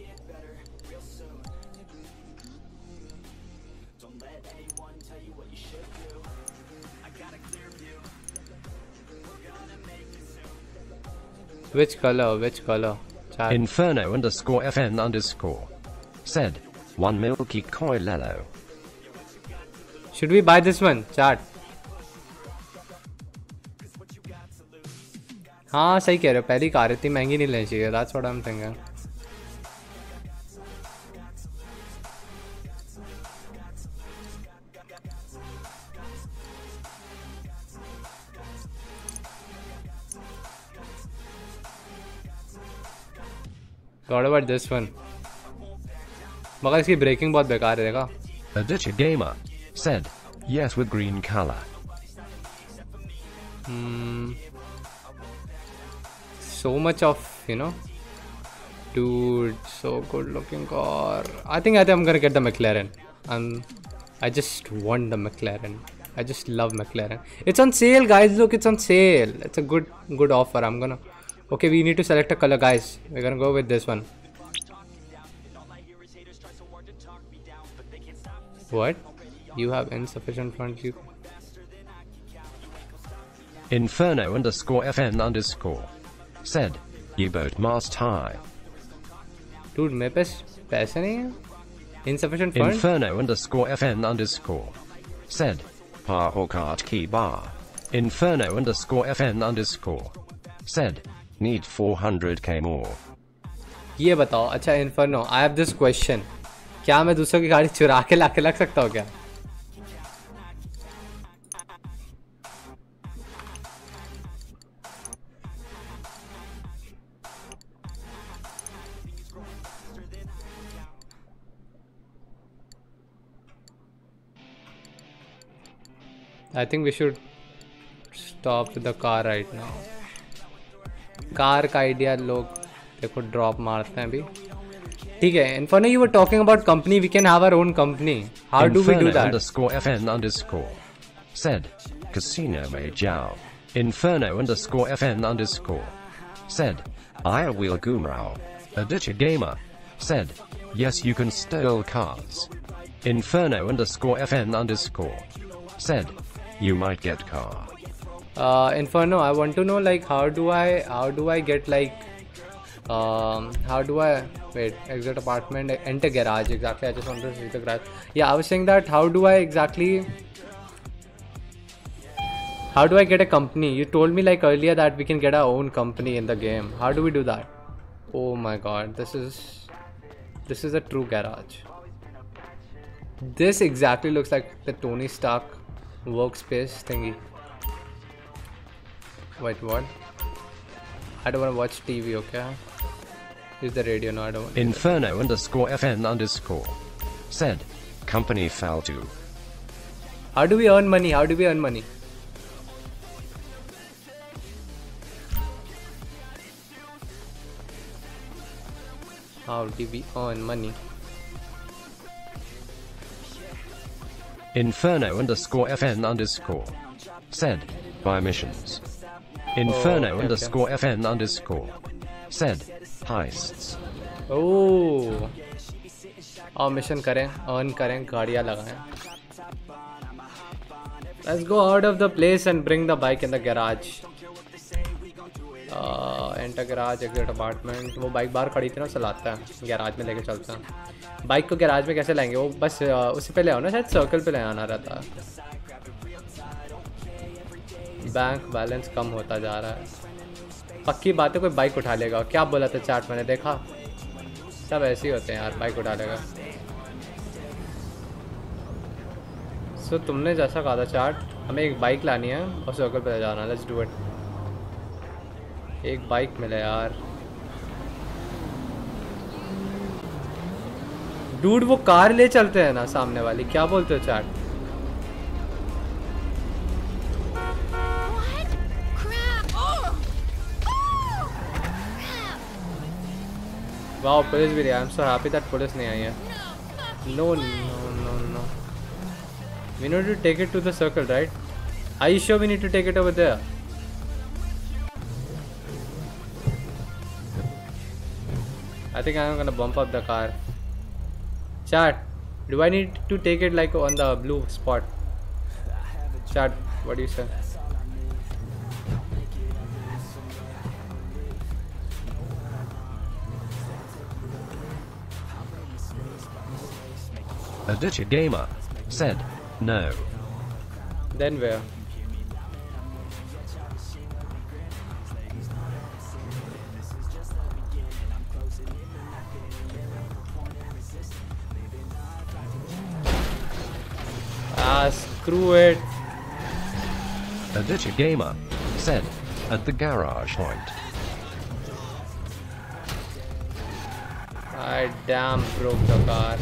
Which color? Which color? Chat. Inferno underscore fn underscore said, one milky koi lello. Should we buy this one? Chat. हाँ सही कह रहे हो, पहली car इतनी महंगी नहीं लेनी चाहिए. That's what I'm thinking. What about this one? मगर इसकी ब्रेकिंग बहुत बेकार है देखा. Aditya Gamer said, yes with green color. Hmm. So much of, you know, dude, so good looking car. I think I think I'm gonna get the McLaren. Um, I just want the McLaren. I just love McLaren. It's on sale, guys. Look, it's on sale. It's a good good offer. I'm gonna. Okay, we need to select a color, guys. We're gonna go with this one. What? You have insufficient funds. You. Inferno underscore fn underscore said, you boat mast high. Dude, मेरे पास पैसे नहीं हैं. Insufficient funds. Inferno underscore fn underscore said, Paho kart ki bar. Inferno underscore fn underscore said, need four hundred K more. ये बताओ, अच्छा Inferno, I have this question. क्या मैं दूसरों की गाड़ी चुरा के लाके लग सकता हूँ क्या? I think we should stop with the car right now. Car का आइडिया लोग देखो ड्रॉप मारते हैं अभी. ठीक है. Inferno, you were talking about company. We can have our own company. How do we do that? Underscore fn underscore said, casino mein jao. Inferno underscore fn underscore said, I will gumrao. Aditya Gamer said, yes you can steal cars. Inferno underscore fn underscore said, you might get car. Uh, Inferno, I want to know like how do I how do I get like um how do I wait exit apartment enter garage exactly. I just want to see the garage. Yeah, I was saying that how do I exactly how do I get a company? You told me like earlier that we can get our own company in the game. How do we do that? Oh my god, this is this is a true garage. This exactly looks like the Tony Stark workspace thingy. Wait, what? I don't want to watch T V, okay? Use the radio, no, I don't want. Inferno underscore FN underscore said, company fell to. How do we earn money? How do we earn money? How do we earn money? Inferno underscore FN underscore said, by missions. Inferno Oh, okay, underscore FN underscore said, heists. Oh, और mission करें, earn करें, गाड़ियाँ लगाएं. Let's go out of the place and bring the bike in the garage. Uh, enter garage, exit apartment. वो bike बाहर खड़ी थी ना, चलाता है. गैराज में लेके चलता है. बाइक को गैराज में कैसे लाएंगे? वो बस उसी पे ले आओ ना, शायद सर्कल पे ले आना रहता है. बैंक बैलेंस कम होता जा रहा है. पक्की बात है, कोई बाइक उठा लेगा. क्या बोला था चार्ट, मैंने देखा. सब ऐसे ही होते हैं यार, बाइक उठा लेगा. सो so, तुमने जैसा कहा था चार्ट, हमें एक बाइक लानी है और सर्कल पे जाना. Let's do it. एक बाइक मिले यार. डूड वो कार ले चलते हैं ना सामने वाली. क्या बोलते हो चार्ट? वाओ, पुलिस भी रही. I am so happy that police नहीं आई है. No no no no. We need to take it to the circle, right? Are you sure we need to take it over there? I think I'm gonna bump up the car. Chat, do I need to take it like on the blue spot? Chat, what do you say? A ditchy gamer said, no. Then where? Ah, screw it. A ditchy gamer said, at the garage point. I damn broke the car.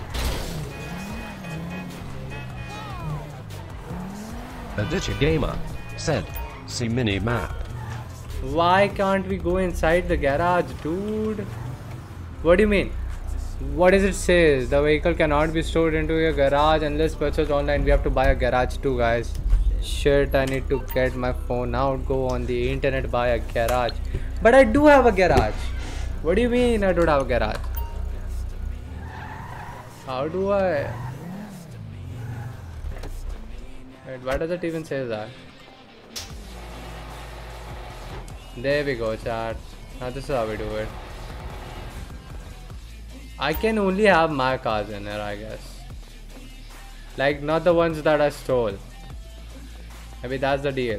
A ditchy gamer said, see mini map. Why can't we go inside the garage, dude? What do you mean? What does it say? The vehicle cannot be stored into your garage unless purchased online. We have to buy a garage too, guys. Shit, I need to get my phone out, go on the internet, buy a garage. But I do have a garage. What do you mean I don't have a garage? How do I... Wait, why does it even say that? There we go, chat. Now this is how we do it. I can only have my cars in here, I guess. Like, not the ones that I stole. Maybe that's the deal.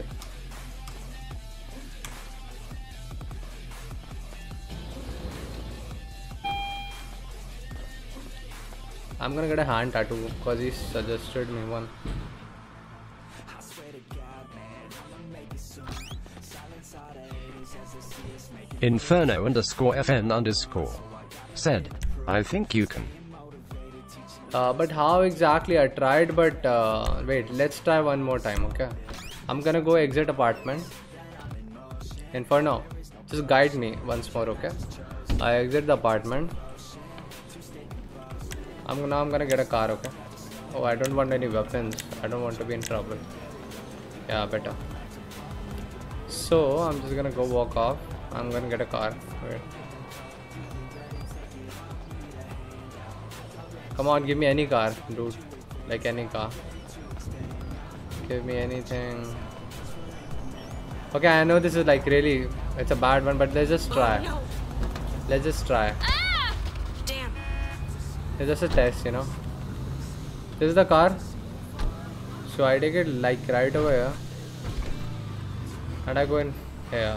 I'm gonna get a hand tattoo because he suggested me one. Inferno underscore FN underscore said, I think you can. Uh, but how exactly? I tried, but uh, wait, let's try one more time, okay? I'm gonna go exit apartment. Inferno, just guide me once more, okay? I exit the apartment. I'm now I'm gonna get a car, okay? Oh, I don't want any weapons. I don't want to be in trouble. Yeah, better. So I'm just gonna go walk off. I'm gonna get a car. Wait. Come on, give me any car, dude. Like any car. Give me anything. Okay, I know this is like really, it's a bad one, but let's just try. Oh, no. Let's just try. Ah! Damn. It's just a test, you know. This is the car. So I take it like right over here. And I go in here.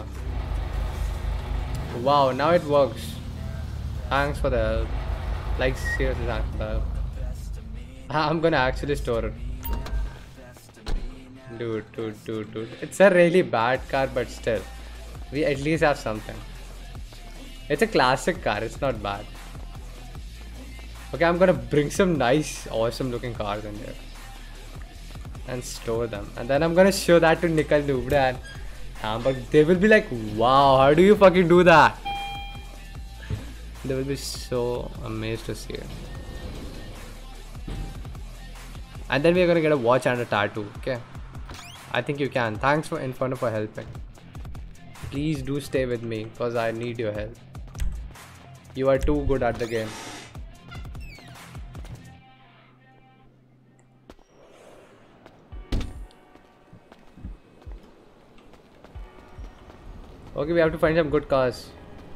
Wow, now it works. Thanks for the help. Like seriously, thanks for the help. I'm gonna actually store it. Dude, dude, dude, dude. It's a really bad car, but still. We at least have something. It's a classic car, it's not bad. Okay, I'm gonna bring some nice, awesome looking cars in here. And store them. And then I'm gonna show that to Nickel Noob and Hamburg. They will be like, wow, how do you fucking do that? They will be so amazed to see it. And then we're gonna get a watch and a tattoo, okay? I think you can. Thanks for Inferno for helping. Please do stay with me because I need your help. You are too good at the game. Okay, we have to find some good cars.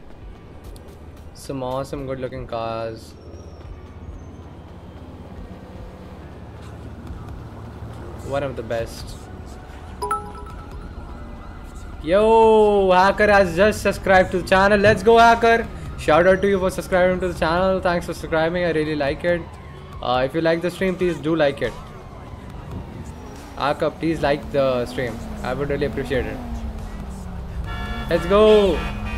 Some awesome good looking cars. One of the best. Yo, Hacker has just subscribed to the channel. Let's go, Hacker. Shout out to you for subscribing to the channel. Thanks for subscribing. I really like it. Uh, if you like the stream, please do like it. Hacker, please like the stream. I would really appreciate it. Let's go.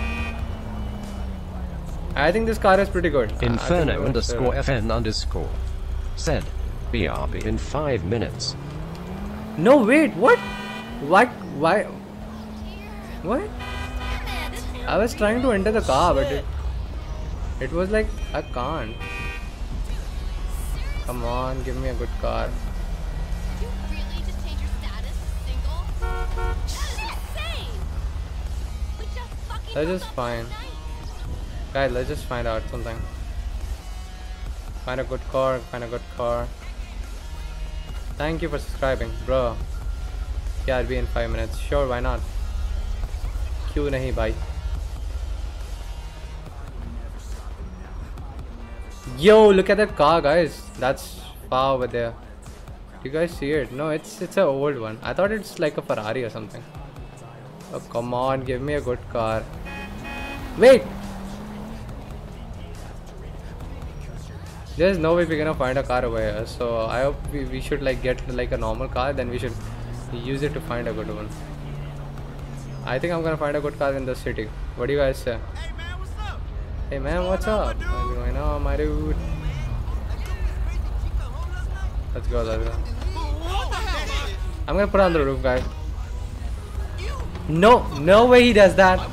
I think this car is pretty good. Inferno underscore F N underscore said B R B in five minutes. No, wait, what? What? Why? What? I was trying to enter the car, but it, it was like, I can't. Come on, give me a good car. You really just change your status to single? That is insane! We just fucking Let's just find. Guys, let's just find out something. Find a good car, find a good car. Thank you for subscribing, bro. Yeah, I'll be in five minutes. Sure, why not? Kyun nahi, bhai. Yo, look at that car, guys. That's far over there. Do you guys see it? No, it's it's an old one. I thought it's like a Ferrari or something. Oh, come on, give me a good car. Wait. There's no way we're gonna find a car over here, so I hope we, we should like get like a normal car, then we should use it to find a good one. I think I'm gonna find a good car in the city. What do you guys say? Hey man, what's up? What's going on, my dude? Let's go, let's go. I'm gonna put on the roof, guys. No, no way he does that.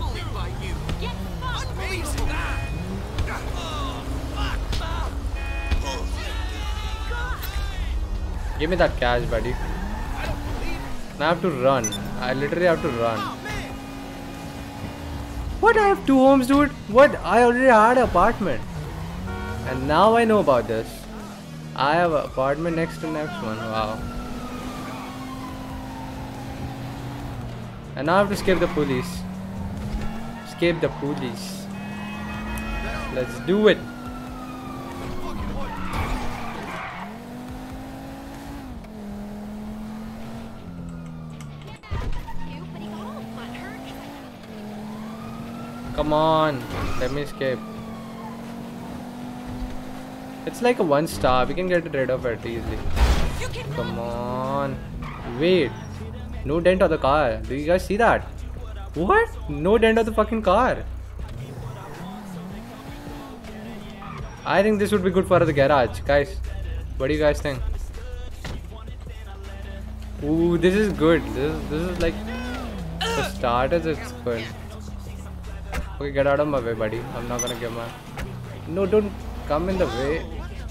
Give me that cash, buddy. Now I have to run. I literally have to run. What? I have two homes, dude? What? I already had an apartment. And now I know about this. I have an apartment next to next one. Wow. And now I have to escape the police. Escape the police. Let's do it. Come on, let me escape. It's like a one star. We can get rid of it easily. Come on. Wait. No dent on the car. Do you guys see that? What? No dent on the fucking car. I think this would be good for the garage. Guys, what do you guys think? Ooh, this is good. This is, this is like, for starters, it's good. Okay, get out of my way, buddy. I'm not gonna give my... No, don't come in the way.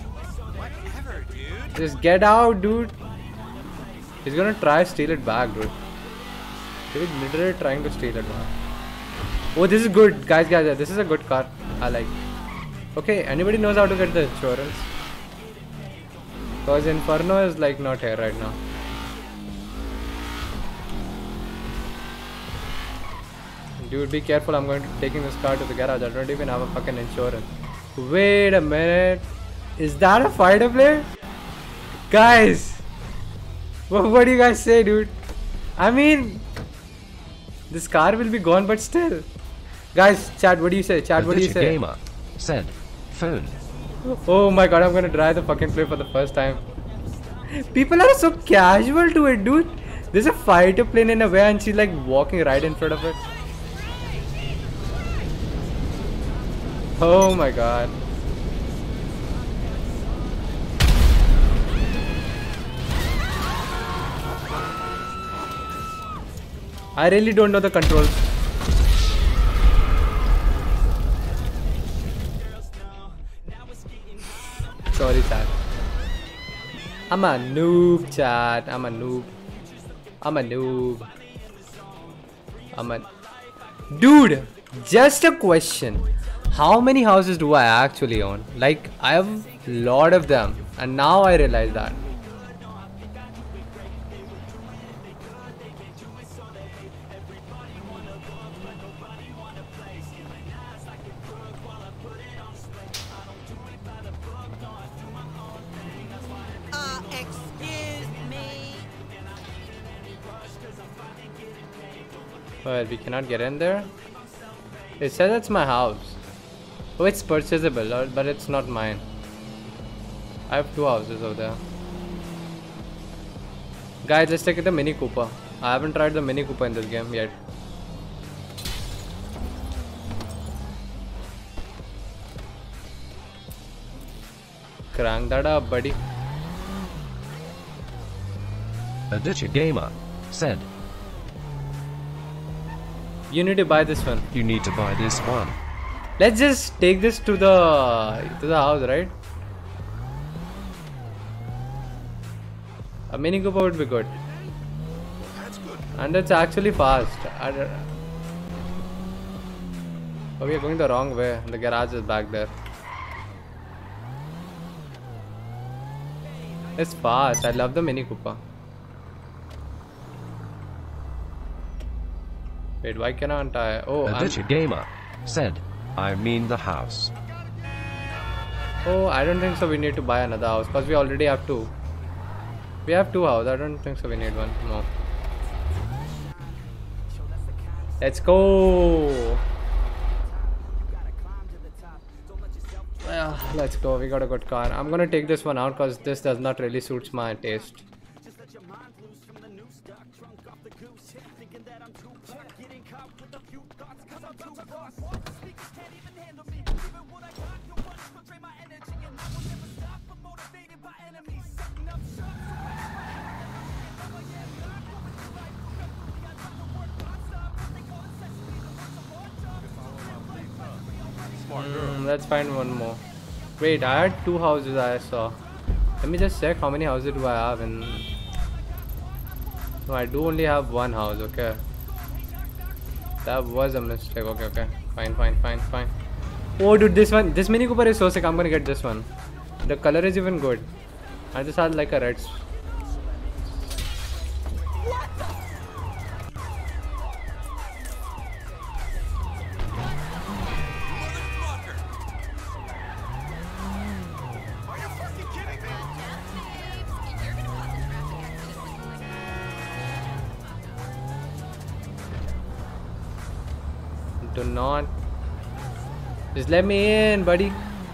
Just get out, dude. He's gonna try to steal it back, dude. He's literally trying to steal it back. Oh, this is good. Guys, guys, this is a good car. I like. Okay, anybody knows how to get the insurance? Because Inferno is like not here right now. Dude, be careful. I'm going to taking this car to the garage. I don't even have a fucking insurance. Wait a minute. Is that a fighter plane? Guys, what, what do you guys say, dude? I mean, this car will be gone, but still. Guys, chat, what do you say? Chat, what do you say? Gamer said, phone. Oh my god, I'm gonna drive the fucking plane for the first time. People are so casual to it, dude. There's a fighter plane in a way and she's like walking right in front of it. Oh my god. I really don't know the controls. Sorry, chat. I'm a noob, chat. I'm a noob. I'm a noob. I'm a... Dude, just a question. How many houses do I actually own? Like, I have a lot of them. And now I realize that. Uh, excuse me. Well, we cannot get in there. It says it's my house. Oh, it's purchasable, uh, but it's not mine. I have two houses over there. Guys, let's take the Mini Cooper. I haven't tried the Mini Cooper in this game yet. Crank that up, buddy. A Ditcher Gamer said, You need to buy this one. You need to buy this one. Let's just take this to the to the house, right? A Mini Cooper would be good. That's good. And it's actually fast. I don't- Oh, we are going the wrong way. The garage is back there. It's fast. I love the Mini Cooper. Wait, why cannot I? Oh, A I'm... Ditcher Gamer said, I mean the house. Oh, I don't think so. We need to buy another house because we already have two. We have two houses. I don't think so. We need one. No. Let's go. Well, let's go. We got a good car. I'm gonna take this one out because this does not really suits my taste. Mm, let's find one more. Wait, I had two houses I saw. Let me just check how many houses do I have in... No, I do only have one house, okay. That was a mistake, okay, okay. Fine, fine, fine, fine. Oh dude, this one, this Mini Cooper is so sick, I'm gonna get this one. The color is even good. I just had like a red... Do not. Just let me in, buddy.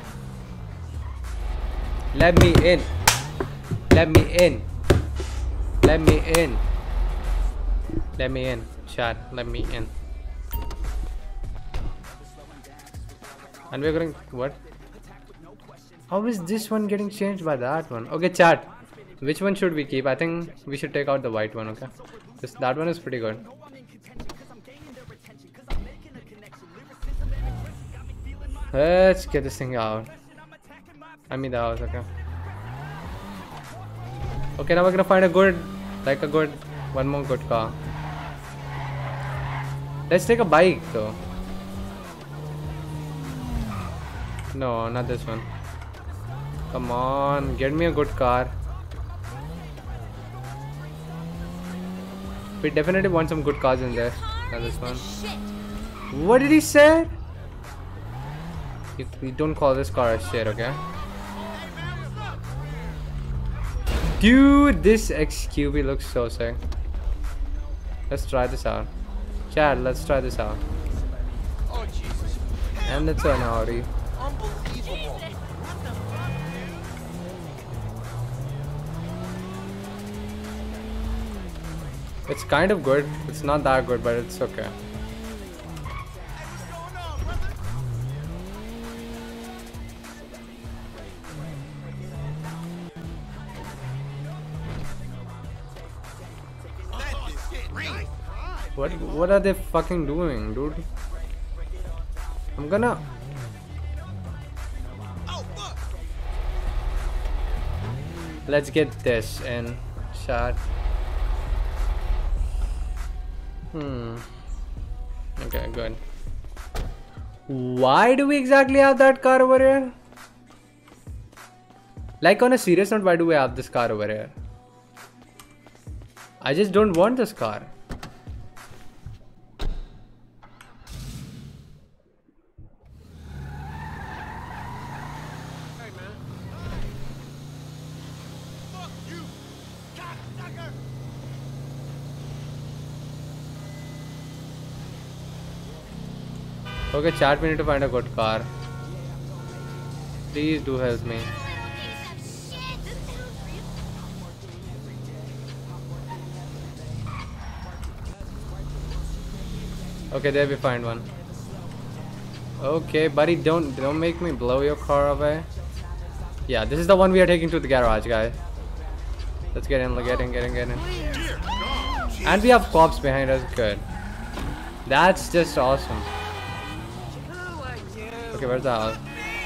Let me in. Let me in. Let me in. Let me in. Chat. Let me in. And we're going. What? How is this one getting changed by that one? Okay, chat. Which one should we keep? I think we should take out the white one. Okay. This that one is pretty good. Let's get this thing out. I mean the house, okay. Okay, now we're gonna find a good, like a good, one more good car. Let's take a bike though. No, not this one. Come on, get me a good car. We definitely want some good cars in there. Not this one. What did he say? You, you don't call this car a shit, okay? Dude, this X Q V looks so sick. Let's try this out. Chad, let's try this out. Oh, Jesus. And it's an Audi. Unbelievable. It's kind of good. It's not that good, but it's okay. What what are they fucking doing, dude? I'm gonna Let's get this in shot. Hmm. Okay, good. Why do we exactly have that car over here? Like, on a serious note, why do we have this car over here? I just don't want this car. Okay, chat, we need to find a good car. Please do help me. Okay, there we find one. Okay, buddy, don't don't make me blow your car away. Yeah, this is the one we are taking to the garage, guys. Let's get in, get in, get in, get in. And we have cops behind us. Good. That's just awesome. Okay, where's the house?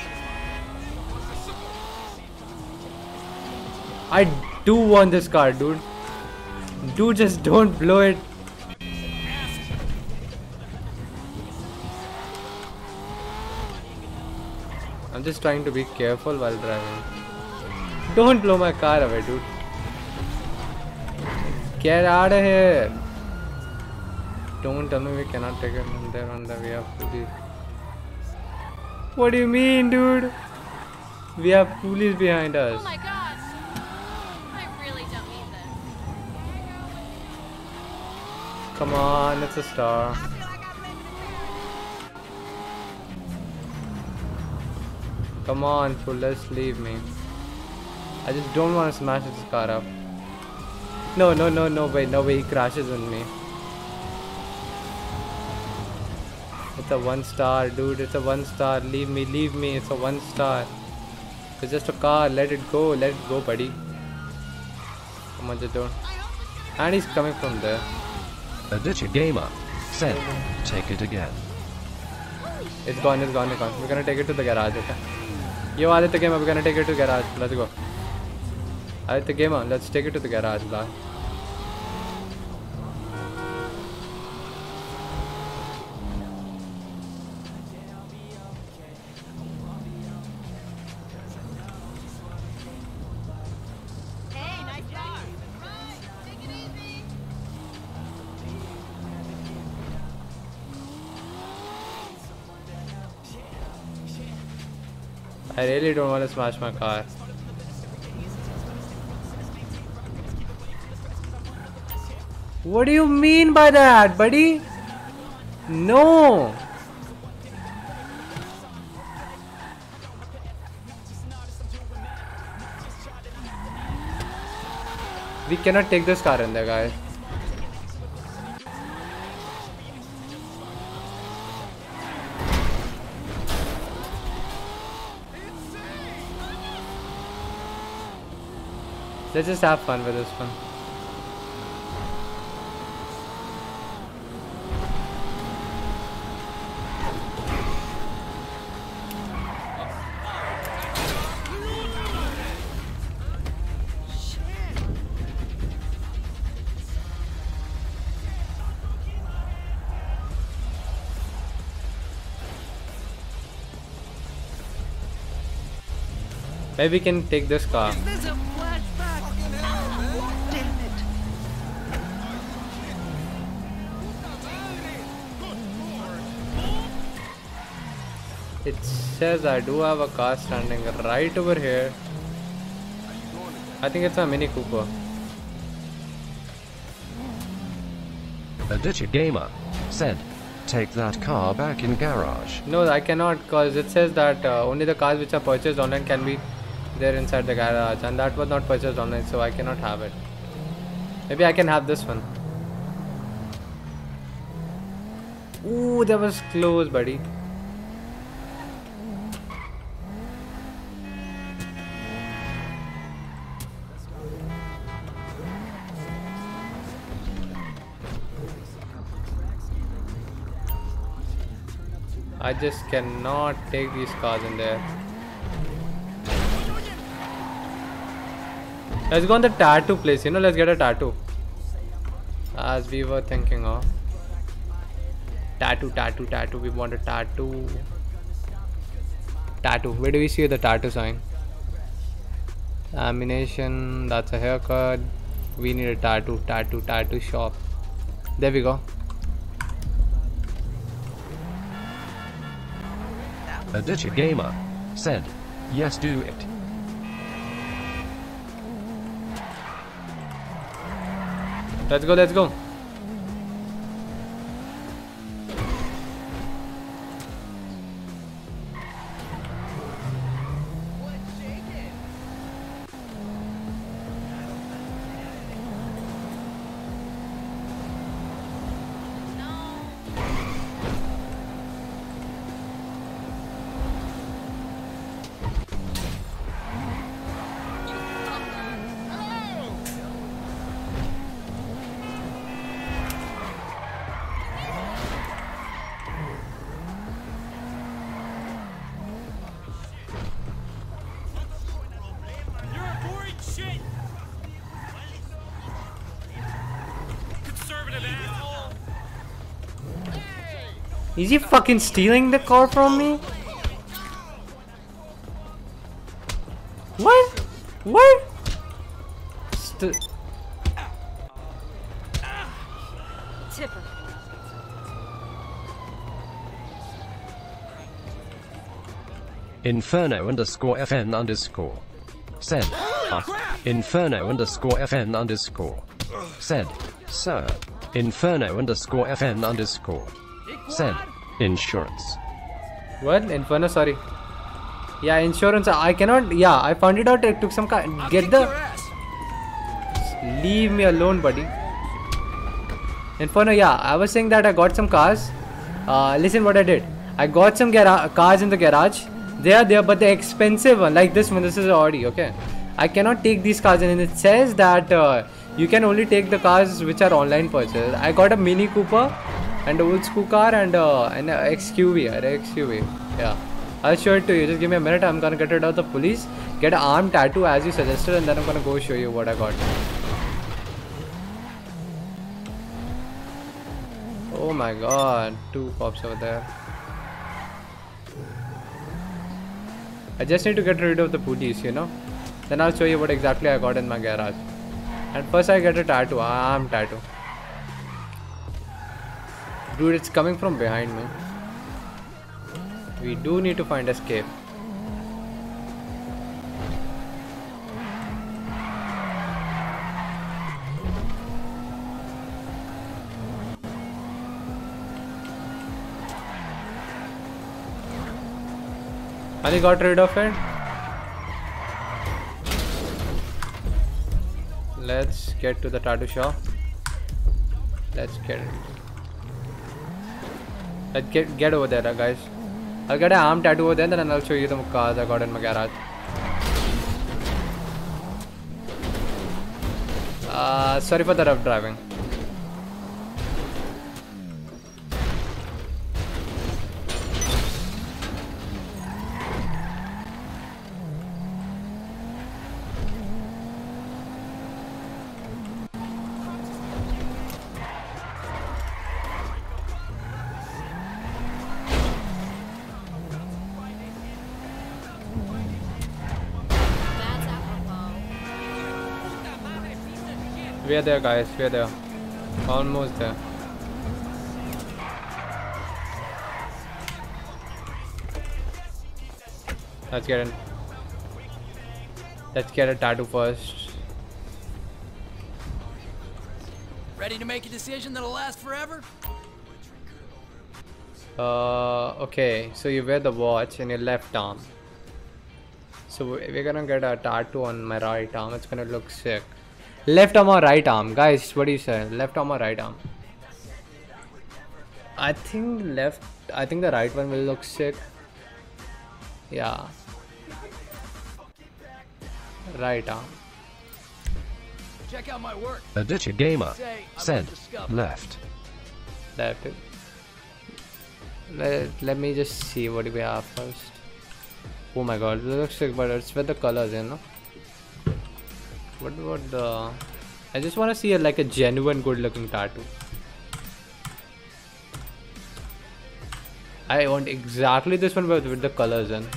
I do want this car, dude. Dude, just don't blow it. I'm just trying to be careful while driving. Don't blow my car away, dude. Get out of here. Don't tell me we cannot take it from there on the way up to the... What do you mean, dude? We have police behind us. Oh my god. I really don't need this. Come on, it's a star. Come on, fool, just leave me. I just don't want to smash this car up. No, no, no, no way, no way, he crashes on me. It's a one star, dude, it's a one star. Leave me, leave me, it's a one star. It's just a car, let it go, let it go, buddy. Come on, just don't. And he's coming from there. Aditya Gamer said, take it again. It's gone, it's gone, it's gone. We're gonna take it to the garage, okay? Yo, Aditya Gamer, we're gonna take it to the garage. Let's go. Aditya Gamer, let's take it to the garage, lad. Hey, nice car. Right, take it easy. I really don't want to smash my car. What do you mean by that, buddy? No. We cannot take this car in there, guys. Let's just have fun with this one. Maybe we can take this car. It says I do have a car standing right over here. I think it's a Mini Cooper. Aditya Gamer said, take that car back in garage. No, I cannot, because it says that uh, only the cars which are purchased online can be there inside the garage, and that was not purchased online, so I cannot have it. Maybe I can have this one. Ooh, that was close, buddy. I just cannot take these cars in there. Let's go on the tattoo place, you know, let's get a tattoo. As we were thinking of. Tattoo, tattoo, tattoo, we want a tattoo. Tattoo, where do we see the tattoo sign? Ammunition, that's a haircut. We need a tattoo, tattoo, tattoo shop. There we go. A Ditchy Gamer said, yes, do it. Let's go, let's go. Is he fucking stealing the car from me? What? What? St Tipper. Inferno underscore FN underscore said. Uh, Inferno underscore FN underscore said. Sir. Inferno underscore FN underscore said. Insurance. What? Inferno, sorry. Yeah, insurance. I cannot. Yeah, I found it out. It took some. Get the. Leave me alone, buddy. Inferno, yeah. I was saying that I got some cars. Uh, listen, what I did. I got some cars in the garage. They are there, but the expensive one, like this one. This is an Audi. Okay. I cannot take these cars in. And it says that uh, you can only take the cars which are online purchase. I got a Mini Cooper. And old school car and uh, an X Q V, X Q V. Yeah, I'll show it to you. Just give me a minute. I'm gonna get rid of the police, get an arm tattoo as you suggested, and then I'm gonna go show you what I got. Oh my god, two cops over there. I just need to get rid of the police, you know. Then I'll show you what exactly I got in my garage. And first I get a tattoo, arm tattoo. Dude, it's coming from behind me. We do need to find escape. Ali got rid of it. Let's get to the tattoo shop. Let's get it. Let's get get over there, guys. I'll get an arm tattoo over there, then I'll show you the cars I got in my garage. Uh, sorry for the rough driving. We're there, guys. We're there. Almost there. Let's get in. Let's get a tattoo first. Ready to make a decision that'll last forever? Uh, okay. So you wear the watch in your left arm. So we're gonna get a tattoo on my right arm. It's gonna look sick. Left arm or right arm? Guys, what do you say? Left arm or right arm? I think left. I think the right one will look sick. Yeah. Right arm. Check out my work. A ditchy gamer said left. Left. Let, let me just see what do we have first. Oh my god, it looks sick, but it's with the colors, you know. What what the? I just want to see a, like a genuine good-looking tattoo. I want exactly this one, but with the colors in.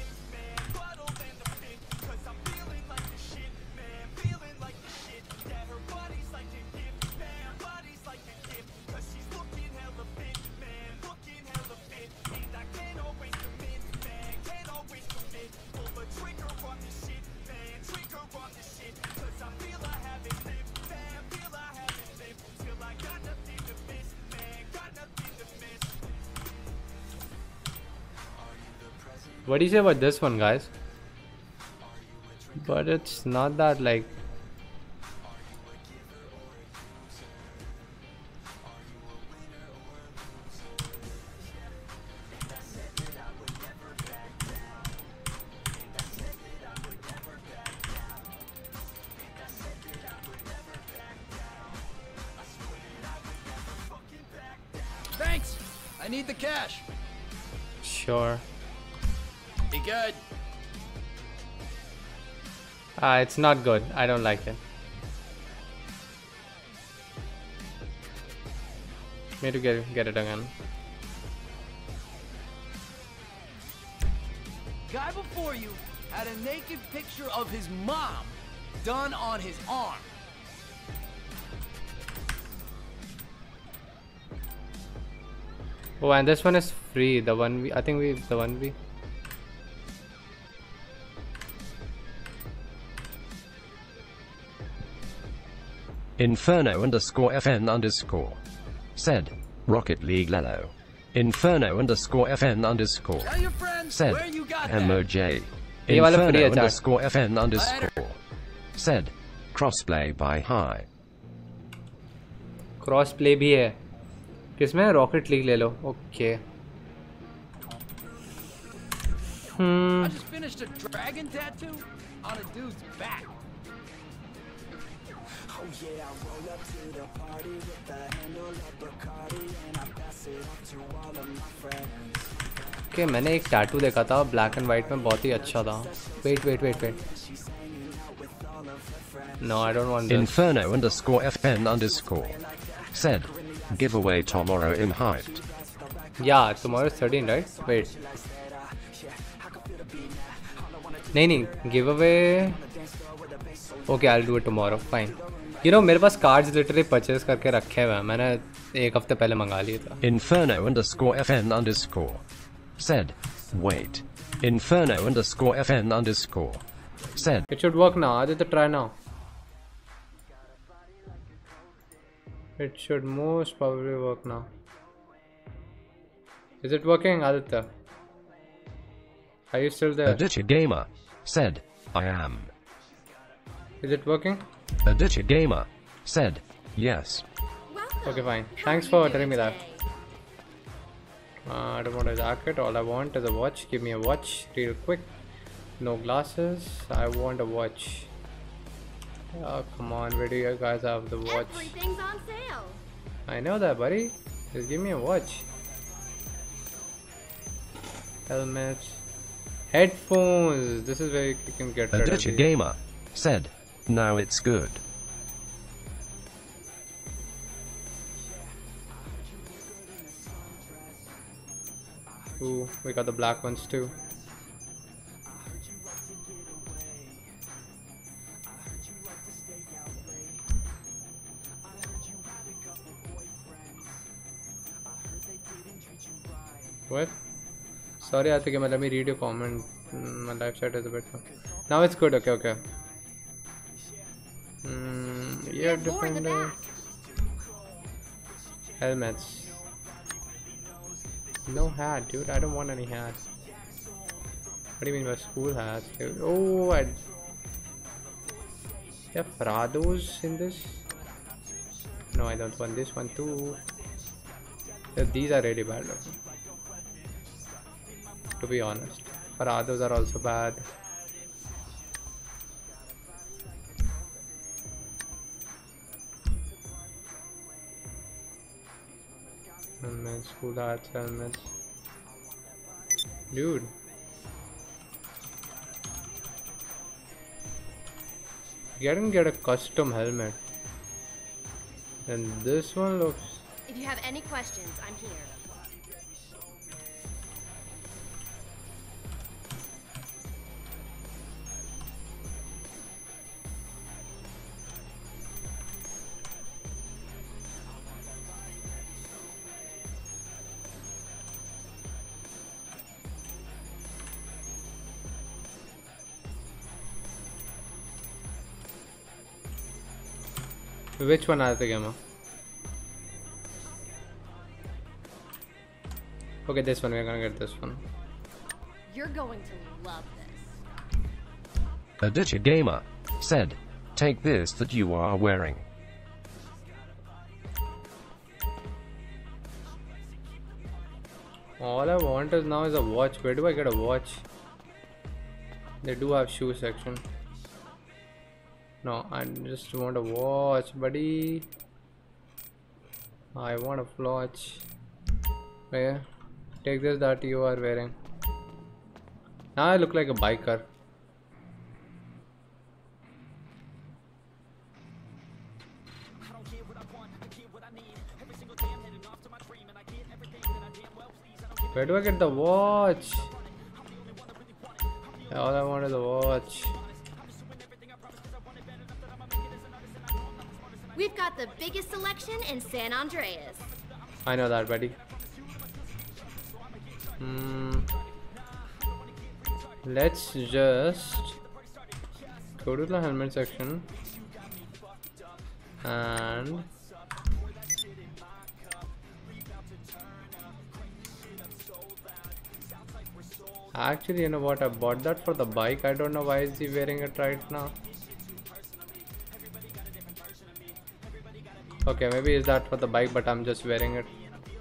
What do you say about this one, guys? But it's not that like. Thanks. I need the cash. Sure. Be good. Ah, uh, it's not good. I don't like it. Need to get get it again. Guy before you had a naked picture of his mom done on his arm. Oh, and this one is free. The one we, I think we, the one we. Inferno underscore fn underscore said Rocket League Lelo. Inferno underscore fn underscore said M O J. Inferno underscore fn underscore said crossplay by high. Crossplay भी है. किसमें Rocket League ले लो. Okay. Hmm. I just finished a dragon tattoo on a dude's back. Oh yeah, I roll up to the party with the handle of Bacardi and I pass it off to all of my friends. Okay, मैंने एक tattoo देखा था black and white में, बहुत ही अच्छा था. Wait, wait, wait, wait. No, I don't want this. Inferno underscore fn underscore said giveaway tomorrow in hyped. Yeah, tomorrow is thirteen, right? Wait. नहीं नहीं, giveaway. Okay, I'll do it tomorrow. Fine. You know, मेरे पास cards literally purchase करके रखे हुए हैं. मैंने एक हफ्ते पहले मंगा लिए था. Inferno underscore fn underscore said wait. Inferno underscore fn underscore said it should work now. Aditya, try now. It should most probably work now. Is it working, Aditya? Are you still there? Aditya Gamer said I am. Is it working? Aditya Gamer said yes. Okay, fine. Thanks for telling me that. Uh, I don't want a jacket. All I want is a watch. Give me a watch real quick. No glasses. I want a watch. Oh, come on. Where do you guys have the watch? Everything's on sale. I know that, buddy. Just give me a watch. Helmets. Headphones. This is where you can get rid of Aditya these. Gamer said now it's good. Ooh, we got the black ones too. What? Sorry, I think let me read your comment. My live chat is a bit. Now it's good. Okay, okay. Mm, yeah, defender. Helmets. No hat, dude. I don't want any hat. What do you mean by school hats? Oh, I. Yeah, Prados in this. No, I don't want this one too. Yeah, these are really bad. To be honest, Farados are also bad. Helmets, school hats, helmets. Dude. You can get a custom helmet. And this one looks... If you have any questions, I'm here. Which one are the game? Okay, this one, we're gonna get this one. You're going to love this. Aditya Gamer said, take this that you are wearing. All I want is now is a watch. Where do I get a watch? They do have shoe section. No, I just want a watch, buddy. I want a watch. Where? Take this that you are wearing. Now I look like a biker. Where do I get the watch? All I want is a watch. We've got the biggest selection in San Andreas. I know that, buddy. Hmm. Let's just go to the helmet section and actually, you know what? I bought that for the bike. I don't know why is he wearing it right now. Okay, maybe is that for the bike, but I'm just wearing it.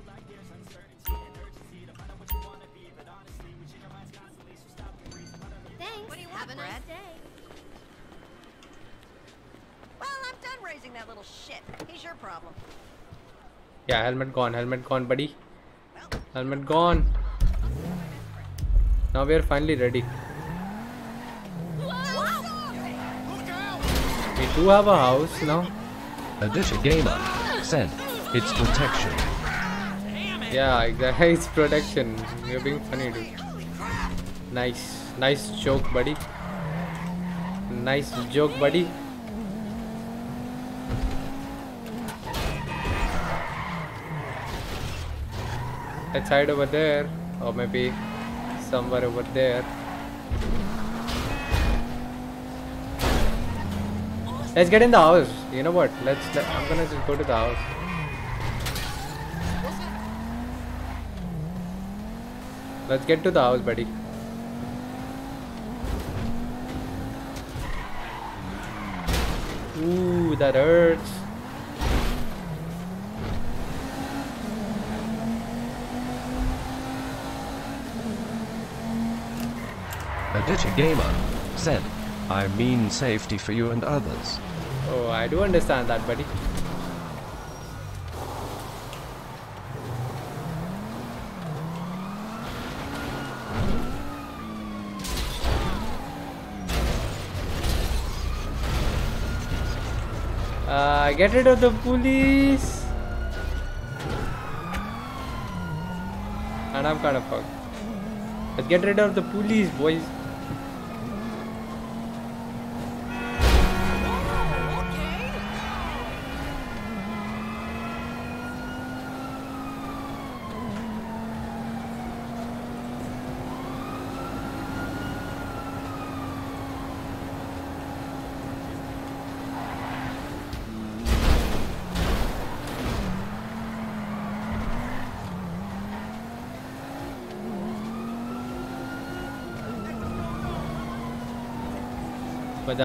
Thanks. What do you want, Have a nice day. Well, I'm done raising that little shit. He's your problem. Yeah, helmet gone, helmet gone, buddy. Helmet gone. Now we are finally ready. We do have a house now. Aditya Gamer said, it's protection. Yeah, exactly. It's protection. You're being funny, dude. Nice. Nice joke, buddy. Nice joke, buddy. Let's hide over there. Or maybe somewhere over there. Let's get in the house. You know what? Let's. Let, I'm gonna just go to the house. Let's get to the house, buddy. Ooh, that hurts. Aditya Gamer said, I mean safety for you and others. Oh, I do understand that, buddy. Uh, get rid of the police. And I'm kind of fucked. Let's get rid of the police, boys.